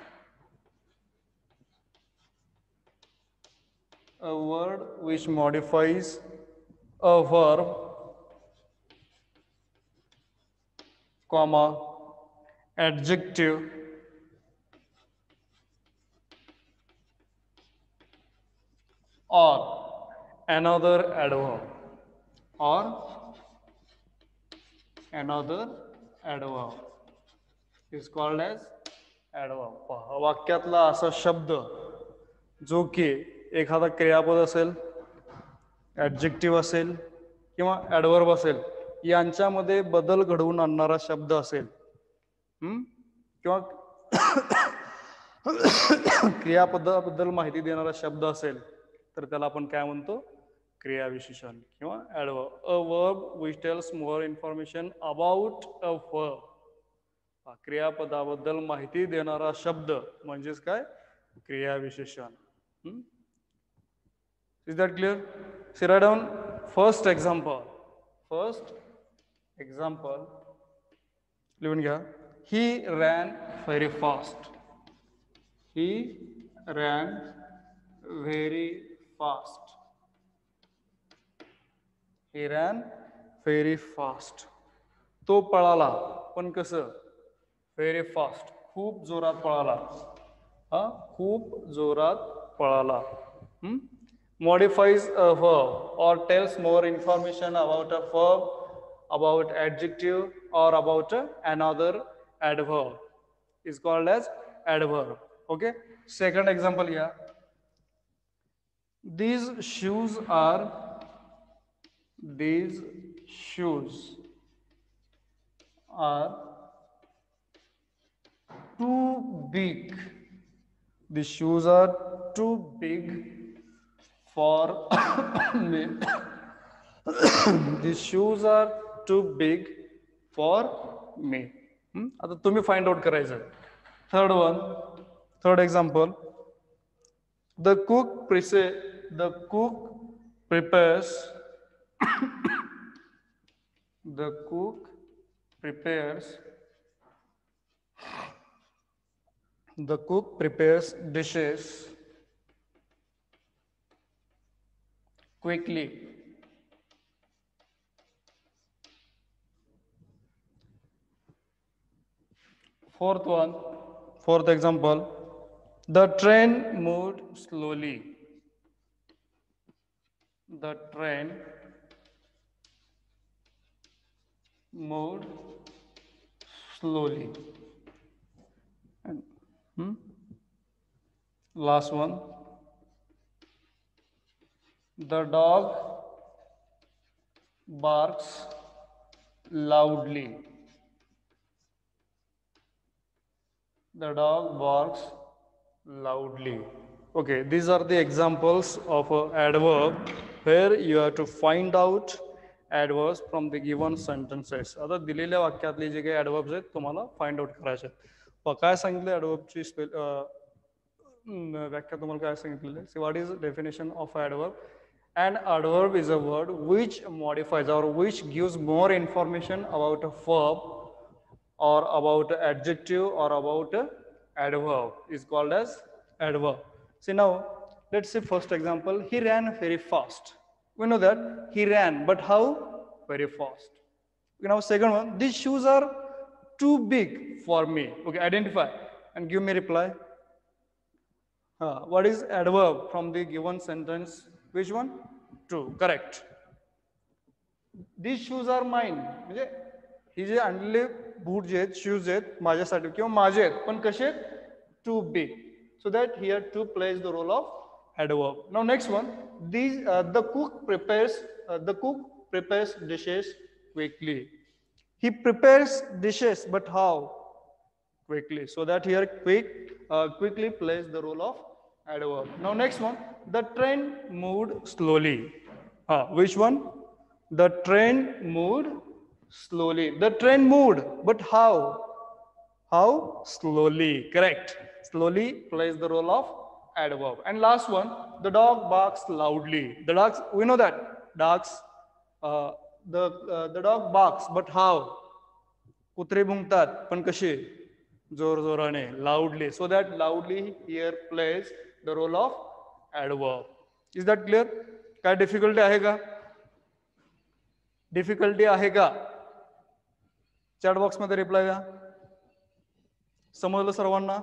a word which modifies a verb, comma, adjective, or another adverb, or another adverb is called as adverb. वाक्यातला असा शब्द जो की एखादा क्रियापद असेल, ऍडजेक्टिव्ह असेल किंवा ऍडव्हर्ब असेल यांच्यामध्ये बदल घडवून आणणारा शब्द असेल किंवा क्रियापदाबद्दल माहिती देणारा शब्द असेल तर त्याला आपण काय म्हणतो क्रियाविशेषण किंवा adverb. A verb which tells more information about a verb. क्रियापदाबद्दल माहिती देणारा शब्द म्हणजेच काय क्रियाविशेषण. Is that clear? See, write down first example. First example. लिहून घ्या. He ran very fast. He ran very fast. He ran very fast. तो पळाला पण कसं व्हेरी फास्ट खूप जोरात पळाला. हा खूप जोरात पळाला. हम्म modifies a verb or tells more information about a verb, about adjective or about another adverb is called as adverb. Okay. Second example here. These shoes are these shoes are too big. The shoes are too big for me. The shoes are too big for me. Hmm? आता तुम्ही find out करायचं. Third one, third example. The cook prese- the cook prepares the cook prepares the cook prepares dishes quickly. Fourth one, fourth example. The train moved slowly. The train moved slowly. And, hmm? Last one. The dog barks loudly. The dog barks loudly. Okay, these are the examples of a adverb where you have to find out adverbs from the given sentences. आता दिलेल्या वाक्यातले जे काही adverbs आहेत तुम्हाला find out करायचे आहेत. प- काय सांगितलं adverbची स्पेल व्याख्या तुम्हाला काय सांगितलेलं आहे? So what is the definition of adverb? An adverb is a word which modifies or which gives more information about a verb or about adjective or about adverb is called as adverb. See now, let's say first example, he ran very fast. We know that he ran, but how? Very fast. Now second one, these shoes are too big for me. Okay, identify and give me reply. Uh, what is adverb from the given sentence? Which one? True, correct. These shoes are mine. म्हणजे ही जे आणलेले बूट जे आहेत shoes आहेत माझ्यासाठी किंवा माझे आहेत पण कसे आहेत too big so that here too plays the role of adverb. Now next one, these uh, the cook prepares uh, the cook prepares dishes quickly. He prepares dishes, but how? Quickly. So that here quick uh, quickly plays the role of adverb. Now next one, the train moved slowly. Ah, which one? The train moved slowly. The train moved, but how? How? Slowly. Correct. Slowly plays the role of adverb. And last one, the dog barks loudly. The dogs, we know that dogs, uh, the uh, the dog barks, but how? कुत्रे भुंकतात पण कसे जोर जोराने loudly. So that loudly here plays the role of adverb. Is that clear? काय difficulty आहे का? Difficulty आहे का? चॅट बॉक्स मध्ये रिप्लाय द्या. समजलं सर्वांना?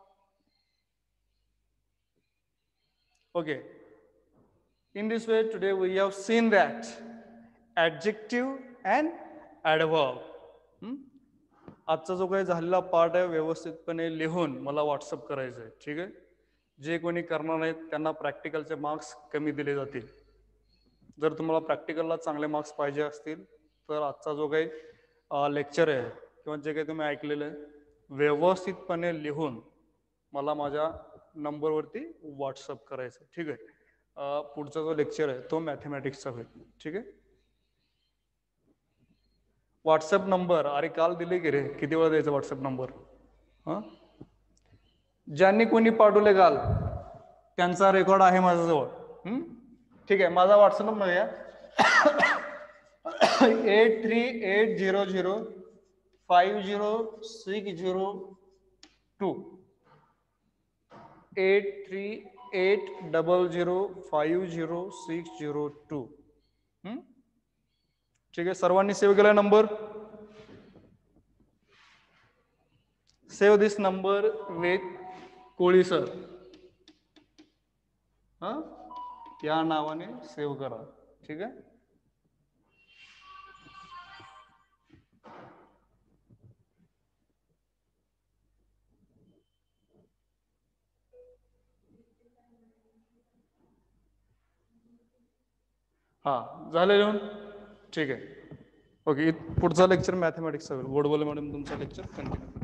Okay. In this way, today we have seen that adjective and adverb. Hmm? आजचा जो काही झालेला पार्ट आहे व्यवस्थितपणे लिहून मला व्हॉट्सअप करायचं आहे. ठीक आहे? जे कोणी करणार नाहीत त्यांना प्रॅक्टिकलचे मार्क्स कमी दिले जातील. जर तुम्हाला प्रॅक्टिकलला चांगले मार्क्स पाहिजे असतील तर आजचा जो काही लेक्चर आहे किंवा जे काही तुम्ही ऐकलेलं आहे व्यवस्थितपणे लिहून मला माझ्या नंबरवरती व्हॉट्सअप करायचं. ठीक आहे? पुढचा जो लेक्चर आहे तो मॅथमॅटिक्सचा होईल. ठीक आहे? व्हॉट्सअप नंबर अरे काल दिले की रे, किती वेळा द्यायचा व्हॉट्सअप नंबर? हां, ज्यांनी कोणी पाठवले काल त्यांचा रेकॉर्ड आहे माझ्याजवळ. ठीक आहे, माझा व्हॉट्सअप नंबर आहे eight three eight zero zero five zero six zero two eight three eight double zero five zero six zero two. ठीक आहे, सर्वांनी सेव्ह केला number. Save this number with Koli sir. हा, या नावाने सेव्ह करा. ठीक आहे. हा, झालं लिहून? ठीक आहे. ओके, पुढचा लेक्चर मॅथमॅटिक्स होईल. गोडबोले मॅडम तुमचा lecture continue.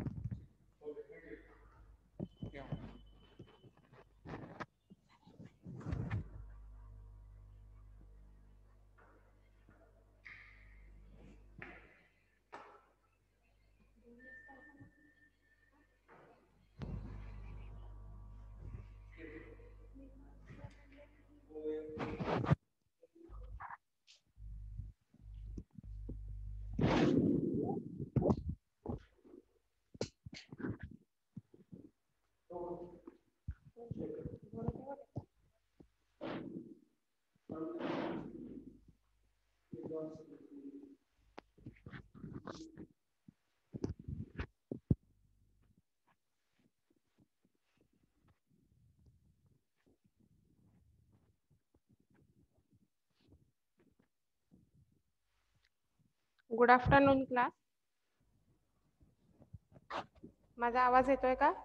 Good afternoon class. माझा आवाज येतोय का?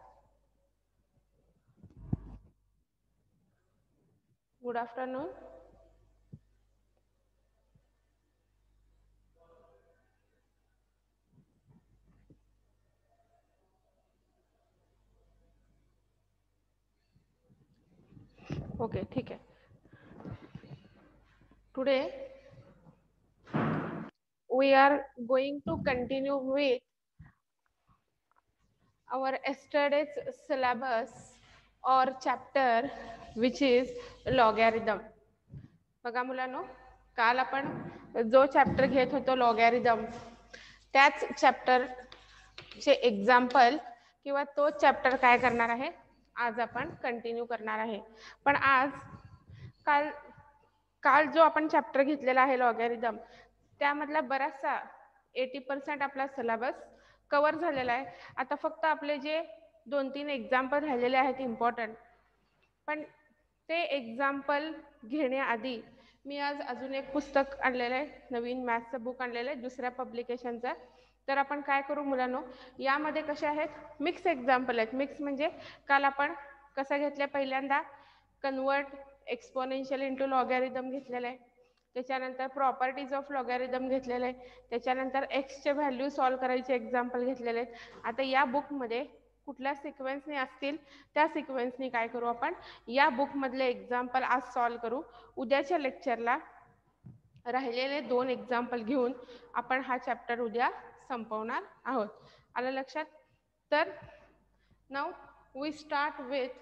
Good afternoon. ओके, ठीक आहे. Today we are going to continue with our yesterday's syllabus or chapter which is logarithm. बघा मुलांनो, काल आपण जो चॅप्टर घेत होतो लॉगॅरिथम, त्याच चॅप्टर चे एक्झाम्पल किंवा तो चॅप्टर काय करणार आहे आज आपण कंटिन्यू करणार आहे. पण आज काल काल जो आपण चॅप्टर घेतलेला आहे लॉगॅरिथम, त्यामधला बराचसा एटी पर्सेंट आपला सिलेबस कव्हर झालेला आहे. आता फक्त आपले जे दोन तीन एक्झाम्पल राहिलेले आहेत इम्पॉर्टंट, पण ते एक्झाम्पल घेण्याआधी मी आज अजून एक पुस्तक आणलेलं आहे, नवीन मॅथ्सचं बुक आणलेलं आहे दुसऱ्या पब्लिकेशनचं. तर आपण काय करू मुलांनो, यामध्ये कसे आहेत मिक्स एक्झाम्पल आहेत. मिक्स म्हणजे काल आपण कसं घेतलं, पहिल्यांदा कन्वर्ट एक्सपोनेन्शियल इंटू लॉगॅरिथम घेतलेलं आहे, त्याच्यानंतर प्रॉपर्टीज ऑफ लॉगॅरिथम घेतलेलं आहे, त्याच्यानंतर एक्सचे व्हॅल्यू सॉल्व्ह करायचे एक्झाम्पल घेतलेले आहेत. आता या बुकमध्ये कुठल्या सिक्वेन्सने असतील त्या सिक्वेन्सनी काय करू, आपण या बुकमधले एक्झाम्पल आज सॉल्व्ह करू. उद्याच्या लेक्चरला राहिलेले दोन एक्झाम्पल घेऊन आपण हा चॅप्टर उद्या संपवणार आहोत. आलं लक्षात? तर now we start with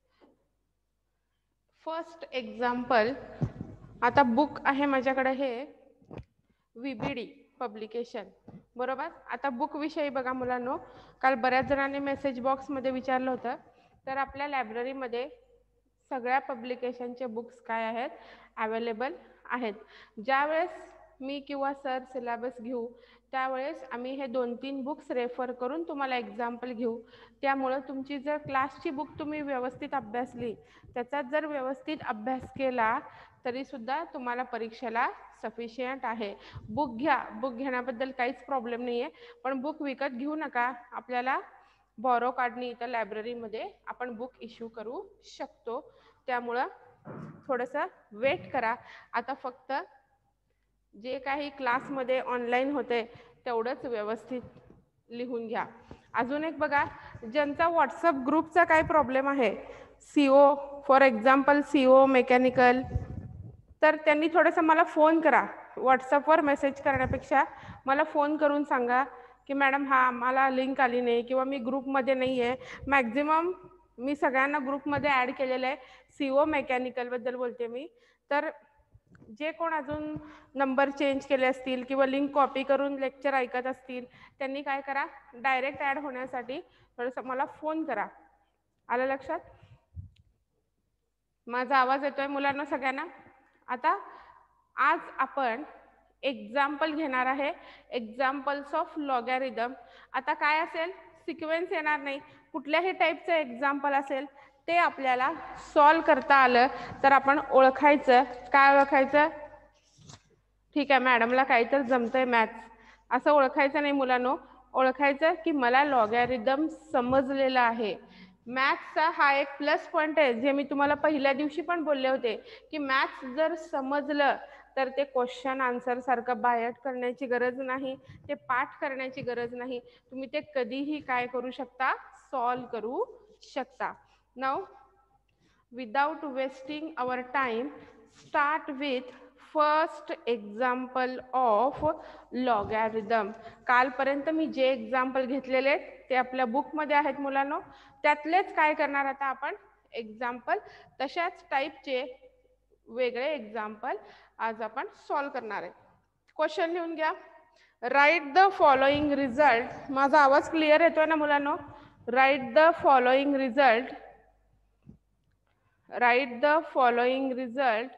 first example. आता बुक आहे माझ्याकडे हे व्हीबीडी पब्लिकेशन, बरोबर. आता बुक विषयी बघा मुलांनो, काल बऱ्याच जणांनी मेसेज बॉक्समध्ये विचारलं होतं. तर आपल्या लायब्ररीमध्ये सगळ्या पब्लिकेशनचे बुक्स काय आहेत, अवेलेबल आहेत. ज्यावेळेस मी किंवा सर सिलेबस घेऊ त्यावेळेस आम्ही हे दोन तीन बुक्स रेफर करून तुम्हाला एक्झाम्पल घेऊ. त्यामुळं तुमची जर क्लासची बुक तुम्ही व्यवस्थित अभ्यासली, त्याचा जर व्यवस्थित अभ्यास केला तरीसुद्धा तुम्हाला परीक्षेला सफिशियंट आहे. बुक घ्या, बुक घेण्याबद्दल काहीच प्रॉब्लेम नाही आहे, पण बुक विकत घेऊ नका. आपल्याला बॉरो कार्डनी इथं लायब्ररीमध्ये आपण बुक इश्यू करू शकतो. त्यामुळं थोडंसं वेट करा. आता फक्त जे काही क्लासमध्ये ऑनलाईन होते तेवढंच व्यवस्थित लिहून घ्या. अजून एक बघा, ज्यांचा व्हॉट्सअप ग्रुपचा काय प्रॉब्लेम आहे, C O for example C O mechanical, तर त्यांनी थोडंसं मला फोन करा. व्हॉट्सअपवर मेसेज करण्यापेक्षा मला फोन करून सांगा की मॅडम हा मला लिंक आली नाही किंवा मी ग्रुपमध्ये नाही आहे. मॅक्झिमम मी सगळ्यांना ग्रुपमध्ये ॲड केलेलं आहे. सी ओ मेकॅनिकलबद्दल बोलते मी. तर जे कोण अजून नंबर चेंज केले असतील किंवा लिंक कॉपी करून लेक्चर ऐकत असतील त्यांनी काय करा, डायरेक्ट ॲड होण्यासाठी थोडंसं मला फोन करा. आलं लक्षात? माझा आवाज येतोय मुलांना सगळ्यांना? आता आज आपण एक्झाम्पल घेणार आहे, एक्झाम्पल्स ऑफ लॉगॅरिथम. आता काय असेल, सिक्वेन्स येणार नाही, कुठल्याही टाईपचं एक्झाम्पल असेल ते आपल्याला सॉल्व करता आलं तर आपण ओळखायचं. काय ओळखायचं? ठीक आहे, मॅडमला काहीतरी जमतंय मॅथ्स, असं ओळखायचं नाही मुलांनो. ओळखायचं की मला लॉगॅरिथम समजलेला आहे. मॅथ्सचा हा एक प्लस पॉईंट आहे, जे मी तुम्हाला पहिल्या दिवशी पण बोलले होते की मॅथ्स जर समजलं तर ते क्वेश्चन आन्सर सारखं बायट करण्याची गरज नाही, ते पाठ करण्याची गरज नाही, तुम्ही ते कधीही काय करू शकता, सॉल्व करू शकता. Now without wasting our time, start with first example of logarithm. कालपर्यंत मी जे एक्झाम्पल घेतलेले आहेत ते आपल्या बुकमध्ये आहेत मुलांनो, त्यातलेच काय करणार आता आपण एक्झाम्पल, तशाच टाईपचे वेगळे एक्झाम्पल आज आपण सॉल्व करणार आहे. क्वेश्चन लिहून घ्या. Write the following result. माझा आवाज क्लिअर येतोय ना मुलांनो? Write the following result. Write the following result.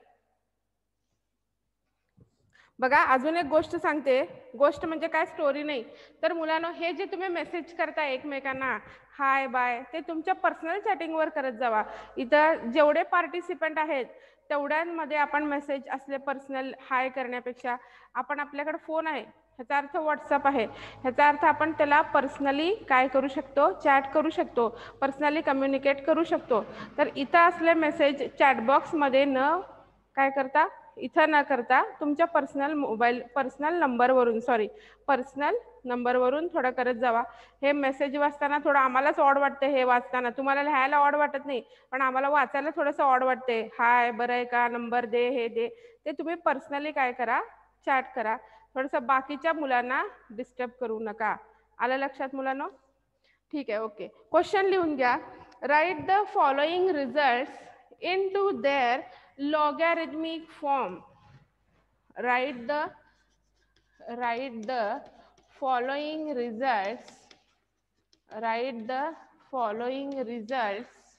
बघा अजून एक गोष्ट सांगते, गोष्ट म्हणजे काय, स्टोरी नाही. तर मुलांनो, हे जे तुम्ही मेसेज करता एकमेकांना हाय बाय, ते तुमच्या पर्सनल चॅटिंगवर करत जावा. इथं जेवढे पार्टिसिपंट आहेत तेवढ्यांमध्ये आपण मेसेज असले पर्सनल हाय करण्यापेक्षा आपण, आपल्याकडे फोन आहे ह्याचा अर्थ व्हॉट्सअप आहे, ह्याचा अर्थ आपण त्याला पर्सनली काय करू शकतो, चॅट करू शकतो, पर्सनली कम्युनिकेट करू शकतो. तर इथं असले मेसेज चॅटबॉक्समध्ये न काय करता, इथं न करता तुमच्या पर्सनल मोबाईल पर्सनल नंबरवरून सॉरी पर्सनल नंबरवरून थोडं करत जावा. हे मेसेज वाचताना थोडं आम्हालाच ऑड वाटते, हे वाचताना तुम्हाला लिहायला ऑड वाटत नाही, पण आम्हाला वाचायला थोडंसं ऑड वाटते. हाय बरं आहे का, नंबर दे, हे दे, ते तुम्ही पर्सनली काय करा, चॅट करा. थोडंसं बाकीच्या मुलांना डिस्टर्ब करू नका. आलं लक्षात मुलांनो? ठीक आहे, ओके. क्वेश्चन लिहून घ्या. Write the following results into their logarithmic form. Write the write the following results. Write the following results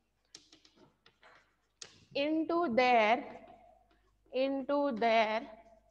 into their into their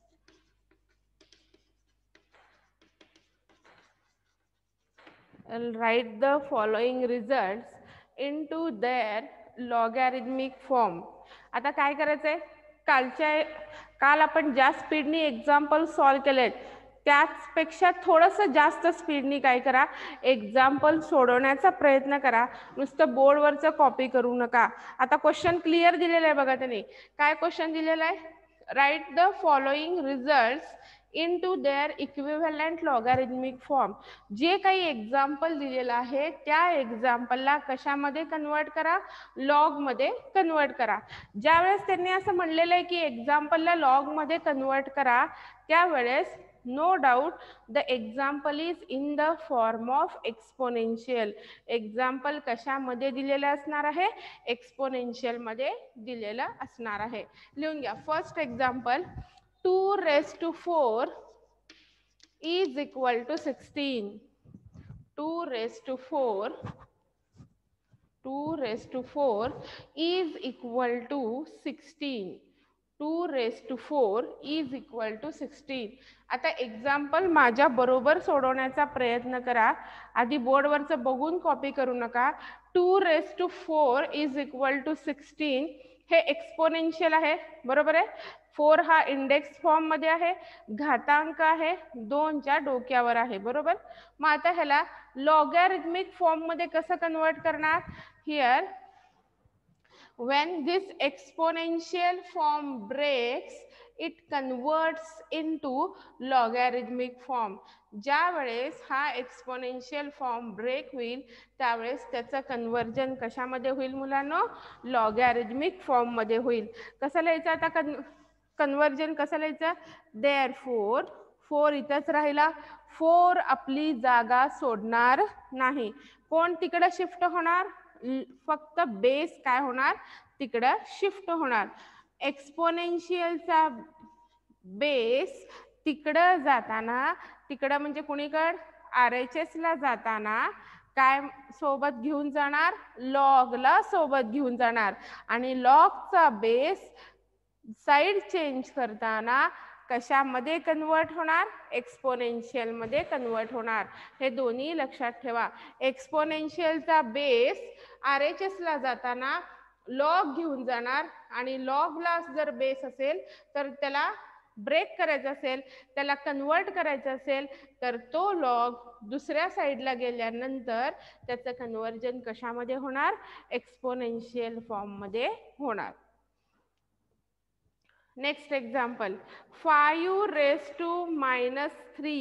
write the following results into their logarithmic form. आता काय करायचंय, कालच्या काल आपण ज्या स्पीडनी example solve केलेत त्याचपेक्षा थोडंसं जास्त स्पीडनी काय करा, एक्झाम्पल सोडवण्याचा प्रयत्न करा. नुसतं बोर्डवरचं कॉपी करू नका. आता क्वेश्चन क्लिअर दिलेलं आहे बघा त्यांनी. काय क्वेश्चन दिलेलं आहे, write the following results into their equivalent logarithmic form. जे काही एक्झाम्पल दिलेलं आहे त्या एक्झाम्पलला कशामध्ये कन्वर्ट करा, लॉग मध्ये कन्वर्ट करा. ज्यावेळेस त्यांनी असं म्हणलेलं आहे की एक्झाम्पलला लॉग मध्ये कन्वर्ट करा, त्यावेळेस no doubt the example is in the form of exponential. Example कशामध्ये दिलेलं असणार आहे, एक्सपोनेन्शियल मध्ये दिलेलं असणार आहे. लिहून घ्या. First example, two raised to four is equal to sixteen. two raised to four two raised to four is equal to sixteen. two raised to four is equal to sixteen. आता example माझ्या बरोबर सोडवण्याचा प्रयत्न करा. आधी बोर्डवरचं बघून copy करू नका. two raised to four is equal to sixteen हे एक्सपोनेन्शियल आहे, बरोबर आहे. फोर हा इंडेक्स फॉर्म मध्ये आहे, घातांक आहे, दोनच्या डोक्यावर आहे, बरोबर. मग आता ह्याला लॉगॅरिथमिक फॉर्म मध्ये कसं कन्वर्ट करणार, here when this exponential form breaks it converts into logarithmic form. ज्या वेळेस हा एक्सपोनेन्शियल फॉर्म ब्रेक होईल त्यावेळेस त्याचं कन्वर्जन कशामध्ये होईल मुलांनो, लॉगॅरिथमिक फॉर्म मध्ये होईल. कसं लिहायचं आता कन कन्वर्जन कसं लिहायचं, देअर फोर, फोर इथंच राहिला, फोर आपली जागा सोडणार नाही. कोण तिकडे शिफ्ट होणार, फक्त बेस काय होणार, तिकडं शिफ्ट होणार. एक्सपोनेन्शियलचा बेस तिकडं जाताना, तिकडं म्हणजे कुणीकड आर एच एस ला जाताना काय सोबत घेऊन जाणार, लॉगला सोबत घेऊन जाणार. आणि लॉगचा बेस साइड चेंज करताना कशामध्ये कन्वर्ट होणार, एक्सपोनेन्शियल मध्ये कन्वर्ट होणार. हे दोन्ही लक्षात ठेवा. एक्सपोनेन्शियलचा बेस आर एच एस ला जाताना लॉग घेऊन जाणार आणि लॉगला जर बेस असेल तर त्याला ब्रेक करायचं असेल, त्याला कन्वर्ट करायचं असेल तर तो लॉग दुसऱ्या साईडला गेल्यानंतर त्याचं कन्वर्जन कशामध्ये होणार, एक्सपोनेन्शियल फॉर्म मध्ये होणार. Next example, five raise to minus three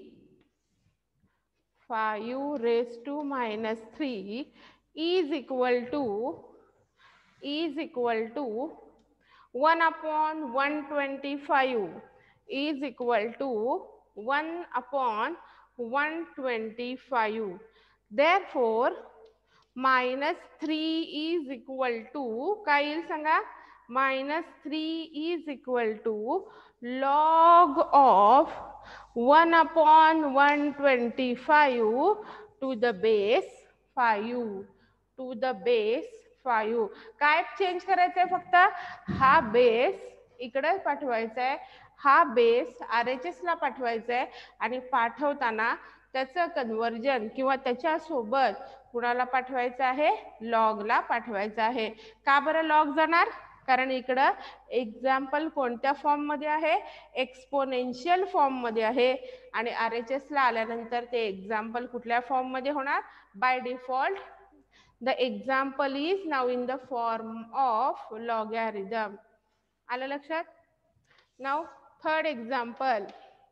five raise to minus three is equal to is equal to one upon one twenty-five is equal to one upon one twenty-five. Therefore, minus three is equal to, काय येईल सांगा, minus three is equal to log of one upon one twenty-five to the base five to the base five. काय change करायचंय, फक्त हा base इकडे पाठवायचा आहे, हा बेस आर एच एस ला पाठवायचा आहे आणि पाठवताना त्याचं कन्वर्जन किंवा त्याच्या सोबत कुणाला पाठवायचं आहे, लॉगला पाठवायचं आहे. का बरं लॉग जाणार, कारण इकडं एक्झाम्पल कोणत्या फॉर्म मध्ये आहे, एक्सपोनेन्शियल फॉर्म मध्ये आहे आणि आर एच एस ला आल्यानंतर ते एक्झाम्पल कुठल्या फॉर्म मध्ये होणार, by default the example is now in the form of logarithm. आलं लक्षात. Now third example,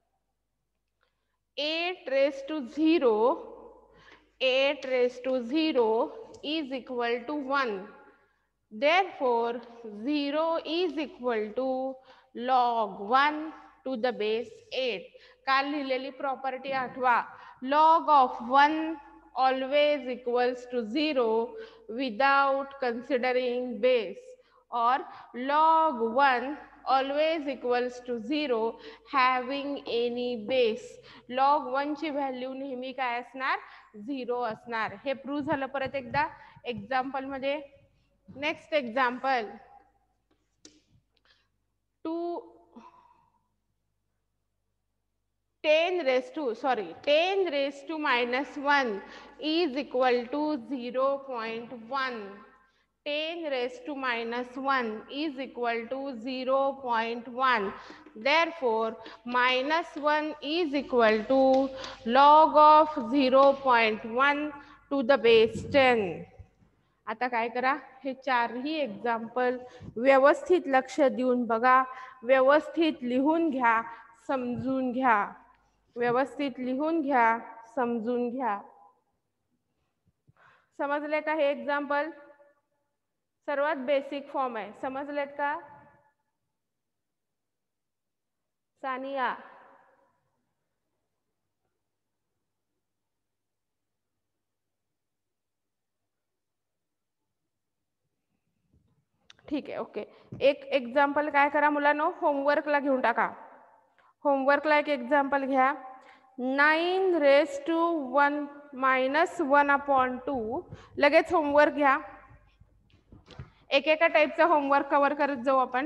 eight raised to zero eight raised to zero is equal to one. Therefore zero is equal to log one to the base eight. काल लिहिलेली property आठवा, log of one always equals to zero without considering base, or log one always equals to zero having any base. log one ची व्हॅल्यू नेहमी काय असणार, zero असणार. हे प्रूव्ह झालं परत एकदा एक्झाम्पल मध्ये. Next example, two ten raised to sorry ten raised to minus one is equal to zero point one. ten raised to minus one is equal to zero point one. Therefore minus one is equal to log of zero point one to the base ten. आता काय करा, हे चारही example व्यवस्थित लक्ष देऊन बघा, व्यवस्थित लिहून घ्या, समजून घ्या, व्यवस्थित लिहून घ्या, समजून घ्या. समजले का हे एक्झाम्पल? सर्वात बेसिक फॉर्म आहे, समजलेत का सानिया? ठीक आहे, ओके. एक एक्झाम्पल काय करा मुलांनो, होमवर्कला घेऊन टाका. होमवर्कला एक एक्झाम्पल घ्या, nine raise to one minus one upon two. लगेच होमवर्क घ्या, एकेका टाईपचा होमवर्क कव्हर करत जाऊ आपण.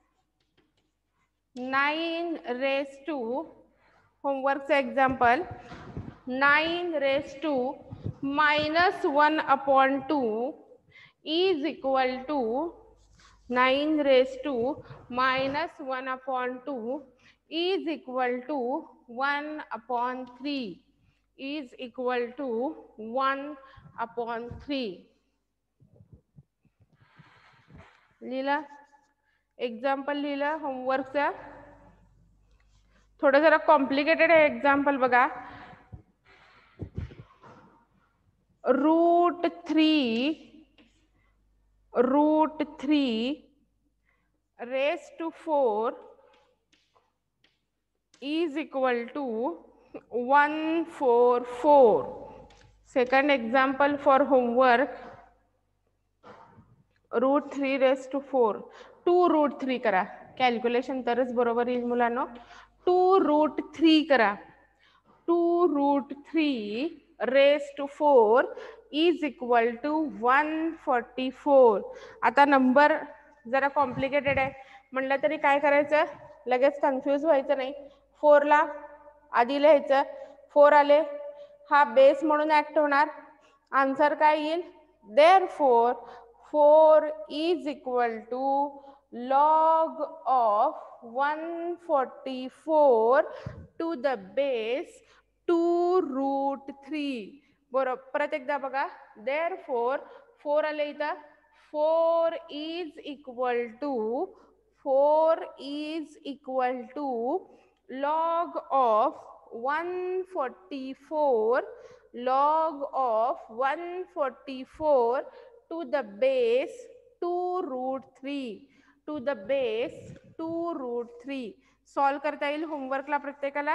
नाईन रेस टू, होमवर्कचं example, nine raise to minus one upon two is equal to nine raise to minus one upon two is equal to one upon three is equal to one upon three. लिहिला example, लिहिला होमवर्कचा. थोडं जरा complicated आहे example बघा. Root three root three raise to four is equal to one four four. Second example for homework, root three raised to four. two root three करा, calculation तरच बरोबर येईल मुलांनो. two root three करा, two root three raised to four is equal to one forty-four. आता number जरा complicated आहे म्हणलं तरी काय करायचं, लगेच कन्फ्यूज व्हायचं नाही. फोर ला आधी लिहायचं, फोर आले, हा बेस म्हणून ऍक्ट होणार, आन्सर काय येईल, therefore four is equal to log of one forty four to the base two root three. बरोबर, परत एकदा बघा, देअर फोर फोर आले इथं, four is equal to four is equal to log of one forty-four log of one forty-four to the base two root three to the base two root three. Solve करता येईल होमवर्कला प्रत्येकाला.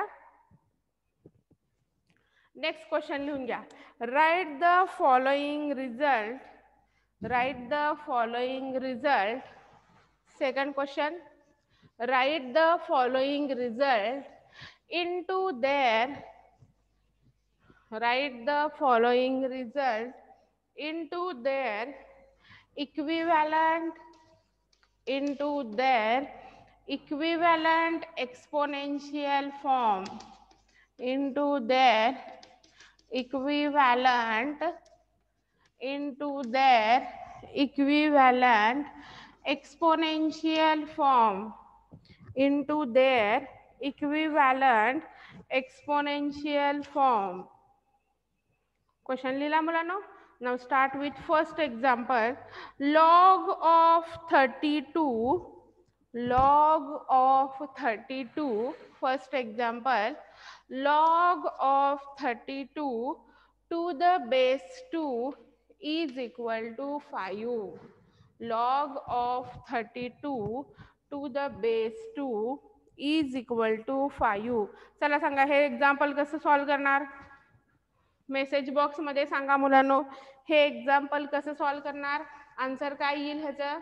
Next question लिहून घ्या. Write the following result write the following result. Second question, write the following result into their write the following result into their equivalent into their equivalent exponential form into their equivalent into their equivalent exponential form into their equivalent exponential form. Question लिहिला मुलांनो. Now start with first example. Log of thirty-two log of thirty-two. First example, log of thirty-two to the base two is equal to five. Log of thirty-two to the base two is equal to five. चला सांगा हे example कसं solve करणार. Message box मध्ये सांगा मुलांनो हे example कसं सॉल्व करणार. आन्सर काय येईल ह्याचं.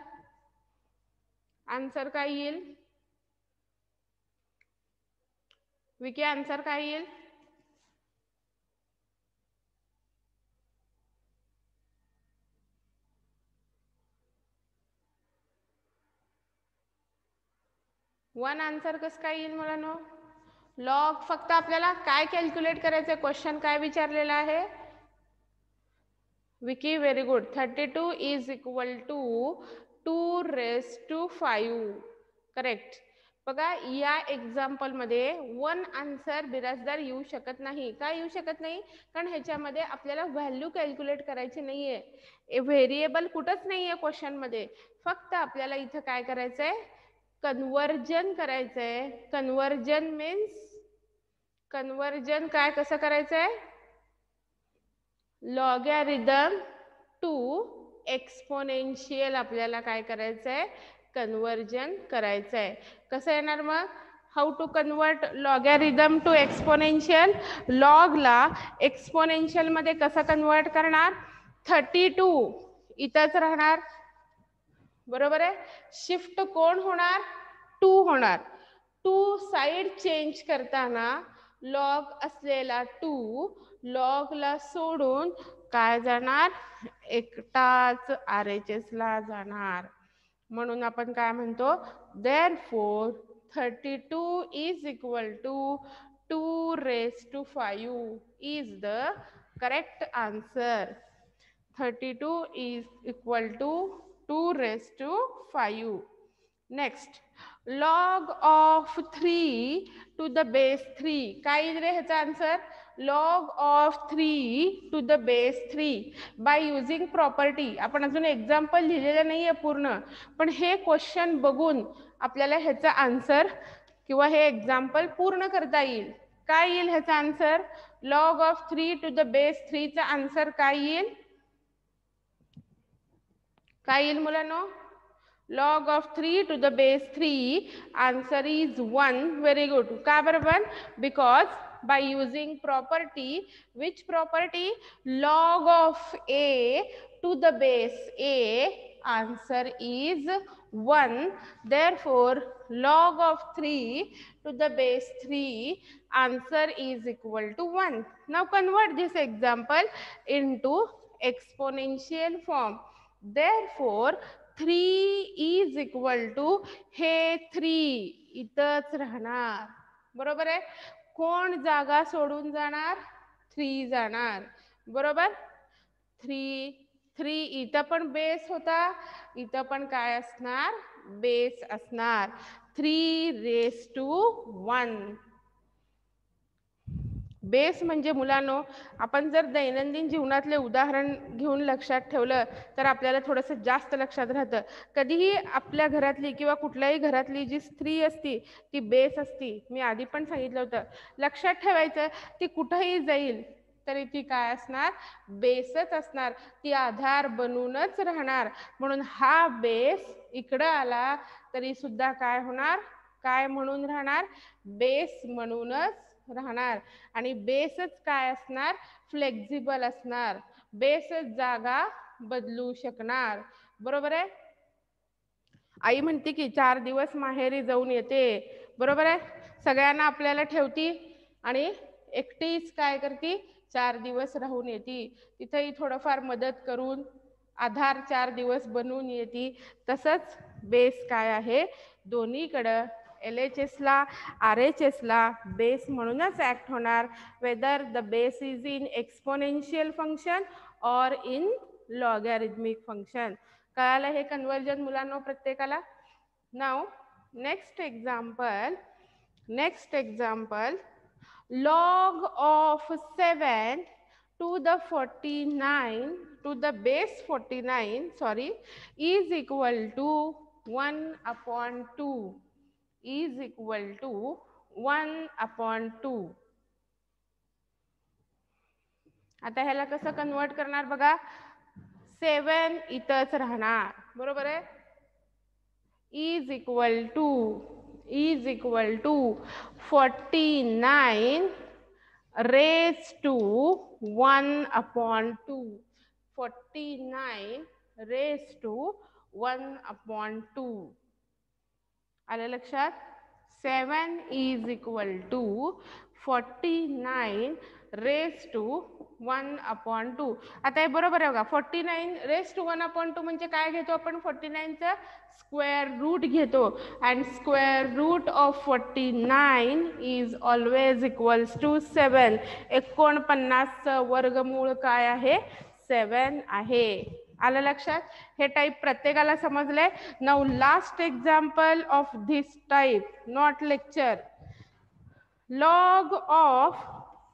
आन्सर काय येईल विकी. आन्सर काय येईल. वन आन्सर कसं काय येईल मुलांनो. लॉग फक्त आपल्याला काय कॅल्क्युलेट करायचं. क्वेश्चन काय विचारलेला आहे Vicky. Very good. Thirty two is equal to two raise to five. Correct. बघा या एक्झाम्पल मध्ये वन आन्सर बिराजदार येऊ शकत नाही. काय येऊ शकत नाही कारण ह्याच्यामध्ये आपल्याला व्हॅल्यू कॅल्क्युलेट करायची नाहीये. व्हेरिएबल कुठंच नाहीये क्वेश्चन मध्ये. फक्त आपल्याला इथं काय करायचंय कन्वर्जन करायचंय. कन्वर्जन मीन्स कन्वर्जन काय कसं करायचंय लॉगॅरिथम टू एक्सपोनेन्शियल. आपल्याला काय करायचंय कन्वर्जन करायचंय. कसं येणार मग. How to convert logarithm to exponential. लॉगला एक्सपोनेन्शियल मध्ये कसं कन्वर्ट करणार. थर्टी टू इथंच राहणार बरोबर आहे. शिफ्ट कोण होणार टू होणार. टू साइड चेंज करताना लॉग असलेला टू लॉगला सोडून काय जाणार एकटाच आर एच एस ला जाणार. म्हणून आपण काय म्हणतो therefore thirty two is equal to two raise to five is the correct answer. Thirty two is equal to two raised to five. Next, log of three to the base three. काय रे ह्याचा answer log of three to the base three by using property. आपण अजून example लिहिलेलं नाहीये पूर्ण पण हे क्वेश्चन बघून आपल्याला ह्याचा आन्सर किंवा हे एक्झाम्पल पूर्ण करता येईल. काय येईल ह्याचा answer log of three to the base three चा आन्सर काय येईल. काय येईल मुलांनो log of three to the base three answer is one. Very good. का बरं one because by using property which property log of a to the base a answer is one. Therefore log of three to the base three answer is equal to one. Now convert this example into exponential form. Therefore three is equal to हे three इथंच राहणार बरोबर आहे. कोण जागा सोडून जाणार three जाणार बरोबर. three three इथं पण बेस होता इथं पण काय असणार बेस असणार. three raised to one. Base म्हणजे मुलांनो, आपण जर दैनंदिन जीवनातले उदाहरण घेऊन लक्षात ठेवलं तर आपल्याला थोडंसं जास्त लक्षात राहतं. कधीही आपल्या घरातली किंवा कुठल्याही घरातली जी स्त्री असती ती बेस असती. मी आधी पण सांगितलं होतं, लक्षात ठेवायचं, ती कुठेही जाईल तरी ती काय असणार, बेसच असणार, ती आधार बनूनच राहणार. म्हणून हा बेस इकडं आला तरी सुद्धा काय होणार, काय म्हणून राहणार, बेस म्हणूनच राहणार. आणि बेसच काय असणार, फ्लेक्झिबल असणार, बेसच जागा बदलू शकणार. बरोबर आहे. आई म्हणते की चार दिवस माहेरी जाऊन येते, बरोबर आहे, सगळ्यांना आपल्याला ठेवती आणि एकटीच काय करते, चार दिवस राहून येते. तिथेही थोडंफार मदत करून आधार चार दिवस बनवून येते. तसंच बेस काय आहे, दोन्हीकडं एल एच एसला आर एच एसला बेस म्हणूनच ॲक्ट होणार, whether the base is in exponential function or in logarithmic function. कळालं हे कन्वर्जन मुलांनो प्रत्येकाला. Now next example, next example, log of seven to the forty-nine to the base forty-nine sorry is equal to one upon two is equal to one upon two. आता ह्याला कसं convert करणार बघा, सेवन इथंच राहणार, बरोबर आहे, is equal to is equal to forty-nine raised to one upon two. forty-nine raised to one upon two. आलं लक्षात. seven is equal to forty-nine raised to one upon two. आता हे बरोबर आहे बघा, forty-nine raised to one upon two म्हणजे काय घेतो आपण, forty-nine चा स्क्वेअर रूट घेतो. And square root of forty-nine is always equals to seven. एकोणपन्नासचं वर्गमूळ काय आहे, सेवन आहे. आलं लक्षात. हे टाईप प्रत्येकाला समजलंय. Now last example of this type, not lecture. Log of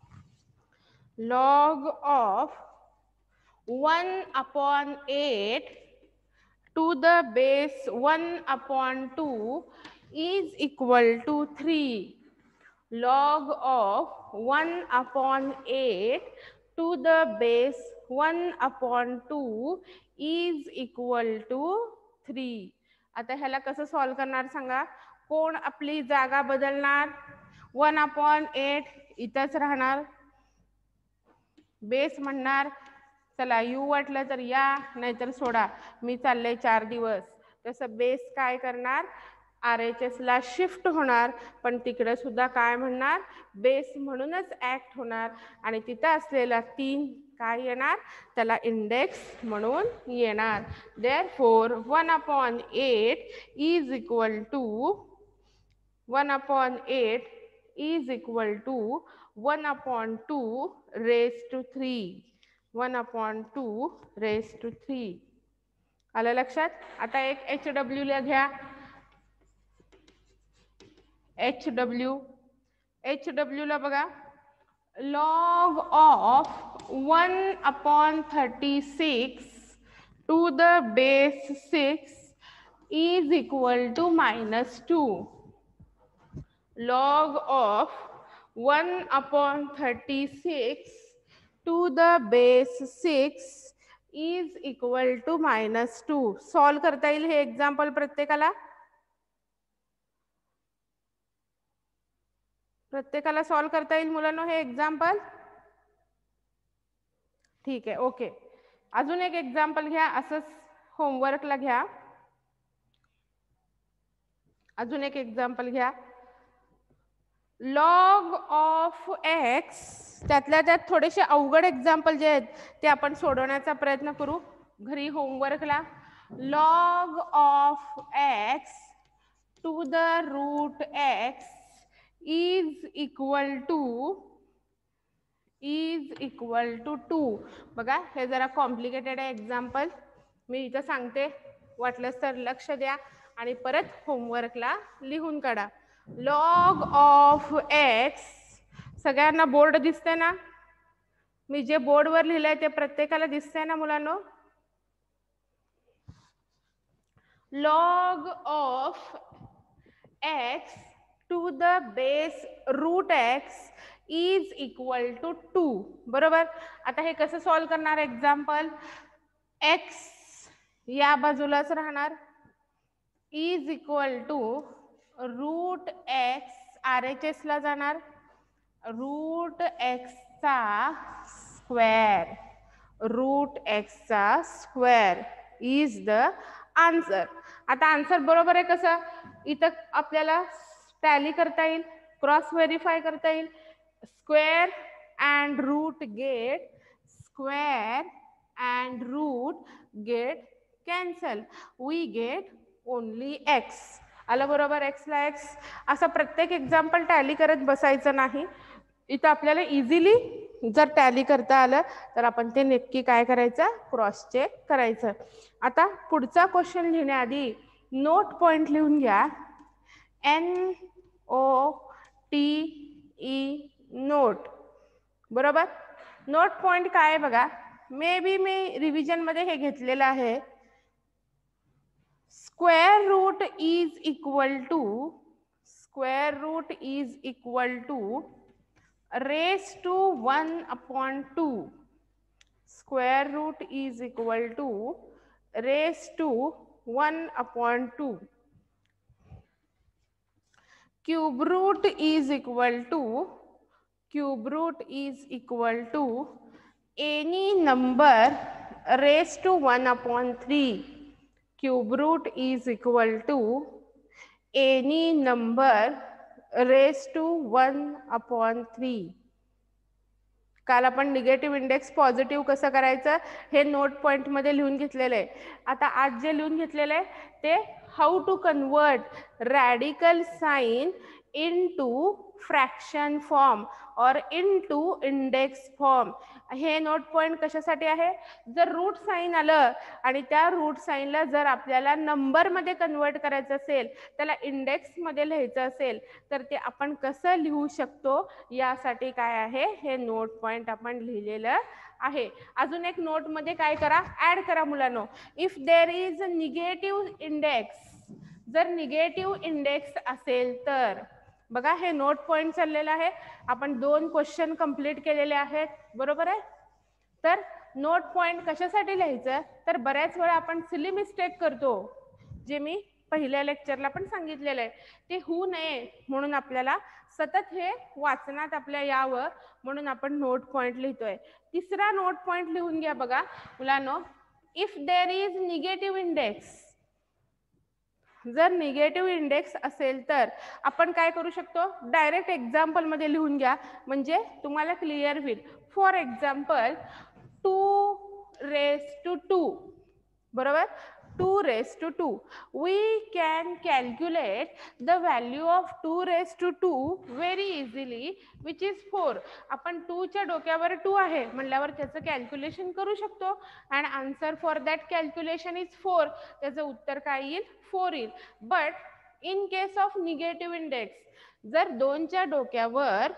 log of one upon eight to the base one upon two is equal to three. Log of one upon eight to the base one upon two is equal to three. आता ह्याला कसं solve करणार सांगा. कोण आपली जागा बदलणार, one upon eight इथंच राहणार, बेस म्हणणार चला यू वाटलं तर या नाहीतर सोडा, मी चाललंय चार दिवस. तसं बेस काय करणार, आर एच एस ला शिफ्ट होणार, पण तिकडे सुद्धा काय म्हणणार, बेस म्हणूनच ऍक्ट होणार. आणि तिथं असलेला तीन काय येणार, त्याला इंडेक्स म्हणून येणार. Therefore one upon eight is equal to one upon eight is equal to one upon two raised to three. one upon two raised to three. आलं लक्षात. आता एक एच डब्ल्यू ला घ्या. एच डब्ल्यू एच डब्ल्यू ला बघा, log of one upon thirty-six to the base six is equal to minus two. Log of one upon thirty-six to the base six is equal to minus two. Solve करता येईल हे example प्रत्येकाला, प्रत्येकाला solve करता येईल मुलांनो हे example. ठीक आहे, ओके. अजून एक एक्झाम्पल घ्या, असंच होमवर्कला घ्या. अजून एक एक्झाम्पल घ्या. लॉग ऑफ एक्स, त्यातल्या त्यात थोडेसे अवघड एक्झाम्पल जे आहेत ते आपण सोडवण्याचा प्रयत्न करू घरी होमवर्कला. Log of x to the root x is equal to is equal to two. बघा हे जरा कॉम्प्लिकेटेड आहे एक्झाम्पल, मी इथं सांगते, वाटलंच तर लक्ष द्या आणि परत होमवर्कला लिहून काढा. log of x सगळ्यांना बोर्ड दिसते ना? मी जे बोर्डवर लिहिलंय ते प्रत्येकाला दिसतंय ना मुलांनो? Log of x to the base root x is equal to two. बरोबर. आता हे कसं सॉल्व्ह करणार? एक्झाम्पल, एक्स या बाजूलाच राहणार, is equal to root x R H S ला जाणार, रूट एक्सचा स्क्वेअर, रूट एक्सचा स्क्वेअर इज द आन्सर. आता आन्सर बरोबर आहे कसं? इथं आपल्याला टॅली करता येईल, क्रॉस व्हेरीफाय करता येईल. Square and root get square and root get cancel, we get only x. आलं बरोबर? एक्सला एक्स. असं प्रत्येक एक्झाम्पल टॅली करत बसायचं नाही. इथं आपल्याला इझिली जर टॅली करता आलं तर आपण ते नक्की काय करायचं? क्रॉस चेक करायचं. आता पुढचा क्वेश्चन लिहिण्याआधी नोट पॉइंट लिहून घ्या. N O T E note. बरोबर. नोट पॉइंट काय आहे बघा. मे बी मी रिव्हिजन मध्ये हे घेतलेलं आहे. Square root is equal to square root is equal to raise to one upon two. Square root is equal to raise to one upon two. Cube root is equal to cube root is equal to any number raise to one upon three. Cube root is equal to any number raise to one upon three. काल आपण negative index positive कसं करायचं हे note point मध्ये लिहून घेतलेलं आहे. आता आज जे लिहून घेतलेलं आहे ते how to convert radical sign into fraction form or into index form. हे नोट पॉइंट कशासाठी आहे? जर रूट साइन आलं आणि त्या रूट साइनला जर आपल्याला नंबर मध्ये कन्वर्ट करायचं असेल, त्याला इंडेक्स मध्ये लिहायचं असेल तर ते आपण कसं लिहू शकतो यासाठी काय आहे हे नोट पॉइंट आपण लिहिलेलं आहे. अजून एक नोट मध्ये काय करा? ऍड करा मुलांनो. If there is negative index, जर निगेटिव्ह इंडेक्स असेल तर बघा हे नोट पॉइंट चाललेला आहे. आपण दोन क्वेश्चन कंप्लीट केलेले आहेत. बरोबर आहे. तर नोट पॉइंट कशासाठी लिहायचं? तर बऱ्याच वेळा आपण सिली मिस्टेक करतो, जे मी पहिल्या लेक्चरला पण सांगितलेलं आहे. ते होऊ नये म्हणून आपल्याला सतत हे वाचनात आपल्या यावं म्हणून आपण नोट पॉइंट लिहितोय. तिसरा नोट पॉइंट लिहून घ्या बघा मुलांनो. If there is negative index, जर निगेटिव्ह इंडेक्स असेल तर आपण काय करू शकतो? डायरेक्ट एक्झाम्पल मध्ये लिहून घ्या म्हणजे तुम्हाला क्लिअर होईल. For example two raise to two. बरोबर. Two raise to two. We can calculate the value of two raise to two very easily which is four. आपण टू च्या डोक्यावर टू आहे म्हणल्यावर त्याचं कॅल्क्युलेशन करू शकतो and answer for that calculation is four. त्याचं उत्तर काय येईल? फोर येईल. But in case of negative index, जर दोनच्या डोक्यावर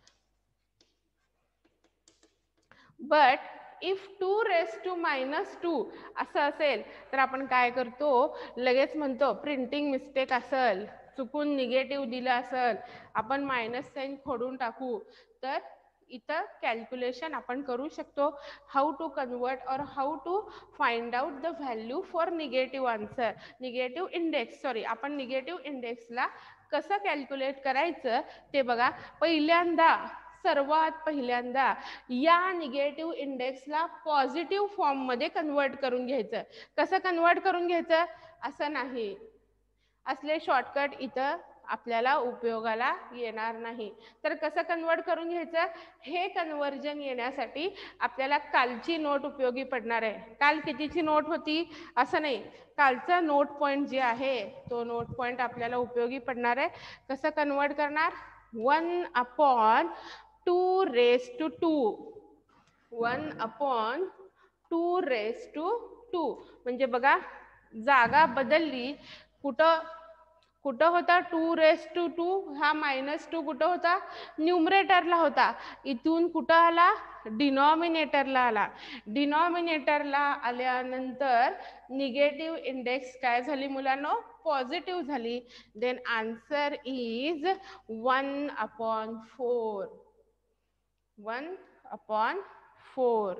but if two raise to minus to असं असेल तर आपण काय करतो? लगेच म्हणतो प्रिंटिंग मिस्टेक असेल, चुकून निगेटिव्ह दिलं असेल, आपण मायनस साइन खोडून टाकू. तर इथं कॅल्क्युलेशन आपण करू शकतो. हाऊ टू कन्वर्ट और how to find out the value for negative answer, negative index. Sorry, आपण निगेटिव्ह इंडेक्सला कसं कॅल्क्युलेट करायचं ते बघा. पहिल्यांदा सर्वात पहिल्यांदा या निगेटिव्ह इंडेक्सला पॉझिटिव्ह फॉर्म मध्ये कन्वर्ट करून घ्यायचं. कसं कन्वर्ट करून घ्यायचं? असं नाही, असले शॉर्टकट इथं आपल्याला उपयोगाला येणार नाही. तर कसं कन्वर्ट करून घ्यायचं? हे कन्वर्जन येण्यासाठी आपल्याला कालची नोट उपयोगी पडणार आहे. काल कितीची नोट होती असं नाही, कालचा नोट पॉइंट जे आहे तो नोट पॉइंट आपल्याला उपयोगी पडणार आहे. कसं कन्वर्ट करणार? One upon two raise to two. One upon two raise to two म्हणजे बघा जागा बदलली. कुठं कुठं होता टू रेस टू टू, हा मायनस टू कुठं होता न्यूमरेटरला होता, इथून कुठं आला डिनॉमिनेटरला आला. डिनॉमिनेटरला आल्यानंतर निगेटिव्ह इंडेक्स काय झाली मुलांनो पॉझिटिव्ह झाली. Then answer is one upon four. One upon four.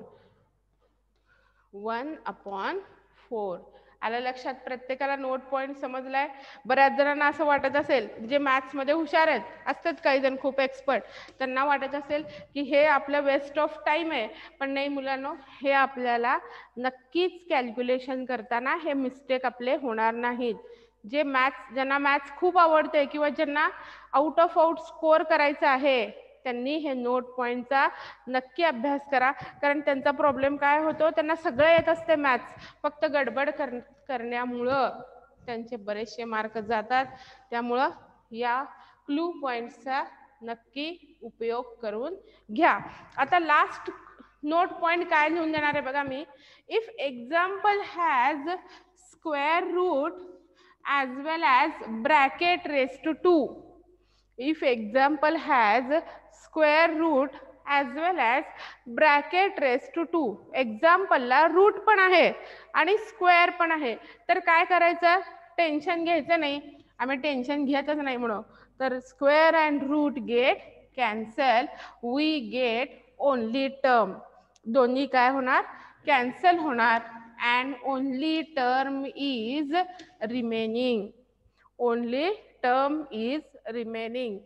One upon four. आलं लक्षात? प्रत्येकाला नोट पॉइंट समजलाय? बऱ्याच जणांना असं वाटत असेल, जे मॅथ्समध्ये हुशार आहेत, असतात काही जण खूप एक्सपर्ट, त्यांना वाटत असेल की हे आपलं वेस्ट ऑफ टाइम आहे. पण नाही मुलांनो, हे आपल्याला नक्कीच कॅल्क्युलेशन करताना हे मिस्टेक आपले होणार नाहीत. जे मॅथ्स ज्यांना मॅथ्स खूप आवडते किंवा ज्यांना आउट ऑफ आउट स्कोअर करायचा आहे, त्यांनी हे नोट पॉइंटचा नक्की अभ्यास करा. कारण त्यांचा प्रॉब्लेम काय होतो, त्यांना सगळं येत असते मॅथ्स, फक्त गडबड कर करण्यामुळं त्यांचे बरेचसे मार्क जातात. त्यामुळं या क्लू पॉइंटचा नक्की उपयोग करून घ्या. आता लास्ट नोट पॉइंट काय लिहून देणार आहे बघा मी. If example has square root as well as bracket raised to two. If example has square root as well as bracket raised to two. Example ला रूट पण आहे आणि स्क्वेअर पण आहे, तर काय करायचं, टेन्शन घ्यायचं नाही. आम्ही टेन्शन घेतच नाही म्हणून. तर square and root get cancel, we get only term. दोन्ही काय होणार कॅन्सल होणार. and only term is remaining. only term is remaining.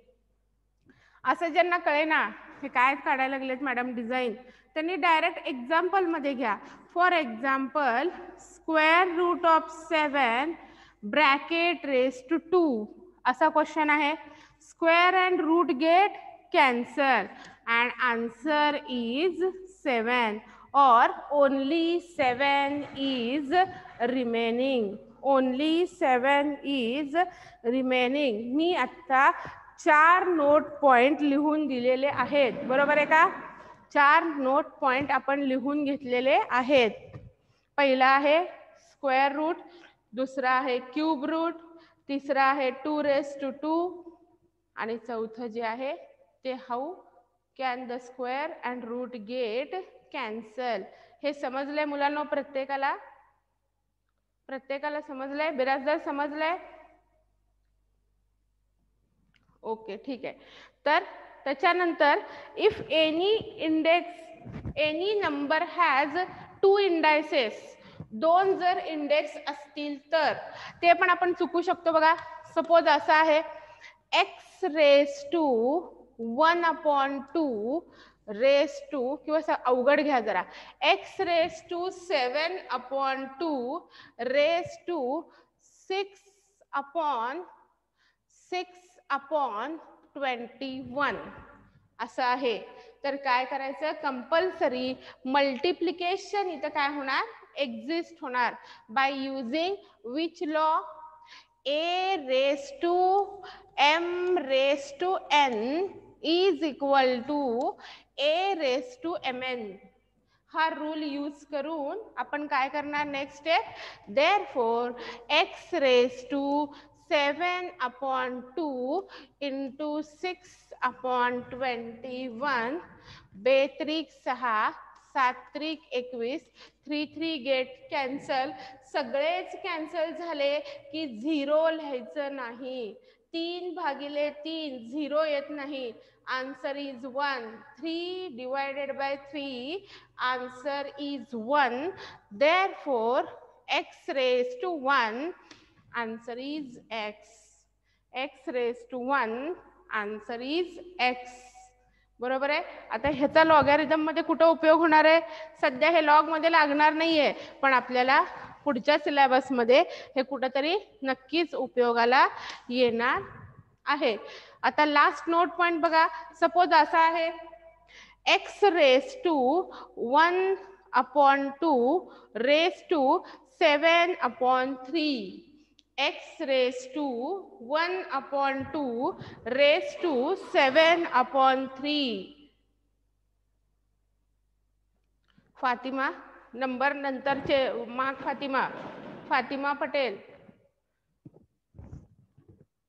असं ज्यांना कळे ना हे काय काढायला लागलेत मॅडम डिझाईन, त्यांनी डायरेक्ट एक्झाम्पल मध्ये घ्या. For example square root of seven bracket raise to two असा क्वेश्चन आहे. Square and root get cancel and answer is seven. or only seven is remaining. only seven is remaining. मी आता चार note point लिहून दिलेले आहेत, बरोबर आहे का? चार नोट पॉइंट आपण लिहून घेतलेले आहेत. पहिला आहे स्क्वेअर रूट, दुसरा आहे क्यूब रूट, तिसरा आहे टू रेस टू टू आणि चौथं जे आहे ते how can the square and root get cancel. हे समजलंय मुलांना? प्रत्येकाला प्रत्येकाला समजलंय? बिराजदार समजलंय? ओके ठीक आहे. तर त्याच्यानंतर if any index any number has two indices, दोन जर इंडेक्स असतील तर ते पण आपण चुकू शकतो बघा. सपोज असं आहे x raise to one upon two raise to, किंवा अवघड घ्या जरा, x raise to seven upon two raise to six upon six upon twenty one असं आहे. तर काय करायचं, कंपल्सरी मल्टिप्लिकेशन इथं काय होणार एक्झिस्ट होणार. By using which law, a raise to m raise to n is equal to a raise to m n. हा रूल यूज करून आपण काय करणार next step, therefore x raise to seven upon two into six upon twenty one, बेत्रिक सहा, सात्रिक एकवीस, three three get cancel. सगळेच कॅन्सल झाले की झिरो लिहायचं नाही. तीन भागिले तीन झिरो येत नाही. Answer is one. Three divided by three, answer is one. Therefore x raise to one, answer is x. X raise to one, answer is x. बरोबर आहे. आता ह्याचा लॉगॅरिथम मध्ये कुठं उपयोग होणार आहे, सध्या हे लॉग मध्ये लागणार नाहीये, पण आपल्याला पुढच्या सिलेबस मध्ये हे कुठेतरी नक्कीच उपयोगाला येणार आहे. आता लास्ट नोट पॉइंट बघा. सपोज असा आहे x raise to one upon two raise to seven upon three. X raise to one upon two raise to seven upon three. Fatima number नंतरचे माग फातिमा फातिमा पटेल.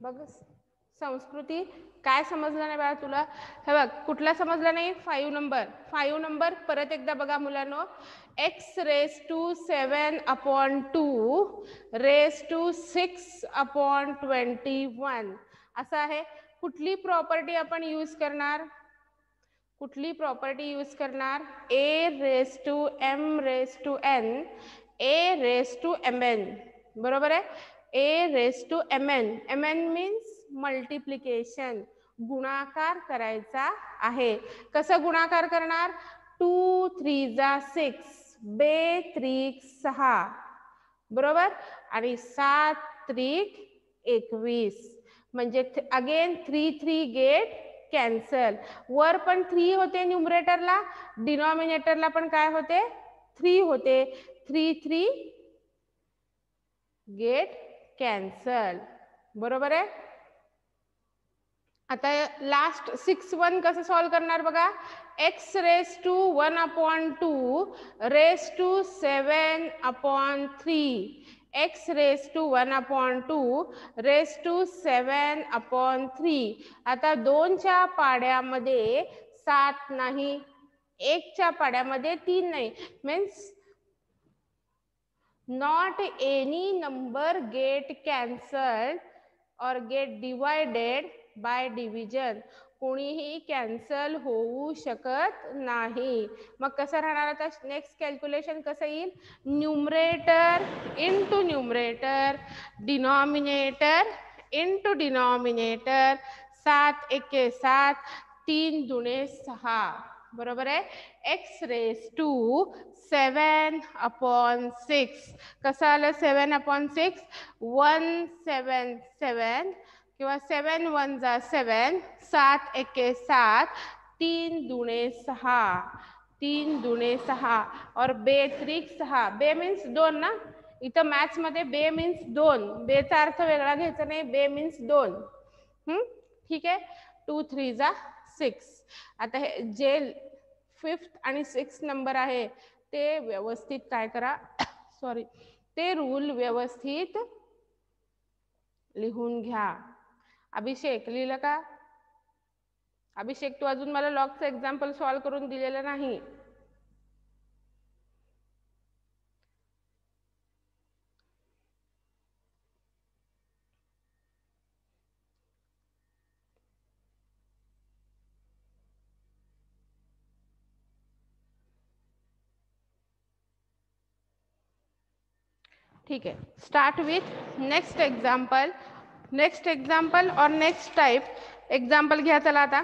बघ संस्कृती काय समजलं नाही बाळा तुला? हे बघ कुठला समजला नाही? Five number. फाईव्ह नंबर परत एकदा बघा मुलांनो. X raise to seven upon two raise to six upon twenty one असं आहे. कुठली प्रॉपर्टी आपण यूज करणार? कुठली प्रॉपर्टी यूज करणार? A raise to m raise to n a raise to m n. बरोबर आहे. A raise to m n. M n means multiplication, गुणाकार करायचा आहे. कसं गुणाकार करणार? टू थ्री जा सिक्स, बे त्रिक सहा, बरोबर, आणि सात त्रिक एकवीस. म्हणजे again three three get cancel. वर पण थ्री होते न्यूमरेटरला, डिनॉमिनेटरला पण काय होते? थ्री होते. Three three get cancel. बरोबर आहे. आता लास्ट सिक्स वन कसं सॉल्व करणार बघा. X raise to one upon two raise to seven upon three x raise to one upon two raise to seven upon three. आता दोनच्या पाड्यामध्ये सात नाही, एकच्या पाड्यामध्ये तीन नाही. Means not any number get cancelled or get divided by division. कोणीही कॅन्सल होऊ शकत नाही. मग कसं राहणार? आता नेक्स्ट कॅल्क्युलेशन कसं येईल? Numerator into numerator, denominator into denominator. सात एके सात, तीन दुणे सहा. बरोबर आहे. X raise to seven upon six. कसं आलं seven upon six? One seven seven किंवा सेवन वन जा सेवन, सात एके सात, तीन दुणे सहा, तीन दुणे सहा और बे त्रिक सहा. बे मीन्स दोन ना, इथं मॅथ्स मध्ये बे मीन्स दोन. बेचा अर्थ वेगळा घ्यायचा नाही. बे मीन्स दोन. हम्म ठीक आहे. टू थ्री जा सिक्स. आता हे जे फिफ्थ आणि सिक्स नंबर आहे ते व्यवस्थित काय करा, सॉरी, ते रूल व्यवस्थित लिहून घ्या. अभिषेक लिहिलं का? अभिषेक तू अजून मला लॉगचं एक्झाम्पल सॉल्व करून दिलेलं नाही. ठीक है. Start with next example. Next example और नेक्स्ट टाइप एग्जाम्पल घ्या. चला आता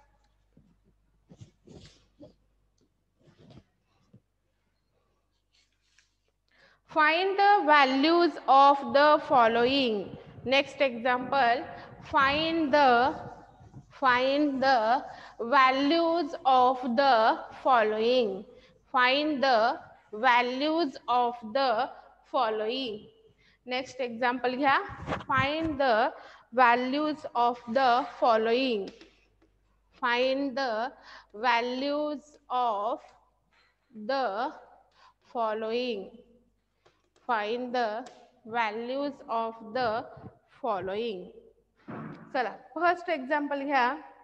find the values of the following. Next example. Find the find the values of the following. Find the values of the following. Next example घ्या. Find the values of the following. Find the values of the following. Find the values of the following. चला first example घ्या.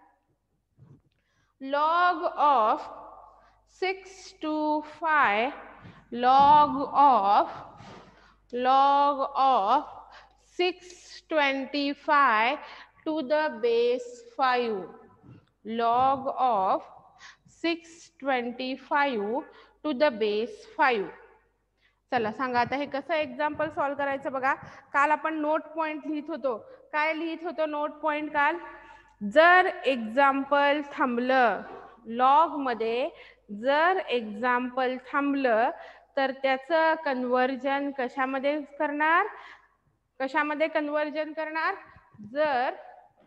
Log of six to five. Log of log of six twenty-five to the base five. Log of six twenty-five to the base five. चला सांगा आता हे कसं example solve करायचं बघा. काल आपण नोट पॉइंट लिहित होतो. काय लिहित होतो नोट पॉइंट काल? जर एक्झाम्पल थांबलं लॉग मध्ये, जर एक्झाम्पल थांबलं तर त्याचं कन्वर्जन कशामध्ये करणार? कशामध्ये कन्वर्जन करणार? जर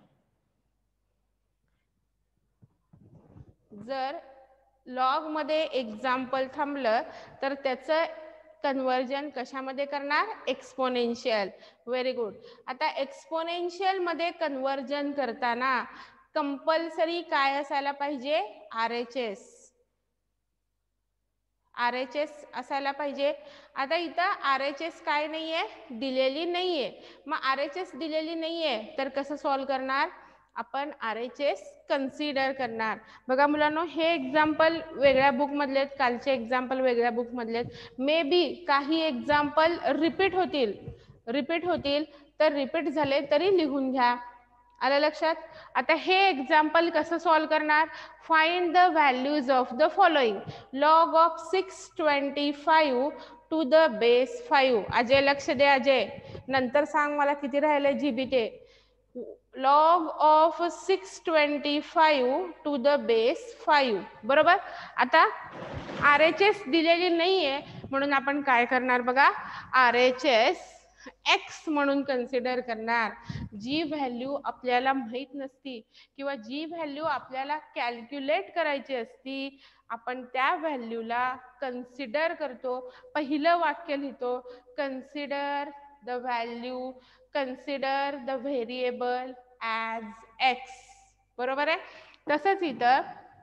जर लॉग मध्ये एक्झाम्पल थांबलं तर त्याचं कन्वर्जन कशामध्ये करणार? एक्सपोनेन्शियल. Very good. आता एक्सपोनेन्शियल मध्ये कन्वर्जन करताना कंपल्सरी काय असायला पाहिजे? R H S. R H S असायला पाहिजे. आता इथं आर एच एस काय नाही आहे, दिलेली नाही आहे. मग आर एच एस दिलेली नाही आहे तर कसं सॉल्व करणार आपण, आर एच एस कन्सिडर करणार. बघा मुलांनो, हे एक्झाम्पल वेगळ्या बुकमधले आहेत, कालचे एक्झाम्पल वेगळ्या बुकमधले आहेत. मे बी काही एक्झाम्पल रिपीट होतील रिपीट होतील तर रिपीट झाले तरी लिहून घ्या. आलं लक्षात. आता हे एक्झाम्पल कसं सॉल्व करणार, find the values of the following. Log of six twenty five to the base five. Ajay लक्ष दे अजय, नंतर सांग मला किती राहिले जीबी ते. Log of six twenty five to the base five. बरोबर. आता आर एच एस दिलेली नाहीये म्हणून आपण काय करणार बघा, आर एच एस एक्स म्हणून कन्सिडर करणार. जी व्हॅल्यू आपल्याला माहित नसती किंवा जी व्हॅल्यू आपल्याला कॅल्क्युलेट करायची असती आपण त्या व्हॅल्यूला कन्सिडर करतो. पहिलं वाक्य लिहितो, consider the value, consider the variable as x. बरोबर आहे. तसंच इथं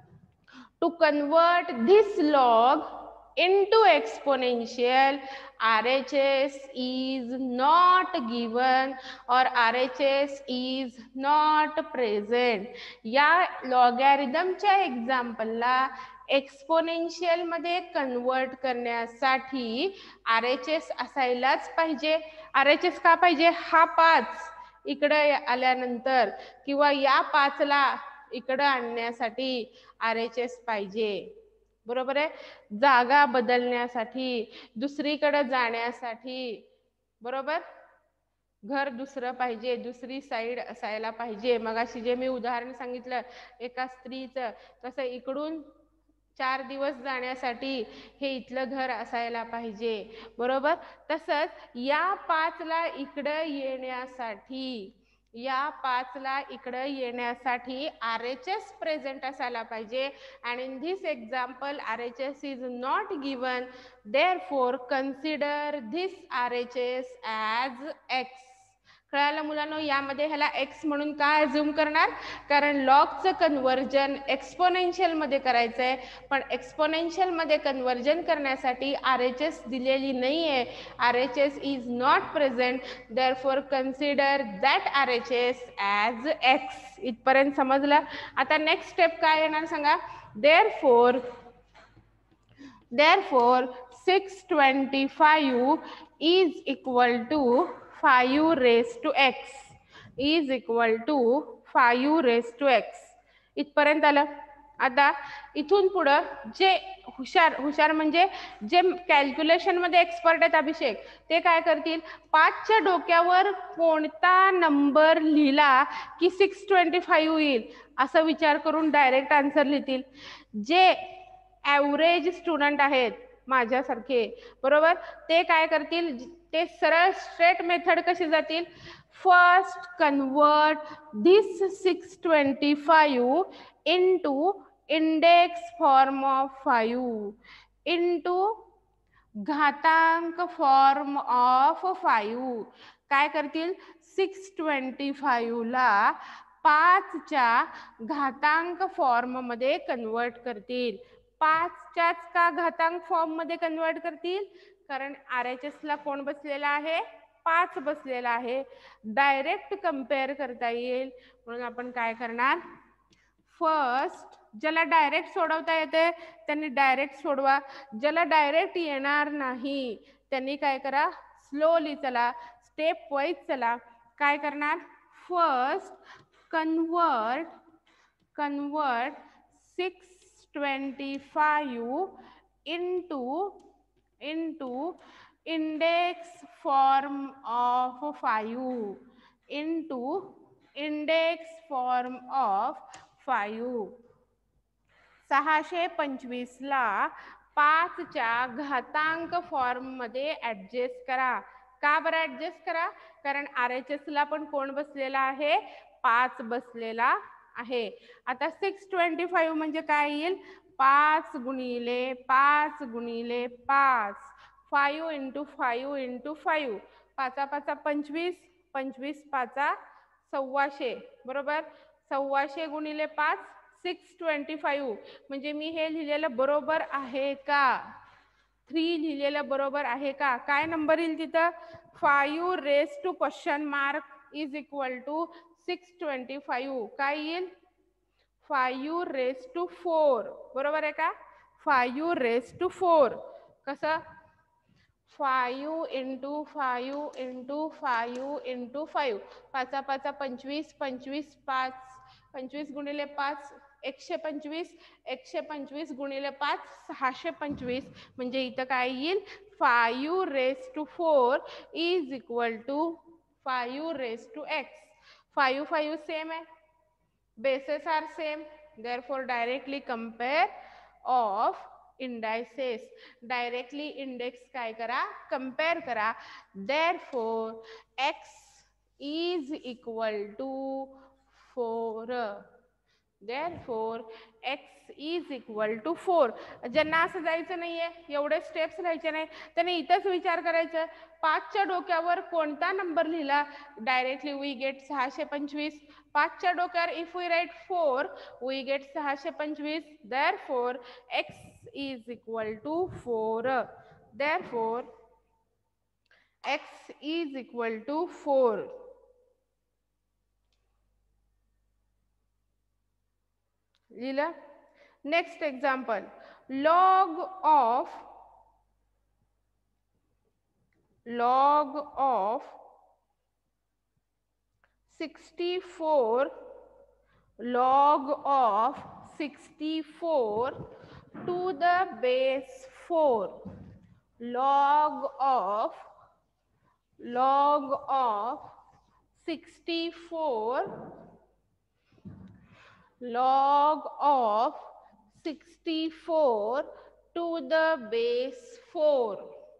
to convert this log into exponential, R H S is not given or R H S is not present. या लॉगॅरिथमच्या एक्झाम्पलला एक्सपोनेन्शियल मध्ये कन्वर्ट करण्यासाठी आर एच एस असायलाच पाहिजे. आर एच एस का पाहिजे, हा पाच इकडे आल्यानंतर किंवा या पाचला इकडे आणण्यासाठी आर एच एस पाहिजे. बरोबर आहे. जागा बदलण्यासाठी, दुसरीकडे जाण्यासाठी, बरोबर, घर दुसरं पाहिजे, दुसरी साईड असायला पाहिजे. मगाशी जे मी उदाहरण सांगितलं एका स्त्रीचं, तसं इकडून चार दिवस जाण्यासाठी हे इथलं घर असायला पाहिजे. बरोबर. तसंच या पाचला इकडं येण्यासाठी या पाचला इकडे येण्यासाठी आर एच एस प्रेझेंट असायला पाहिजे. And in this example R H S is not given, therefore consider this R H S as x. कळालं मुलांनो. यामध्ये ह्याला एक्स म्हणून का अज्युम करणार, कारण लॉगचं कन्वर्जन एक्सपोनेन्शियल मध्ये करायचंय, पण एक्सपोनेन्शियल मध्ये कन्वर्जन करण्यासाठी आर एच एस दिलेली नाहीये. R H S is not present, therefore consider that R H S as x. इथपर्यंत समजलं. आता नेक्स्ट स्टेप काय येणार सांगा. Therefore therefore six twenty five is equal to five raise to x is equal to five raise to x. इथपर्यंत आलं. आता इथून पुढं जे हुशार हुशार म्हणजे जे कॅल्क्युलेशन मध्ये एक्सपर्ट आहेत अभिषेक, ते काय करतील, पाचच्या डोक्यावर कोणता नंबर लिहिला की सिक्स ट्वेंटी फाईव्ह येईल असं विचार करून डायरेक्ट आन्सर लिहितील. जे ॲव्हरेज स्टुडंट आहेत माझ्यासारखे, बरोबर, ते काय करतील, ते सरळ स्ट्रेट मेथड कशी जातील, first convert this six twenty five into index form of five into घातांक फॉर्म ऑफ फाईव्ह. काय करतील, सिक्स ट्वेंटी फाईव्ह ला पाचच्या घातांक फॉर्म मध्ये कन्वर्ट करतील. पाचच्याच का घातांक फॉर्म मध्ये कन्वर्ट करतील, कारण आर एच एस ला कोण बसलेला आहे, पाच बसलेला आहे. डायरेक्ट कम्पेअर करता येईल म्हणून आपण काय करणार, फर्स्ट ज्याला डायरेक्ट सोडवता येते त्यांनी डायरेक्ट सोडवा, ज्याला डायरेक्ट येणार नाही त्यांनी काय करा, स्लोली चला, स्टेप वाईज चला. काय करणार, first convert convert six twenty five into into index form of five into index form of five. सहाशे पंचवीस ला पाचच्या घातांक फॉर्म मध्ये ऍडजस्ट करा. का बरं ऍडजस्ट करा, कारण आर एच एस ला पण कोण बसलेला आहे, पाच बसलेला आहे. आता सिक्स ट्वेंटी फाईव्ह म्हणजे काय येईल, पाच गुणिले पाच गुणिले पाच, five into five into five, पाचा पाचा पंचवीस, पंचवीस पाचा सव्वाशे, बरोबर. सव्वाशे गुणिले पाच सिक्स ट्वेंटी फाईव्ह, म्हणजे मी हे लिहिलेलं बरोबर आहे का, थ्री लिहिलेलं बरोबर आहे का? काय नंबर येईल तिथं? Five raise to question mark is equal to six twenty five. काय येईल? Five raise to four. बरोबर आहे का? Five raise to four. कसं? Five into five into five into five. पाचा पाचा पंचवीस, पंचवीस पाच, पंचवीस गुणिले पाच एकशे पंचवीस, एकशे पंचवीस गुणिले पाच सहाशे पंचवीस. म्हणजे इथं काय येईल? Five raise to four is equal to five raise to x. Five five same आहे, bases are same, therefore directly compare of indices. Directly index काय करा? compare करा. Therefore x is equal to four. Therefore x is equal to four. ज्यांना असं जायचं नाहीये, एवढे steps लिहायचे नाही, त्याने इथंच विचार करायचं पाचच्या डोक्यावर कोणता नंबर लिहिला. डायरेक्टली वी गेट सहाशे पंचवीस. पाचच्या डोक्यावर if we write four we get सहाशे पंचवीस. Therefore x is equal to four. Therefore x is equal to four. लिहिलं. Next example. Log of log of sixty-four, log of sixty-four to the base four. Log of log of sixty-four, log of sixty-four to the base four.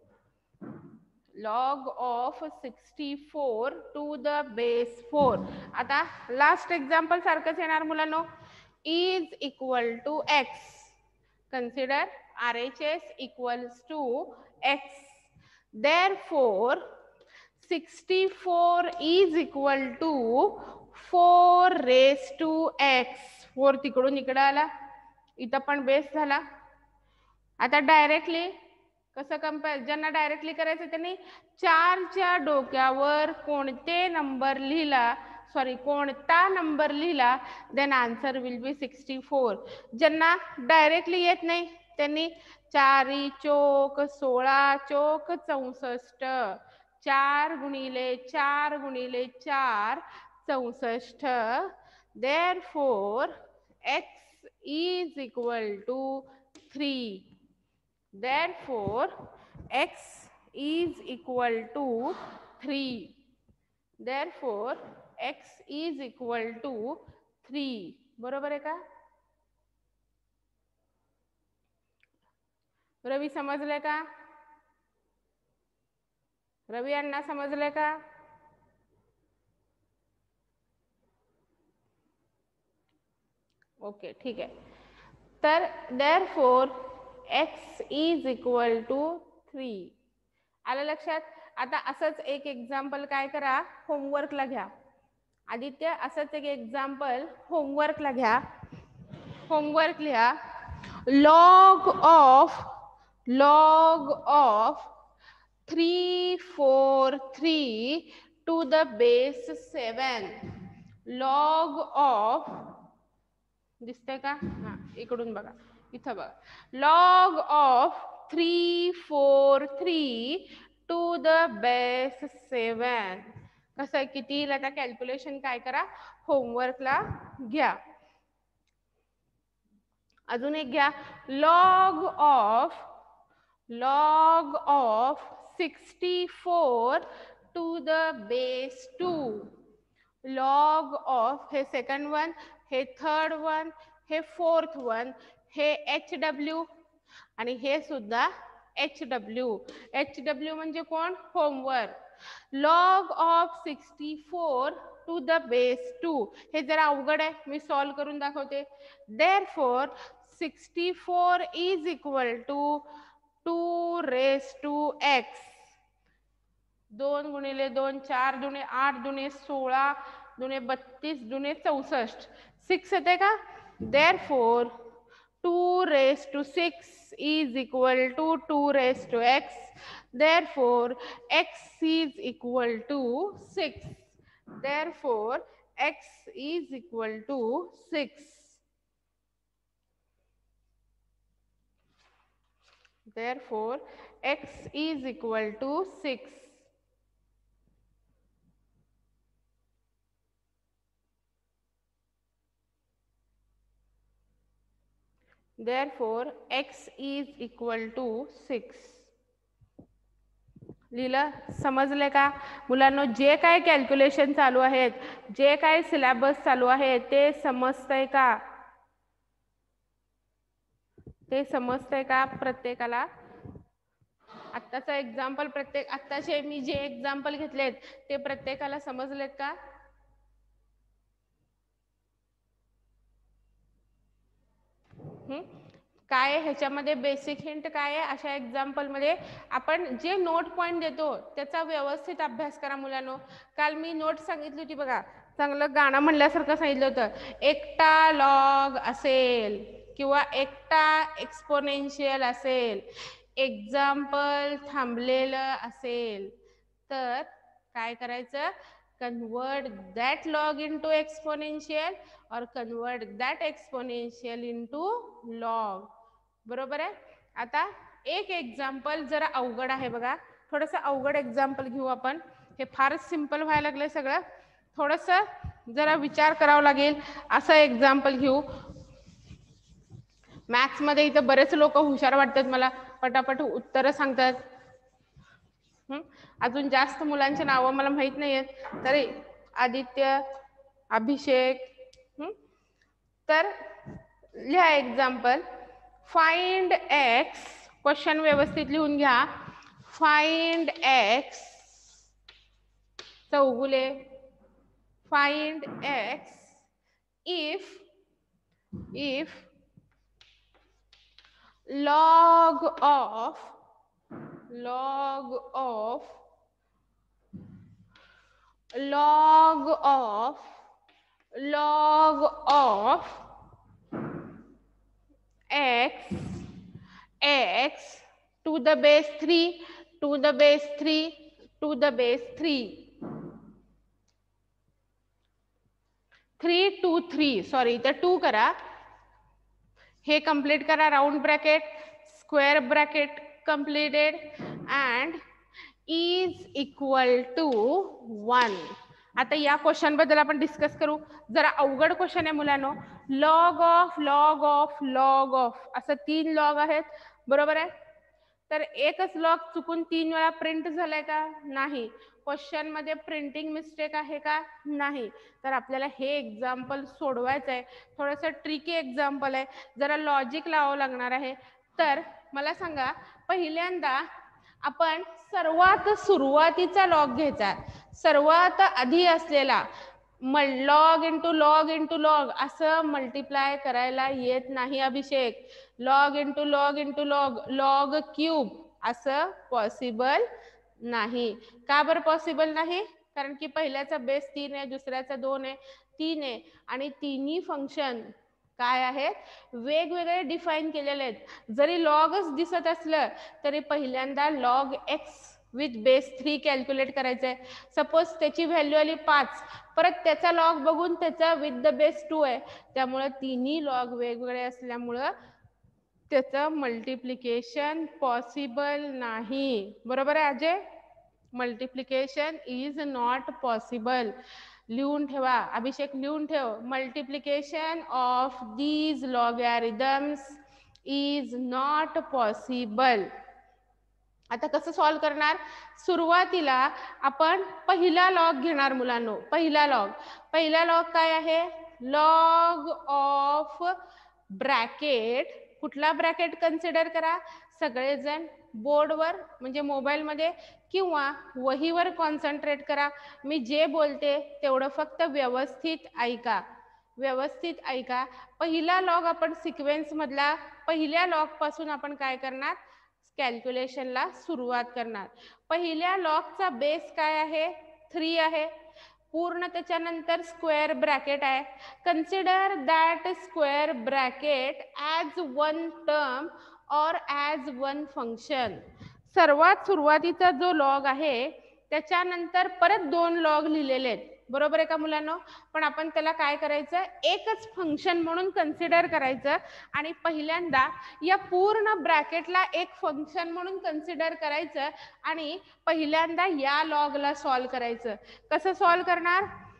Log of sixty-four to the base four. आता last example सारखंच येणार मुलांनो. Is equal to x. Consider R H S equals to x. Therefore sixty-four is equal to four raise to x. Four तिकडून इकडं आला, इथं पण base झाला. आता डायरेक्टली कसं कंपेअर? ज्यांना डायरेक्टली करायचं त्यांनी चारच्या डोक्यावर कोणते नंबर लिहिला, सॉरी कोणता नंबर लिहिला, then answer will be sixty four. ज्यांना डायरेक्टली येत नाही त्यांनी चारी चोक सोळा चोक चौसष्ट. चार गुणिले चार गुणिले चार चौसष्ट. Therefore x is equal to three. Therefore x is equal to three. Therefore x is equal to three. बरोबर आहे का? रवी समजले का? रवी अण्णा समजले का? ओके ठीक आहे. तर therefore x is equal to three. आलं लक्षात? आता असंच एक एक्झाम्पल काय करा, होमवर्कला घ्या. आदित्य असंच एक एक्झाम्पल होमवर्कला घ्या. होमवर्क लिहा. Log of log of three four three to the base seven. Log of दिसतंय का? हा इकडून बघा, इथं बघा. Log of three four three to the base seven. कसं आहे, किती येईल आता कॅल्क्युलेशन काय करा, होमवर्कला घ्या. अजून एक घ्या. Log of log of sixty four to the base two. Log of हे सेकंड वन, हे थर्ड वन, हे फोर्थ वन, हे एच डब्ल्यू आणि हे सुद्धा एच डब्ल्यू. एच डब्ल्यू म्हणजे कोण? Homework. Log of sixty four to the base two. हे जरा अवघड आहे, मी सॉल्व करून दाखवते. Therefore sixty four is equal to two raise to x. दोन गुणिले दोन चार, दुणे आठ, दुणे सोळा, दुणे बत्तीस, दुणे चौसष्ट. सिक्स येते का? Therefore two raised to six is equal to two raised to x. Therefore, x is equal to six. Therefore, x is equal to six. Therefore, x is equal to six. Therefore, x is equal to six. लिहिलं? समजले का मुलांनो? जे काय calculation चालू आहेत, जे काय सिलेबस चालू आहे ते समजतंय का? ते समजतंय का प्रत्येकाला? आत्ताचं एक्झाम्पल प्रत्येक आत्ताचे मी जे एक्झाम्पल घेतलेत ते प्रत्येकाला समजलेत का? हम्म काय ह्याच्यामध्ये बेसिक हिंट काय आहे? अशा एक्झाम्पल मध्ये आपण जे नोट पॉइंट देतो त्याचा व्यवस्थित अभ्यास करा मुलांनो. काल मी नोट सांगितली होती बघा, चांगलं गाणं म्हणल्यासारखं सांगितलं होतं. एकटा लॉग असेल किंवा एकटा एक्सपोनेन्शियल असेल, एक्झाम्पल थांबलेलं असेल तर काय करायचं? Convert that log into exponential और convert that exponential into log. बरोबर आहे? आता एक एक्झाम्पल जरा अवघड आहे बघा, थोडंसं अवघड एक्झाम्पल घेऊ आपण. हे फारच सिंपल व्हायला लागले सगळं, थोडंसं जरा विचार करावा लागेल असं एक्झाम्पल घेऊ. मॅथ्स मध्ये इथं बरेच लोक हुशार वाटतात मला, पटापट उत्तरं सांगतात. अजून जास्त मुलांची नावं मला माहित नाहीयेत, तरी आदित्य, अभिषेक. तर लिहा एक्झाम्पल. फाइंड एक्स, क्वेश्चन व्यवस्थित लिहून घ्या. Find x Chougule. Find x if if log of log of log of log of x x to the base three to the base three to the base three. three two three sorry इथं two करा, हे complete करा. Round bracket, square bracket completed and is equal to one. आता या question बद्दल आपण discuss करू. जरा अवघड क्वेश्चन आहे मुलांनो. Log of log of log of असं तीन लॉग आहेत, बरोबर आहे? तर एकच लॉग चुकून तीन वेळा प्रिंट झालाय का? नाही. क्वेश्चन मध्ये प्रिंटिंग मिस्टेक आहे का? नाही. तर आपल्याला हे एक्झाम्पल सोडवायचं आहे. थोडंसं ट्रिकी एक्झाम्पल आहे, जरा लॉजिक लावावं लागणार आहे. तर मला सांगा, पहिल्यांदा आपण सर्वात सुरुवातीचा लॉग घ्यायचा, सर्वात आधी असलेला. Log into log into log असं मल्टिप्लाय करायला येत नाही Abhishek. Log into log into log log cube असं पॉसिबल नाही. का बरं पॉसिबल नाही? कारण की पहिल्याचा बेस तीन आहे, दुसऱ्याचा दोन आहे, तीन आहे आणि तिन्ही फंक्शन काय आहेत? वेगवेगळे डिफाईन केलेले आहेत. जरी लॉगच दिसत असलं तरी पहिल्यांदा log x with base three calculate करायचं आहे. सपोज त्याची व्हॅल्यू आली पाच, परत त्याचा लॉग बघून त्याचा विथ द बेस टू आहे, त्यामुळे तिन्ही लॉग वेगवेगळे असल्यामुळं त्याचं मल्टिप्लिकेशन पॉसिबल नाही. बरोबर आहे Ajay? Multiplication is not possible. लिहून ठेवा अभिषेक, लिहून ठेव. Multiplication of these logarithms is not possible. आता कसं सॉल्व करणार? सुरुवातीला आपण पहिला लॉग घेणार मुलांनो. पहिला लॉग पहिला लॉग काय आहे? Log of bracket. कुठला ब्रॅकेट कन्सिडर करा? सगळेजण बोर्डवर म्हणजे मोबाईलमध्ये किंवा वहीवर कॉन्सन्ट्रेट करा. मी जे बोलते तेवढं फक्त व्यवस्थित ऐका, व्यवस्थित ऐका. पहिला लॉग आपण सिक्वेन्स मधला पहिल्या लॉग पासून आपण काय करणार? कॅल्क्युलेशनला सुरुवात करणार. पहिल्या लॉगचा बेस काय आहे? थ्री आहे. पूर्ण त्याच्यानंतर स्क्वेअर ब्रॅकेट आहे. Consider that square bracket as one term और ॲज वन फंक्शन. सर्वात सुरुवातीचा जो लॉग आहे त्याच्यानंतर परत दोन लॉग लिहिलेले आहेत, बरोबर आहे का मुलांनो? पण आपण त्याला काय करायचं, एकच फंक्शन म्हणून कन्सिडर करायचं आणि पहिल्यांदा या पूर्ण ब्रॅकेटला एक फंक्शन म्हणून कन्सिडर करायचं आणि पहिल्यांदा या लॉगला सॉल्व करायचं. कसं सॉल्व करणार?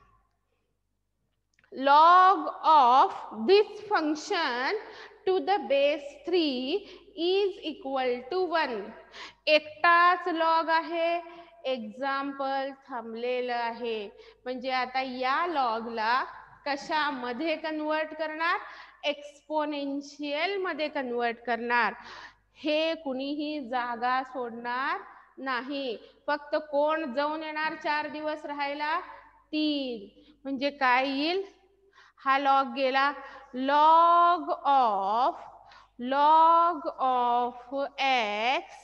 Log of this function to the base three is equal to one. एकटाच लॉग आहे, एक्झाम्पल थांबलेलं आहे. म्हणजे आता या लॉगला कशामध्ये कन्वर्ट करणार? एक्सपोनेन्शियल मध्ये कन्वर्ट करणार. हे कुणीही जागा सोडणार नाही. फक्त कोण जाऊन येणार चार दिवस राहायला? तीन. म्हणजे काय येईल? हा लॉग गेला. Log of log of x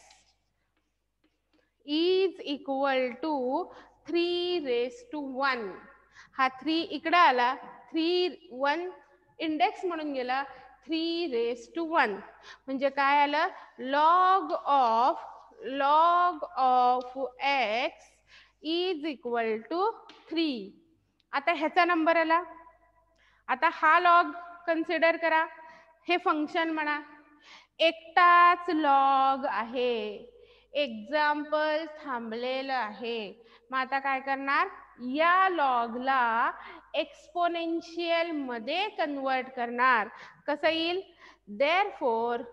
is equal to three raise to one. हा थ्री इकडे आला, थ्री वन इंडेक्स म्हणून गेला, थ्री रेस टू वन. म्हणजे काय आलं? Log of log of x is equal to three. आता ह्याचा नंबर आला. आता हा लॉग कन्सिडर करा, हे फंक्शन म्हणा. एकटाच लॉग आहे, एक्झाम्पल थांबलेलं आहे. मग आता काय करणार? या लॉगला एक्सपोनेन्शियल मध्ये कन्वर्ट करणार. कसं येईल? देअरफॉर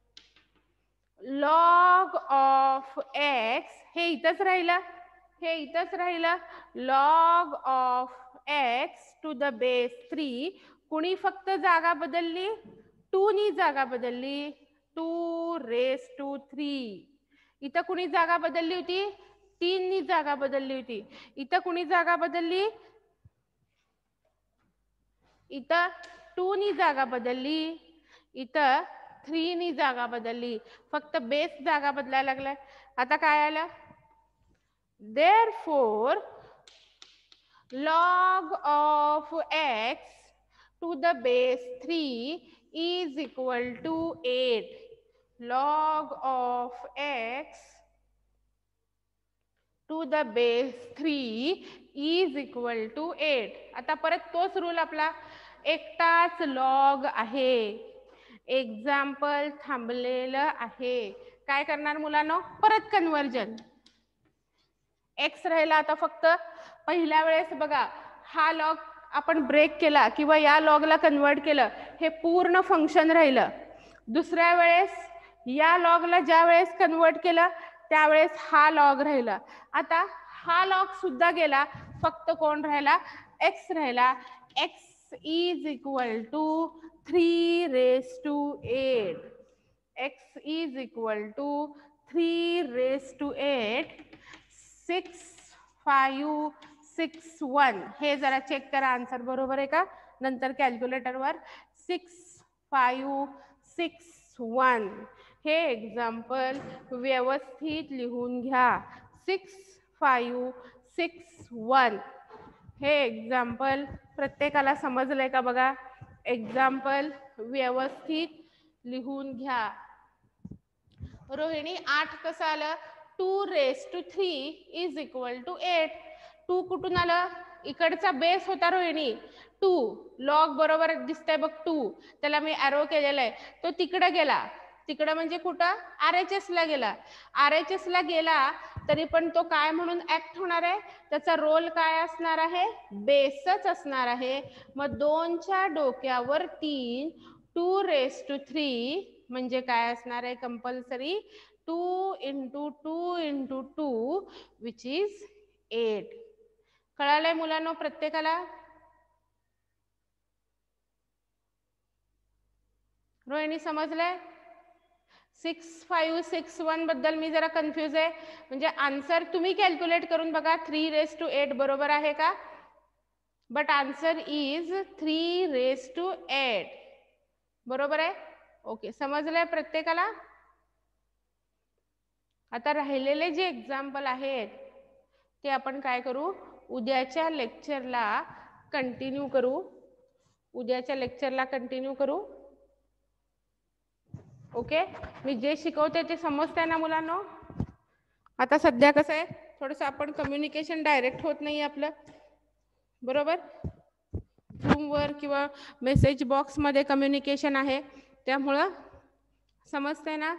लॉग ऑफ एक्स, हे इथंच राहिलं, हे इथंच राहिलं. Log of x to the base three. कुणी फक्त जागा बदलली? टू नी जागा बदलली. Two raise to three. इथं कुणी जागा बदलली होती? तीन नी जागा बदलली होती. इथं कुणी जागा बदलली? इथं टू नी जागा बदलली. इथं थ्री नी जागा बदलली. फक्त बेस जागा बदलायला लागलाय. आता काय आलं? Therefore log of x to the base three is equal to eight. Log of x to the base three is equal to eight. आता परत तोच रूल आपला. एकटाच लॉग आहे, एक्झाम्पल थांबलेलं आहे. काय करणार मुलांनो? परत कन्वर्जन. एक्स राहिला आता फक्त. पहिल्या वेळेस बघा, हा लॉग आपण ब्रेक केला किंवा या लॉगला कन्वर्ट केलं, हे पूर्ण फंक्शन राहिलं. दुसऱ्या वेळेस या लॉगला ज्या वेळेस कन्वर्ट केलं त्यावेळेस हा लॉग राहिला. आता हा लॉग सुद्धा गेला, फक्त कोण राहिला? एक्स राहिला. X is equal to three raise to eight. X is equal to three raise to eight. Six five six one. हे जरा चेक करा आन्सर बरोबर आहे का नंतर कॅल्क्युलेटरवर. Six five six one. हे एक्झाम्पल व्यवस्थित लिहून घ्या. सिक्स फाइव सिक्स वन हे एक्झाम्पल प्रत्येकाला समजलंय का बघा. एक्झाम्पल व्यवस्थित लिहून घ्या. रोहिणी, आठ कसं आलं? Two raise to three is equal to eight. Two कुठून आलं? इकडचा बेस होता रोहिणी टू. लॉग बरोबर दिसतंय बघ टू, त्याला मी ॲरो केलेला आहे. तो तिकडे गेला. तिकडे म्हणजे कुठं? आर एच एस ला गेला. आर एच एस ला गेला तरी पण तो काय म्हणून ऍक्ट होणार आहे? त्याचा रोल काय असणार आहे? बेसच असणार आहे. मग दोनच्या डोक्यावर तीन, टू रेस टू थ्री म्हणजे काय असणार आहे? Compulsory two into two into two which is eight. कळालंय मुलांनो प्रत्येकाला? रोहिणी समजलंय? सिक्स फाइव सिक्स वन बद्दल मी जरा कन्फ्यूज आहे. म्हणजे आन्सर तुम्ही कॅल्क्युलेट करून बघा. थ्री रेस टू एट बरोबर आहे का? But answer is three raise to eight. बरोबर आहे? ओके, समजलंय प्रत्येकाला? आता राहिलेले जे एक्झाम्पल आहेत ते आपण काय करू? उद्याच्या लेक्चरला कंटिन्यू करू. उद्याच्या लेक्चरला कंटिन्यू करू. ओके, मी जे शिकवते ते समजतंय ना मुलांनो. आता सध्या कसं आहे, थोडंसं आपण कम्युनिकेशन डायरेक्ट होत नाही आपलं, बरोबर. झूमवर किंवा मेसेज बॉक्समध्ये कम्युनिकेशन आहे, त्यामुळं समजतंय ना.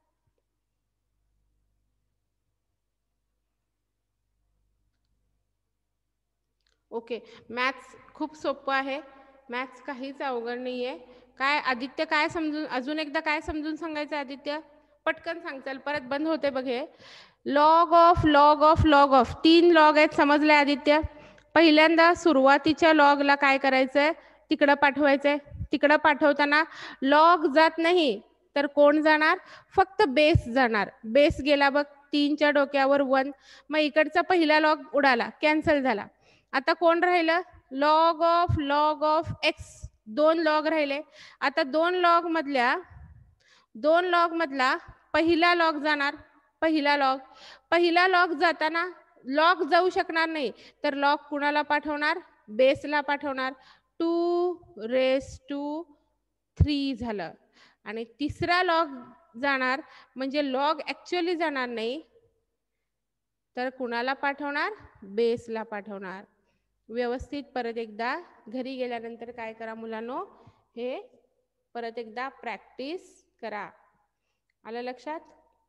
ओके, मॅथ्स खूप सोपं आहे. मॅथ्स काहीच अवघड नाही आहे. काय आदित्य, काय समजून, अजून एकदा काय समजून सांगायचं आदित्य, पटकन सांग. चल, परत बंद होते बघ हे. Log of log of log of तीन लॉग आहेत, समजले आदित्य. पहिल्यांदा सुरुवातीच्या लॉगला काय करायचंय, तिकडं पाठवायचंय. तिकडं पाठवताना लॉग जात नाही तर कोण जाणार, फक्त बेस जाणार. बेस गेला बघ, तीनच्या डोक्यावर वन, मग इकडचा पहिला लॉग उडाला, कॅन्सल झाला. आता कोण राहिलं, log of log of x, दोन लॉग राहिले. आता दोन लॉग मधल्या दोन लॉग मधला पहिला लॉग जाणार. पहिला लॉग पहिला लॉग जाताना लॉग जाऊ शकणार नाही, तर लॉग कुणाला पाठवणार, बेसला पाठवणार. टू रेस टू थ्री झालं. आणि तिसरा लॉग जाणार, म्हणजे लॉग ऍक्च्युअली जाणार नाही, तर कुणाला पाठवणार, बेसला पाठवणार. व्यवस्थित परत एकदा घरी गेल्यानंतर काय करा मुलांनो, हे परत एकदा प्रॅक्टिस करा. आलं लक्षात.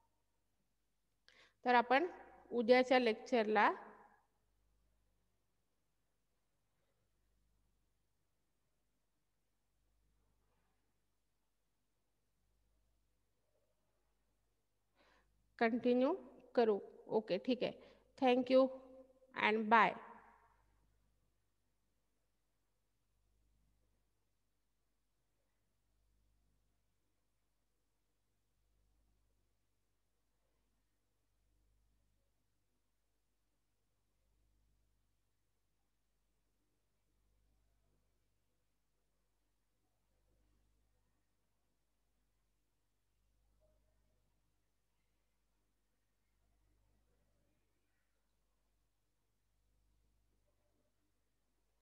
तर आपण उद्याच्या लेक्चरला कंटिन्यू करू. ओके, ठीक आहे. Thank you and bye.